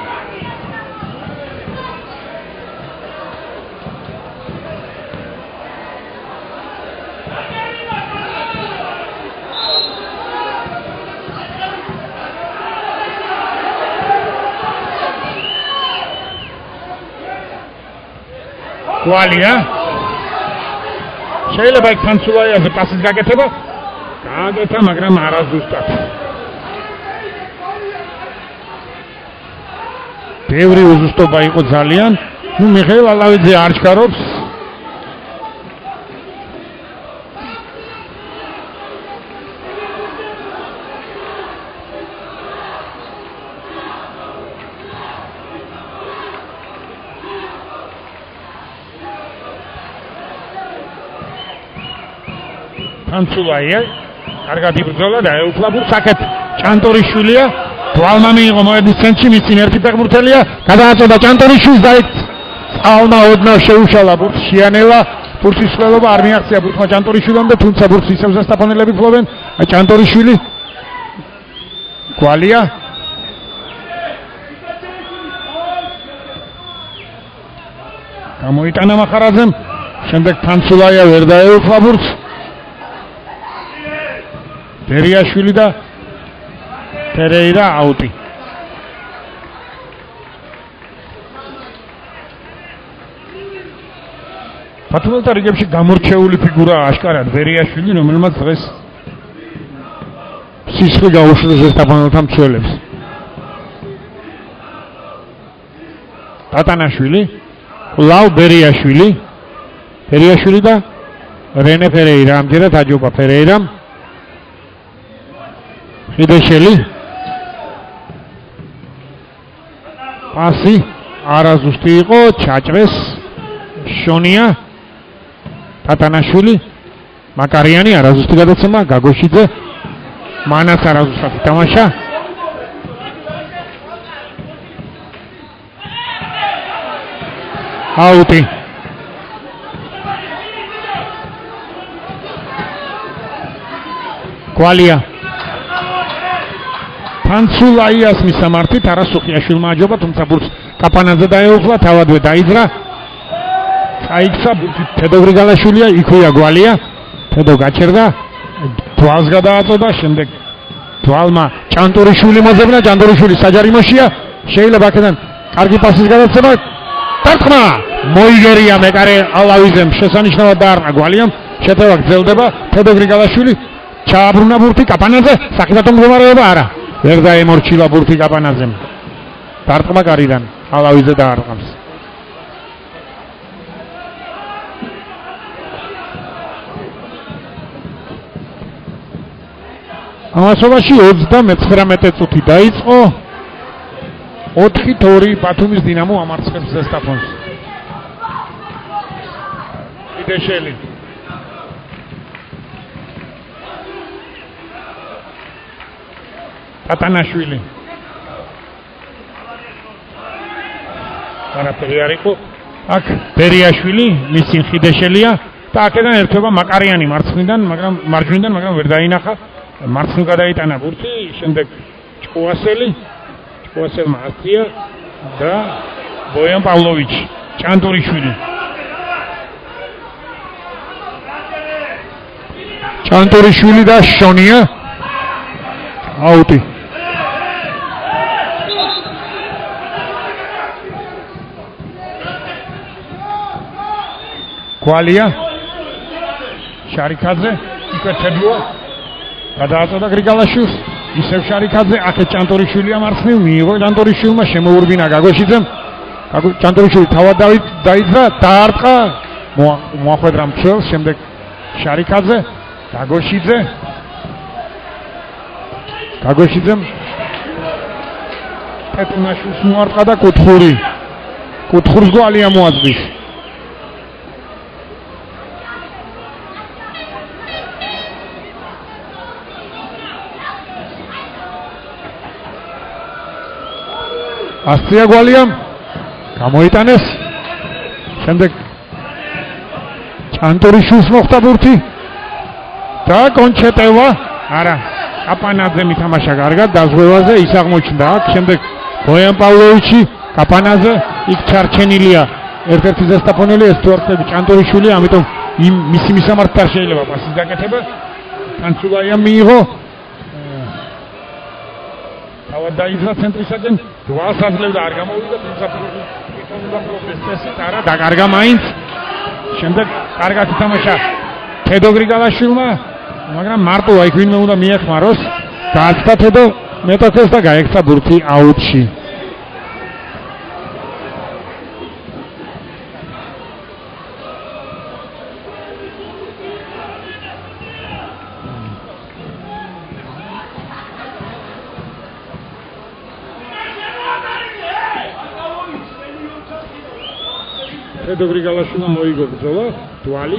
კვალია შეიძლება იქ ფანცულაიაზე პასის გაკეთება, გააკეთა, მაგრამ არა ზუსტად. ბევრი უზუსტობა იყო ძალიან. ნუ მიხეილ ალავიძე არ ჩქარობს. ფანცულაია კარგად იბრძოლა და ეუფლა ბურთს აქეთ ჩანტურიშვილია. დვალმა მიიღო მოედის ცენტრში, მის წინ ერთი ფეხბურთელია, გადააწოდა ჩანტურიშვილს და იქ წყალმა ოდნავ შეუშალა ბურთს, შეანელა. ბურთის სვლელობა არ მიაღწია ბურთმა ჩანტურიშვილამდე, თუმცა ბურთს ისევ ზესტაფონელები ფლობენ. ჩანტურიშვილი, კვალია. გამოიტანა მახარაძემ, შემდეგ ფანცულაია ვერ დაეუფლა ბურთს. ბერიაშვილი და ფერეირა აუტი. ფათუმელთა რიგებში გამორჩეული ფიგურა აშკარად ბერიაშვილი, რომელმაც დღეს სისხლი გაუშლა ზესტაფონელთა მცველებს. ტატანაშვილი, ლავ ბერიაშვილი, ბერიაშვილი და რენე ფერეირა, ამჯერად აჯობა ფერეირამ. ხიდეშელი. პასი არაზუსტი იყო, ჩაჭრეს. შონია. ტატანაშვილი. მაკარიანი არაზუსტი გადაცემა, გაგოშიძე. მანას არაზუსტად ითამაშა. აუტი. კვალია. ფანცულაიას მისამართით არასუხიაშვილმა აჯობა, თუმცა ბურთს კაპანაძე დაეუფლა, თავადვე დაიძრა. წაიქცა ბურთი თედობრი გალაშვილია, იქვეა გვალია. თედო გაჩერდა, თვალს გადააწოდა, შემდეგ თვალმა ჩანტურიშვილი მოძებნა, ჩანტურიშვილი საჯარიმოშია, შეიძლება აქედან კარგი პასის გადაცემა. დარტყმა მოიგერია მეკარე ალავიზემ შესანიშნავად დაარტყა გვალიამ შეტევა გრძელდება თედო გრიგალაშვილი ჩააბრუნა ბურთი კაპანაძე საკითხად მდგომარეობა არა ვერ დაემორჩილა ბურთი კაპანაძემ დარტყმა გარიდან ალავიზე დაარტყამს ამასობაში ოცდამეცხრამეტე წუთი დაიწყო ოთხი ორი ბათუმის დინამო ამარცხებს ზესტაფონს იდეშელი ტატანაშვილი არაფერი არ იყო აქ ბერიაშვილი მისი ხიდეშელია და აქედან ერთობა მაკარიანი მარცხნიდან მაგრამ მარჯვნიდან მაგრამ ვერ დაინახა მარცხნ გადაიტანა ბურთი შემდეგ ჭკუასელი ჭკუასელმა აცია და ბოიან პავლოვიჩი ჭანტურიშვილი ჭანტურიშვილი და შონია აუტი კვალია შარიქაძე იქეთებია გადააწოდა გრიგალაშვილს ისევ შარიქაძე აქეთ ჭანტურიშვილია მარცხნივ მიიღო ჭანტურიშვილმა შემოურბინა გაგოშიძემ ჭანტურიშვილი თავად დაიძრა დაარტყა მოახვედრა მცველს შემდეგ შარიქაძე გაგოშიძე გაგოშიძემ პეტუნაშვილს მოარტყა და კუთხური კუთხურს გვალია მოაწვის ასწია გვალიამ გამოიტანეს შემდეგ ჭანტურიშვილს მოხდა ბურთი და კონჩეტევა არა კაპანაძე მითამაშა კარგად დაზღვევაზე ის აღმოჩნდა აქ შემდეგ ბოიან პავლოვიჩი კაპანაძე იქ ჩარჩენილია ერთ-ერთი ზესტაფონელი ეს თორქები ჭანტურიშვილი ამიტომ იმ მისი მისამართი არ შეიძლება პასის გაკეთება კანცულაიამ მიიღო თავად დაიძრა ცენტრისაკენ დვალს აძლევდა არ გამოვიდა პრინციპი არა დაკარგა მაინც შემდეგ კარგად ითამაშა თედო გრიგალაშვილმა მაგრამ მარტოა იქ ვინმე უნდა მიეხმაროს დააწყდა თედო მეტოქეს და გაექცა ბურთი აუტში თედო გრიგალაშვილმა მოიგო ბრძოლა თვალი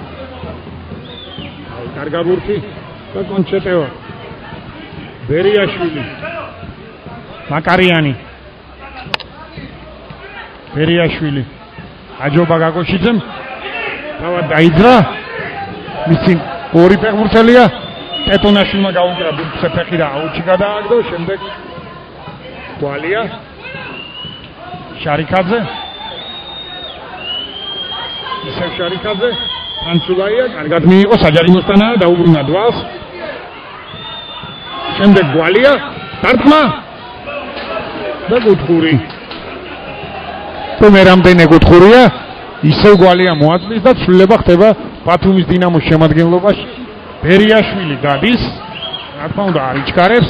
კარგა ბურთი და კონჩეტევა ბერიაშვილი მაკარიანი ბერიაშვილი აჯობა გაგოშიძემ თავად დაიძრა მისი ორი ფეხბურთელია პეტუნაშვილმა გაუკრა ბურთზე ფეხი და აუჩი გადააგდო შემდეგ თვალია შარიქაძე ისევ შარიქაძე ანცულაია კარგად მიიღო საჯარიმოსთანა დაუბრუნა დვალს შემდეგ გვალია დარტყმა და კუთხური თუმე რამდენი კუთხურია ისევ გვალია მოაწვის და ცვლილება ხდება ბათუმის დინამოს შემადგენლობაში ბერიაშვილი გადის რა თქმა უნდა არ იჩქარებს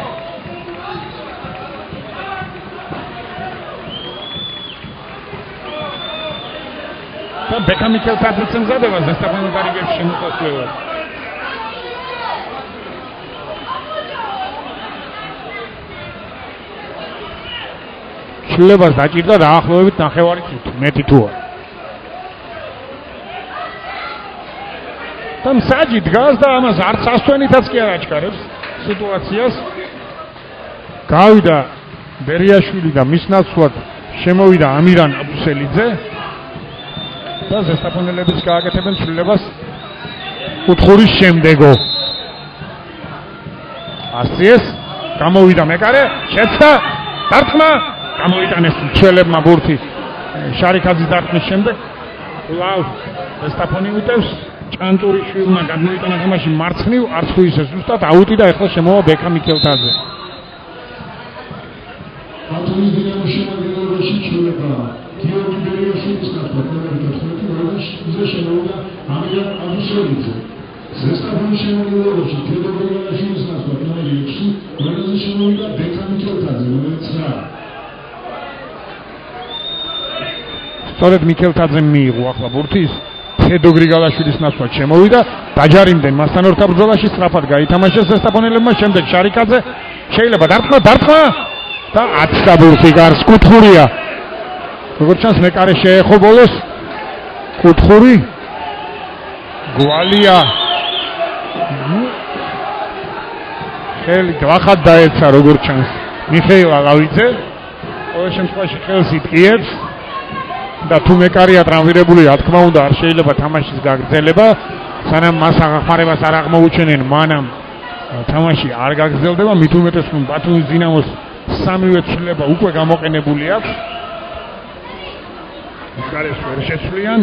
და ბეკამიკელ თაფლიც ემზადება ზესტაფონელ გარიგებში შემოსასვლელად ცვლილებას დაჭირდა დაახლოებით ნახევარი წუთი მეტი თუ არა და მსაჯი დგას და ამას არც ასვენითაც კი არ აჩქარებს სიტუაციას გავიდა ბერიაშვილი და მის ნაცვლად შემოვიდა ამირან აბუსელიძე და ზესტაფონელებიც გააკეთებენ ცვლილებას კუთხურის შემდეგო ასწიეს გამოვიდა მეკარე შეცდა დარტყმა გამოიტანეს მცველებმა ბურთი შარიქაძის დარტყმის შემდეგ კვლავ ზესტაფონი უტევს ჭანტურიშვილმა გამოიტანა თამაში მარცხნივ არც თუ ისე ზუსტად აუტი და ეხლა შემოვა ბექა მიქელთაძე ბათუმის დინამოს შემადგენლობაში ცვლილება გიორგი ხიდზე შემოვიდა ამირან აბუშელიძე. ზესტაფონის შემადგენლობაში თედორე გალაშვილის ნაცვლად ნომერი ექვსი, ყველაზე შემოვიდა ბექა მიქელთაძე, ნომერი ცხრა. სწორედ მიქელთაძემ მიიღო ახლა ბურთის, თედო გრიგალაშვილის ნაცვლად შემოვიდა, დაჯარიმდნენ მასთან ორთა ბრძოლაში, სწრაფად გაითამაშეს ზესტაფონელებმა, შემდეგ შარიკაძე შეიძლება დარტყმა, დარტყმა და ათსა ბურთი გარს კუთხურია. როგორც ჩანს მეკარე შეეხო ბოლოს კუთხური გვალია ხელი გვახად დაეცა როგორც ჩანს მიხეილ ალავიძე ყოველ შემთხვევაში ხელს იტყიებს და თუ მეკარია ტრამვირებული რა თქმა უნდა არ შეიძლება თამაშის გაგრძელება სანამ მას აღხმარებას არ აღმოუჩენენ მანამ თამაში არ გაგრძელდება მით უმეტეს რომ ბათუმის დინამოს სამივე ცვლილება უკვე გამოყენებული აქვს მეკარეს ვერ შეცვლიან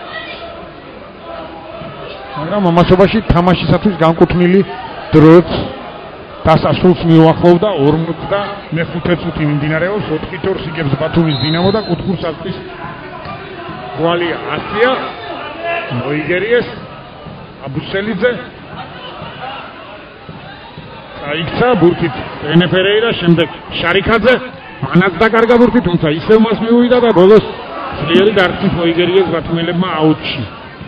მაგრამ ამასობაში თამაშისათვის განკუთვნილი დროც დასასრულს მიუახლოვდა ორმოცდამეხუთე წუთი მიმდინარეობს ოთხით ორს იგებს ბათუმის დინამო და კუთხურს აწვის გვალია ასია მოიგერიეს აბუსელიძე აიქცა ბურთით რენე ფერეირა შემდეგ შარიკაძე მანაც დაკარგა ბურთი თუმცა ისევ მას მიუვიდა და ბოლოს ძლიერი დარტყმით მოიგერიეს ბათუმელებმა აუტში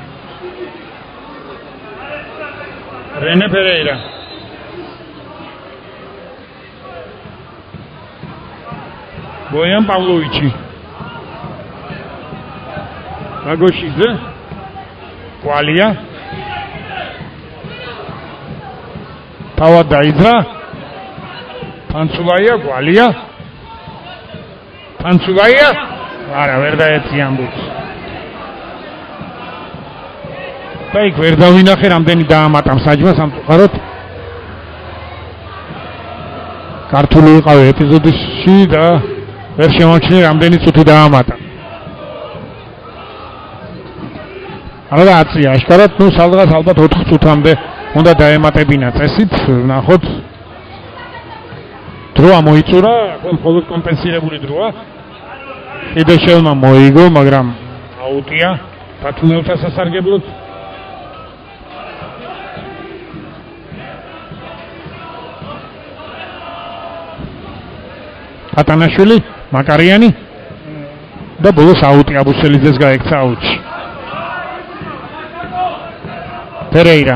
რენე ფერეირა ბოიან პავლოვიჩი გაგოშიძე გვალია თავად დაიძრა ფანცულაია გვალია ფანცულაია არა ვერ დაეციან ბურთს და იქ ვერ დავინახე რამდენი დაამატა მსაჯმა სამწუხაროდ ქართული იყავი ეპიზოდში და ვერ შემოჩნი რამდენი წუთი დაამატა არა და აწია აშკარად ნუ სადღაც ალბათ ოთხ წუთამდე უნდა დაემატებინა წესით ნახოთ დროა მოიწურა მხოლოდ კომპენსირებული დროა ხიდაშელმა მოიგო მაგრამ აუტია ბათუმელთა სასარგებლოდ ატანაშვილი მაკარიანი და ბოლოს აუტი აბუსელიძეს გაექცა აუტში ფერეირა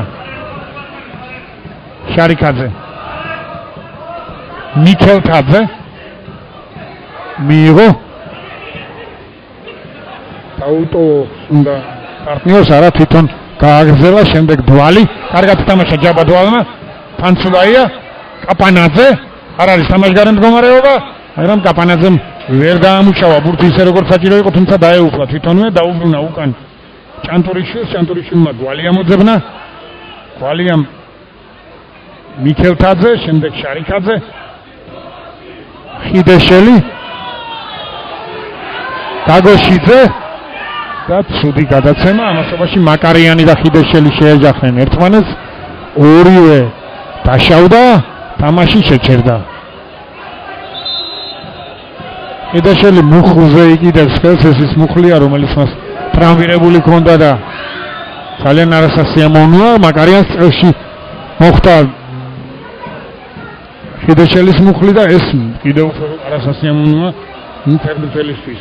შარიკაძე მიქელთაძე მიიღო აუტო უნდა პარტნიორს არა თვითონ გააგრძელა შემდეგ დვალი კარგად თამაშა ჯაბა დვალმა ფანცულაია კაპანაძე არ არის თამაშგარე მდგომარეობა მაგრამ კაპანაძემ ვერ დაამუშავა ბურთი ისე როგორც საჭირო იყო თუმცა დაეუფლა თვითონვე დაუბრუნა უკან ჭანტურიშვილს ჭანტურიშვილმა გვალი ამოძებნა გვალიამ მიქელთაძე შემდეგ შარიკაძე ხიდეშელი გაგოშიძე და ცუდი გადაცემა ამასობაში მაკარიანი და ხიდეშელი შეეჯახნენ ერთმანეთს ორივე დაშავდა თამაში შეჩერდა ხიდეშელი მუხლზე იყიდებს ხელს ეს ის მუხლია რომელიც მას ტრამვირებული ჰქონდა და ძალიან არასასიამოვნოა მაკარიანს წელში მოხდა ხიდეშელის მუხლი და ეს კიდევ უფრო არასასიამოვნოა ინტერნეტელისთვის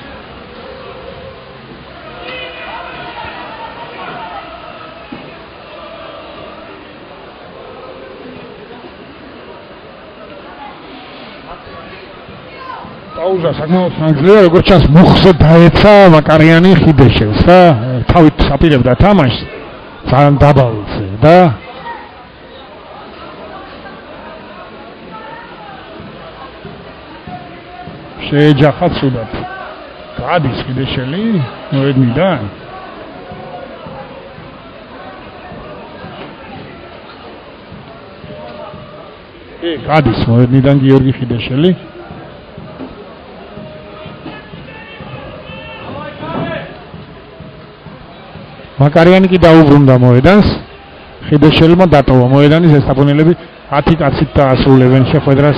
პაუზა საკმაოდ ხანგრძლივია როგორც ჩანს მუხზე დაეცა მაკარიანი ხიდეშელს და თავით აპირებდა თამაშს ძალიან დაბალზე და შეეჯახა ცუდად გადის ხიდეშელი მოედნიდან კი გადის მოედნიდან გიორგი ხიდეშელი მაკარიანი კი დაუბრუნდა მოედანს ხიდეშელმა დატოვა მოედანი ზესტაფონელები ათი კაცით დაასრულებენ შეხვედრას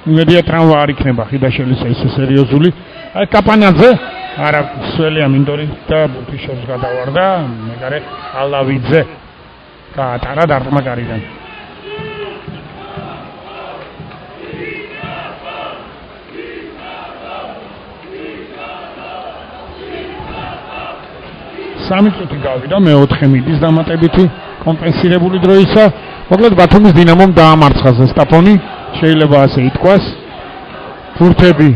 იმედია ტრამვა არ იქნება ხიდაშელის ესე სერიოზული. აი კაპანაძე არა სველია მინდორი და ბურთიშოვს გადავარდა, მეგარე ალავიძე გაატარა დარტყმაგარიდან. სამი წუთი გავიდა მეოთხე მიდის დამატებითი კომპენსირებული დროისა. მოკლედ ბათუმის დინამომ დაამარცხა ზესტაფონი, შეიძლება ასე ითქვას. ბურთები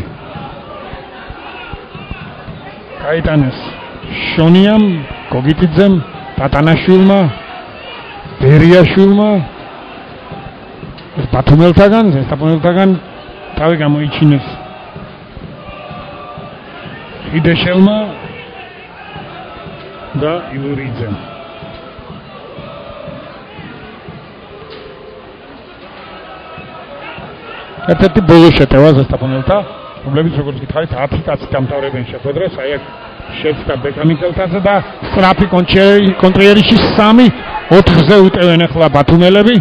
გაიტანეს შონიამ, გოგიტიძემ, ტატანაშვილმა, ბერიაშვილმა. ეს ბათუმელთაგან, ზესტაფონელთაგან თავი გამოიჩინეს ხიდაშელმა და ილურიძემ. ერთ-ერთი ბოლო შეტევა ზესტაფონელთა, რომლებიც როგორც გითხარით ათი კაცი დამთავრებენ შეხვედრას, აი აქ შეცდა ბეკამიკელთაძე და სწრაფი კონტრიერიში სამი ოთხზე უტევენ ახლა ბათუმელები.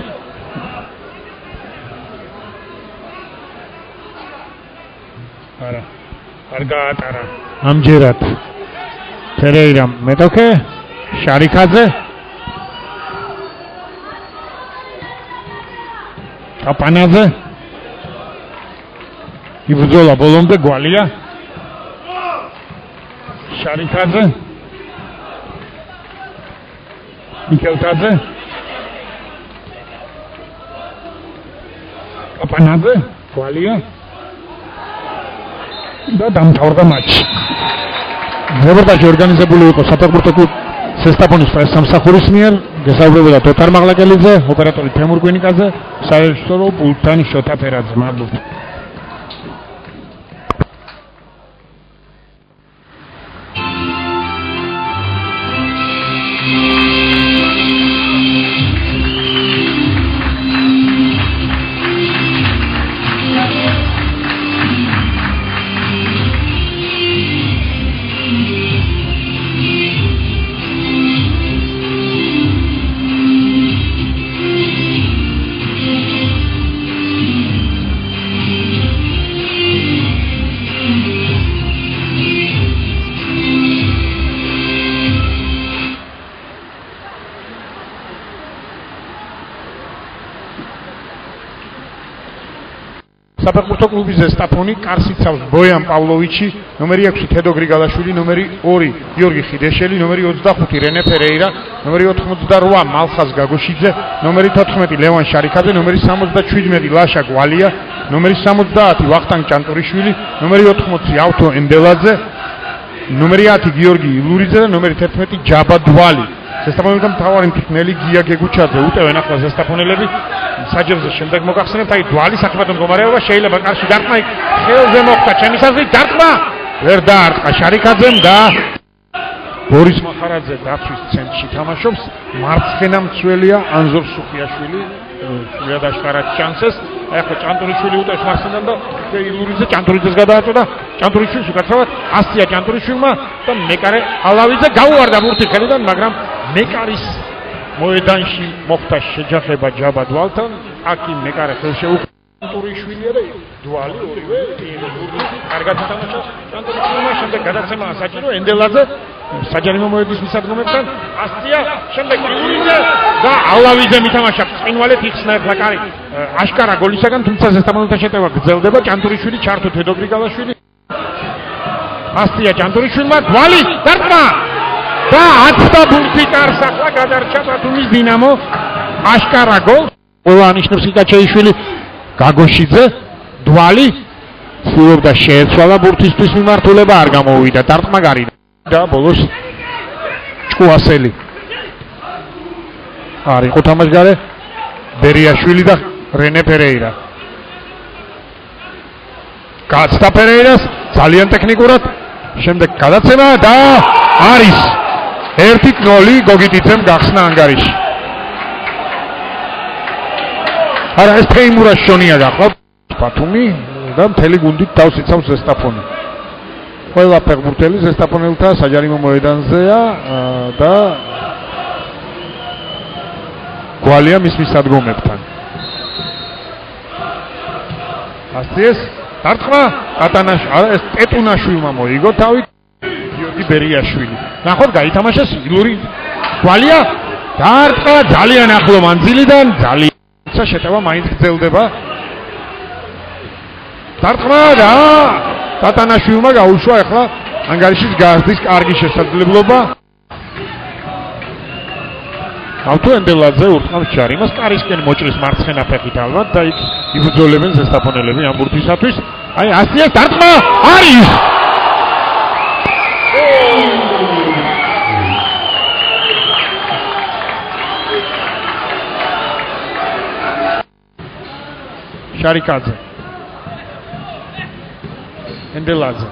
არა, არ გაატარა ამჯერად ფერეირამ მეტოქე, შარიქაძე, კაპანაძე, იბრძოლა ბოლომდე გვალია, შარიქაძე, მიქელთაძე, კაპანაძე, გვალია და დამთავრდა მატჩი. რეპორტაჟი ორგანიზებული იყო საფეხბურთო კლუბ ზესტაფონის პრესსამსახურის მიერ, გესაუბრებოდა დოთარ მაღლაკელიძე, ოპერატორი თემურ გვინიკაძე, საერთაშორისო პულტანი შოთა ფერაძე. მადლობა. საფეხბურთო კლუბის ზესტაფონი კარს იცავს ბოიან პავლოვიჩი, ნომერი ექვსი თედო გრიგალაშვილი, ნომერი ორი გიორგი ხიდეშელი, ნომერი ოცდახუთი რენე ფერეირა, ნომერი ოთხმოცდარვა მალხაზ გაგოშიძე, ნომერი თოთხმეტი ლევან შარიქაძე, ნომერი სამოცდაშვიდმეტი ლაშა გვალია, ნომერი სამოცდაათი ვახტანგ ჭანტურიშვილი, ნომერი ოთხმოცი ავთო ენდელაძე, ნომერი ათი გიორგი ილურიძე და ნომერი თერთმეტი ჯაბა დვალი. ზესტაფონელთა მთავარი მწვრთნელი გია გეგუჩაძე უტევენ ახლა ზესტაფონელები საჯერზე შემდეგ მოგახსენებთ, აი დვალი საფეხბურთო მდგომარეობა შეიძლება კარში დარტყმა ხელზე მოხდა, ჩემი აზრით დარტყმა ვერ დაარტყა შარიქაძემ და ბორის მახარაძე დაცვის ცენტრში თამაშობს, მარცხენა მცველია ანზორ სუხიაშვილი, სულიად აშკარად ჩანსეს. აი ახლა ჭანტურიშვილი უტევს მარცხენიდან და ილურიძე ჭანტურიძეს გადააწოდა, ჭანტურიშვილს უკაცრავად ასწია ჭანტურიშვილმა და მეკარე ალავიძე გაუვარდა ბურთი ხელიდან, მაგრამ მეკარის მოედანში მოხდა შეჯახება ჯაბა დვალთან, აქ იმ მეკარე ხელშეუხ ჭანტურიშვილია და დვალი ორივე ბურთი კარგად თამაშობს. ჭანტურიშვილმა შემდეგ გადაცემა საჭირო ენდელაძე საჯარიმო მოედის მისადგომებთან, ასწია, შემდეგ ილურიძე და ალავიძე მითამაშა ბრწყინვალედ იხსნა ახლა კარი აშკარა გოლისაგან, თუმცა ზესტაფონელთა შეტევა გრძელდება. ჭანტურიშვილი ჩართო თედო გრიგალაშვილი, ასწია ჭანტურიშვილმა, დვალი დარტყმა და ათდა ბურთი კარს ახლა გადარჩა ბათუმის დინამო. აშკარა გოლ ყველა ანიშნებს იკაჩეიშვილი, გაგოშიძე, დვალი ცდილობდა შეეცვალა ბურთისთვის მიმართულება, არ გამოუვიდა დარტყმა გარიდან და ბოლოს ჭკუასელი არ იყო თამაშგარე, ბერიაშვილი და რენე ფერეირა. გაცდა ფერეირას ძალიან ტექნიკურად, შემდეგ გადაცემა და არის ერთი ნოლი გოგიტიძემ გახსნა ანგარიში. არა, ეს თეიმურას შონია გახლავთ ბათუმი და მთელი გუნდით თავს იცავს ზესტაფონი. ყველა ფეხბურთელი ზესტაფონელთა საჯარიმო მოედანზეა და გვალია მის მისადგომებთან. ასწიეს დარტყმა ატანაშ ეს ტეტუნაშვილმა მოიგო თავი გიორგი ბერიაშვილი ნახოთ გაითამაშეს ილური გვალია დარტყმა ძალიან ახლო მანძილიდან ძალიან შეტევა მაინც გრძელდება დარტყმა და ატანაშვილმა გაუშვა ახლა ანგარიშის გაზდის კარგი შესაძლებლობა ავთო ენდელაძე ურტყავს ჯარიმას კარისკენ მოჭრის მარცხენა ფეხით ალბათ და იქ იბრძოლებენ ზესტაფონელები ამ ბურთისათვის აი ასიას დარტყმა არის შარიკაძე ენდელაძე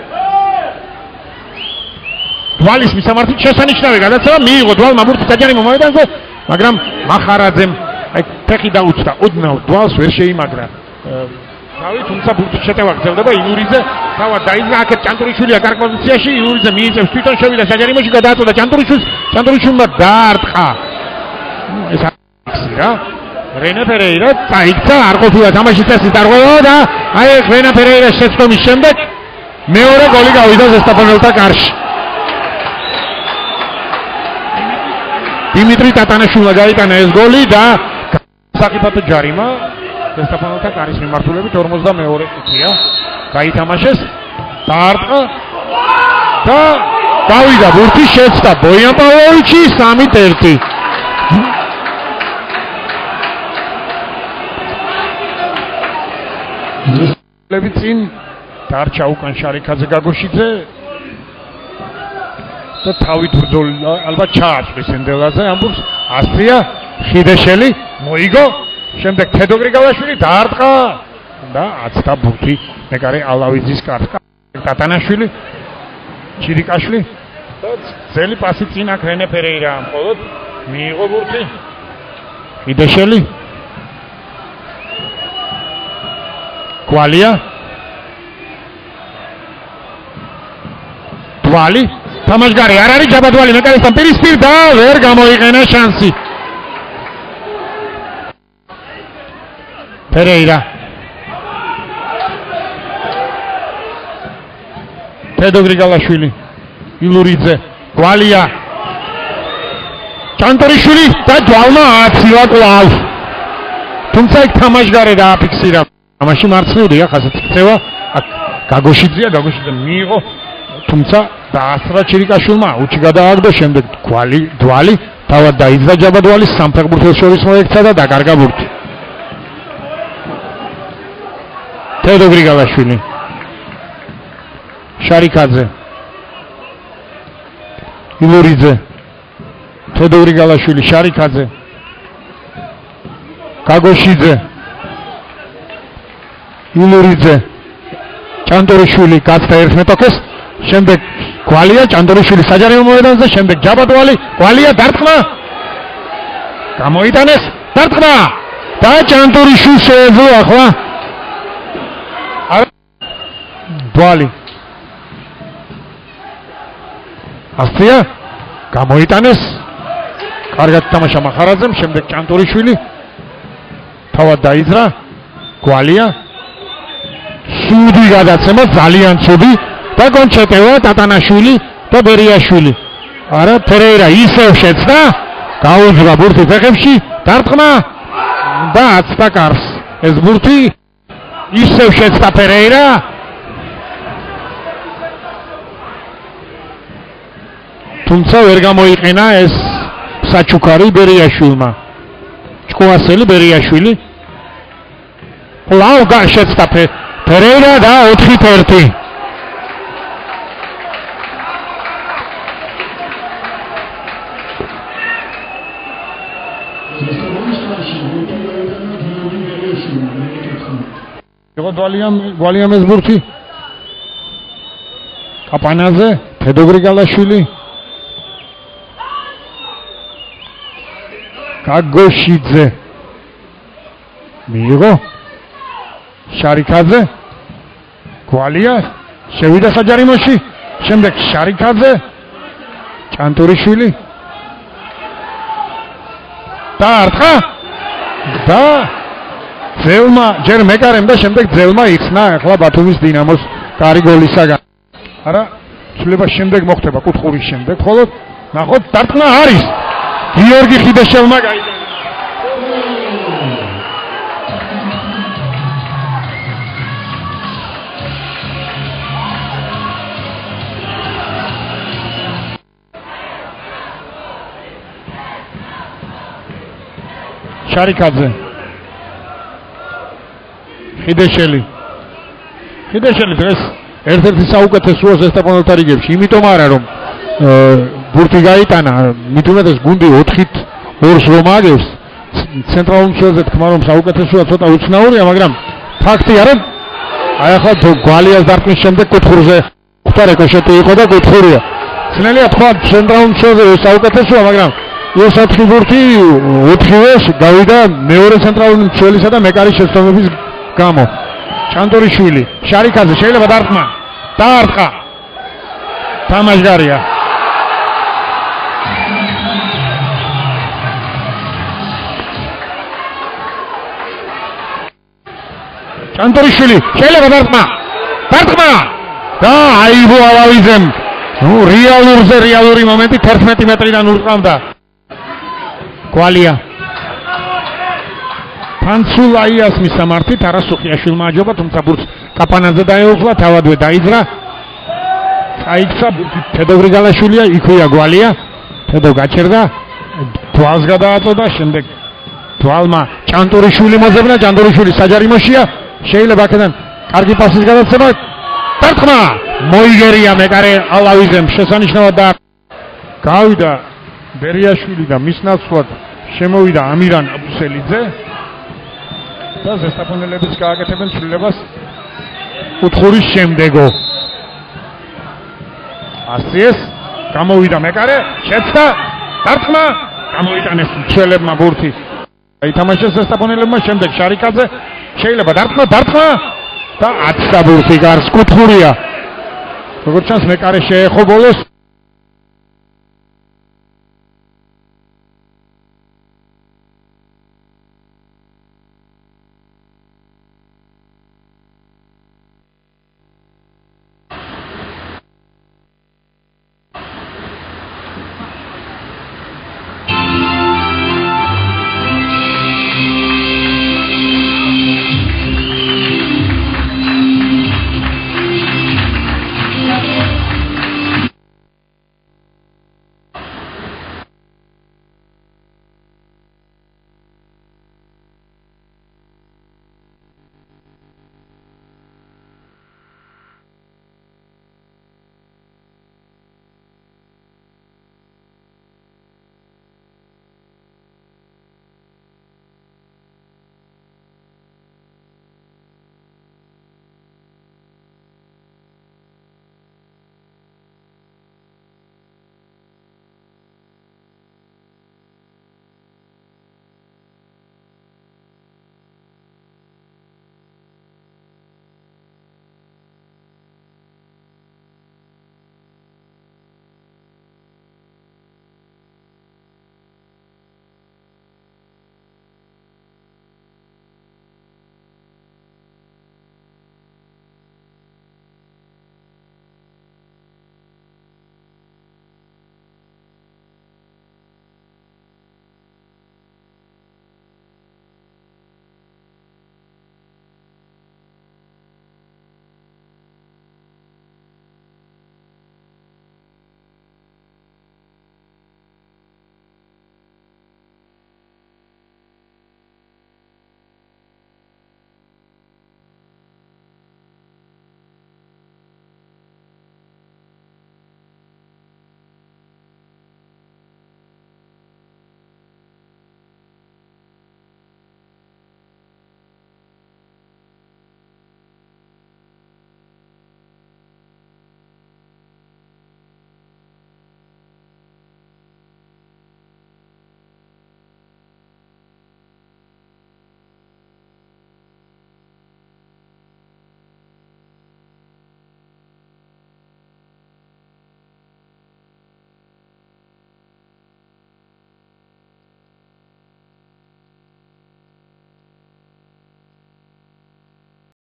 დვალის მისამართით შესანიშნავი გადაცემა მიიღო დვალმა ბურთი საჯარიმო მოედანზე მაგრამ მახარაძემ აი ფეხი დაუწდა ოდნავ დვალს ვერ შეიმაგრა თავი თუმცა ბურთის შეტევა გრძელდება ილურიძე თავად დაიძრა აქეთ ჭანტურიშვილია კარგ პოზიციაში ილურიძე მიიწევს თვითონ შევიდა საჯარიმოში გადააწოდა ჭანტურიშვილს ჭანტურიშვილმა დაარტყა ეს აკცი რა რენე ფერეირა წაიქცა არ ყოფილა თამაშის წესი დარღვევა და აი რენე ფერეირას შეცდომის შემდეგ მეორე გოლი გავიდა ზესტაფონელთა კარში დიმიტრი ტატანაშვილმა გაიტანა ეს გოლი და საკიფათო ჯარიმა ზესტაფონელთა კარის მიმართულებით ორმოცდამეორე წუთია გაითამაშეს დაარტყა და გავიდა ბურთი შეცდა ბოიან პავლოვიჩი სამით ერთი ლები წინ დარჩა უკან შარიკაძე გაგოშიძე და თავით ბრძოლ ალბათ ჩააწვის ენდელაძე ამბობს ასწია ხიდეშელი მოიგო შემდეგ თედო გრიგალაშვილი დაარტყა და აცდა ბურთი მეკარე ალავიძის კარს ტატანაშვილი ჩირიკაშვილი და ძელი პასი წინ აქ რენე ფერეირა მხოლოდ მიიღო ბურთი ხიდეშელი გვალია დვალი თამაშგარი არ არის ჯაბადვალი მეკარესთან პირისპირ და ვერ გამოიყენა შანსი ფერეირა თედო გრიგალაშვილი ილურიძე გვალია ჭანტურიშვილი და დვალმა აცილა კვლავ თუმცა იქ თამაშგარი დააფიქსირა თამაში მარცხნივია ხაზეთ ქცევა გაგოშიძეა გაგოშიძე მიიღო თუმცა დაასრა ჩირიკაშვილმა უჩი გადააგდო შემდეგ გვალი დვალი თავად დაიძრა ჯაბადვალის სამფეხბურთელს შორის მოექცა და დაკარგა ბურთი თედო გრიგალაშვილი შარიკაძე ილურიძე თედო გრიგალაშვილი შარიკაძე გაგოშიძე ილურიძე ჭანტურიშვილი გაცდა ერთ მეტოქეს შემდეგ გვალია ჭანტურიშვილი საჯარიმო მოედანზე შემდეგ ჯაბადვალი გვალია დარტყმა გამოიტანეს დარტყმა და ჭანტურიშვილს შეეძლო ახლა დვალი ასწია გამოიტანეს კარგად თამაშა მახარაძემ შემდეგ ჭანტურიშვილი თავად დაიძრა გვალია ცუდი გადაცემა ძალიან ცუდი და კონჩეტევა ტატანაშვილი და ბერიაშვილი არა ფერეირა ისევ შეცდა გაუძრა ბურთი ფეხებში დარტყმა და აცდა კარს ეს ბურთი ისევ შეცდა ფერეირა თუმცა ვერ გამოიყენა ეს საჩუქარი ბერიაშვილმა ჭკუასელი ბერიაშვილი კვლავ შეცდა ფერეირა და ოთხით ერთი გვალიამ ეს ბურთი კაპანაძე თედო გრიგალაშვილი გაგოშიძე მიიღო შარიკაძე გვალია შევიდა საჯარიმოში შემდეგ შარიკაძე ჭანტურიშვილი დაარტყა და ძელმა ჯერ მეკარემ და შემდეგ ძელმა იხსნა ახლა ბათუმის დინამოს კარი გოლისაგან. არა, ცვლილება შემდეგ მოხდება კუთხურის შემდეგ, ხოლო ნახოთ დარტყმა არის. გიორგი ხიდაშელმა გაიტანა. შარიკაძე ხიდეშელი ხიდეშელი დღეს ერთ-ერთი საუკეთესოა ზესტაფონელთა რიგებში, იმიტომ არა რომ ბურთი გაიტანა, მით უმეტეს გუნდი ოთხით ორს რომ აგებს, ცენტრალურ მცველზე თქმა რომ საუკეთესოა ცოტა უცნაურია, მაგრამ ფაქტია რომ აი ახლა გვალიას დარტყმის შემდეგ კუთხურზე ხუთარ ეკოშეტი იყო და კუთხურია. ძნელია თქვა ცენტრალურ მცველზე საუკეთესოა, მაგრამ ეს ოთხი ბურთი ოთხივეს გავიდა მეორე ცენტრალური მცველისა და მეკარის შეცდომების გამო. ჩანტურიშვილი, შარიკაძე შეიძლება დარტყმა. დაარტყა. თამაშგარია. ჩანტურიშვილი, შეიძლება დარტყმა. დარტყმა. და აიღო ალავიძემ. ნუ რეალურზე რეალური მომენტი თერთმეტი მეტრიდან ურყავდა. გვალია ფანცულაიას მისამართით არასოხიაშვილმა აჯობა, თუმცა ბურთს კაპანაძე დაეუფლა, თავადვე დაიძრა. წაიქცა ბურთი თედო გრიგალაშვილია, იქვეა გვალია. თედო გაჩერდა, თვალს გადააწოდა, შემდეგ თვალმა ჭანტურიშვილი მოძებნა, ჭანტურიშვილი საჯარიმოშია, შეიძლება აქედან კარგი პასის გადაცემა. დარტყმა მოიგერია მეკარე ალავიძემ, შესანიშნავად და გავიდა ბერიაშვილი და მის ნაცვლად შემოვიდა ამირან აბუსელიძე და ზესტაფონელებიც გააკეთებენ ცვლილებას კუთხურის შემდეგო. ასიეს გამოვიდა მეკარე, შეცდა, დარტყმა, გამოიტანეს მცველებმა ბურთი. ითამაშეს ზესტაფონელებმა, შემდეგ შარიკაძე, შეიძლება დარტყმა, დარტყმა და აცდა ბურთი გარს, კუთხურია. როგორც ჩანს მეკარე შეეხო ბოლოს.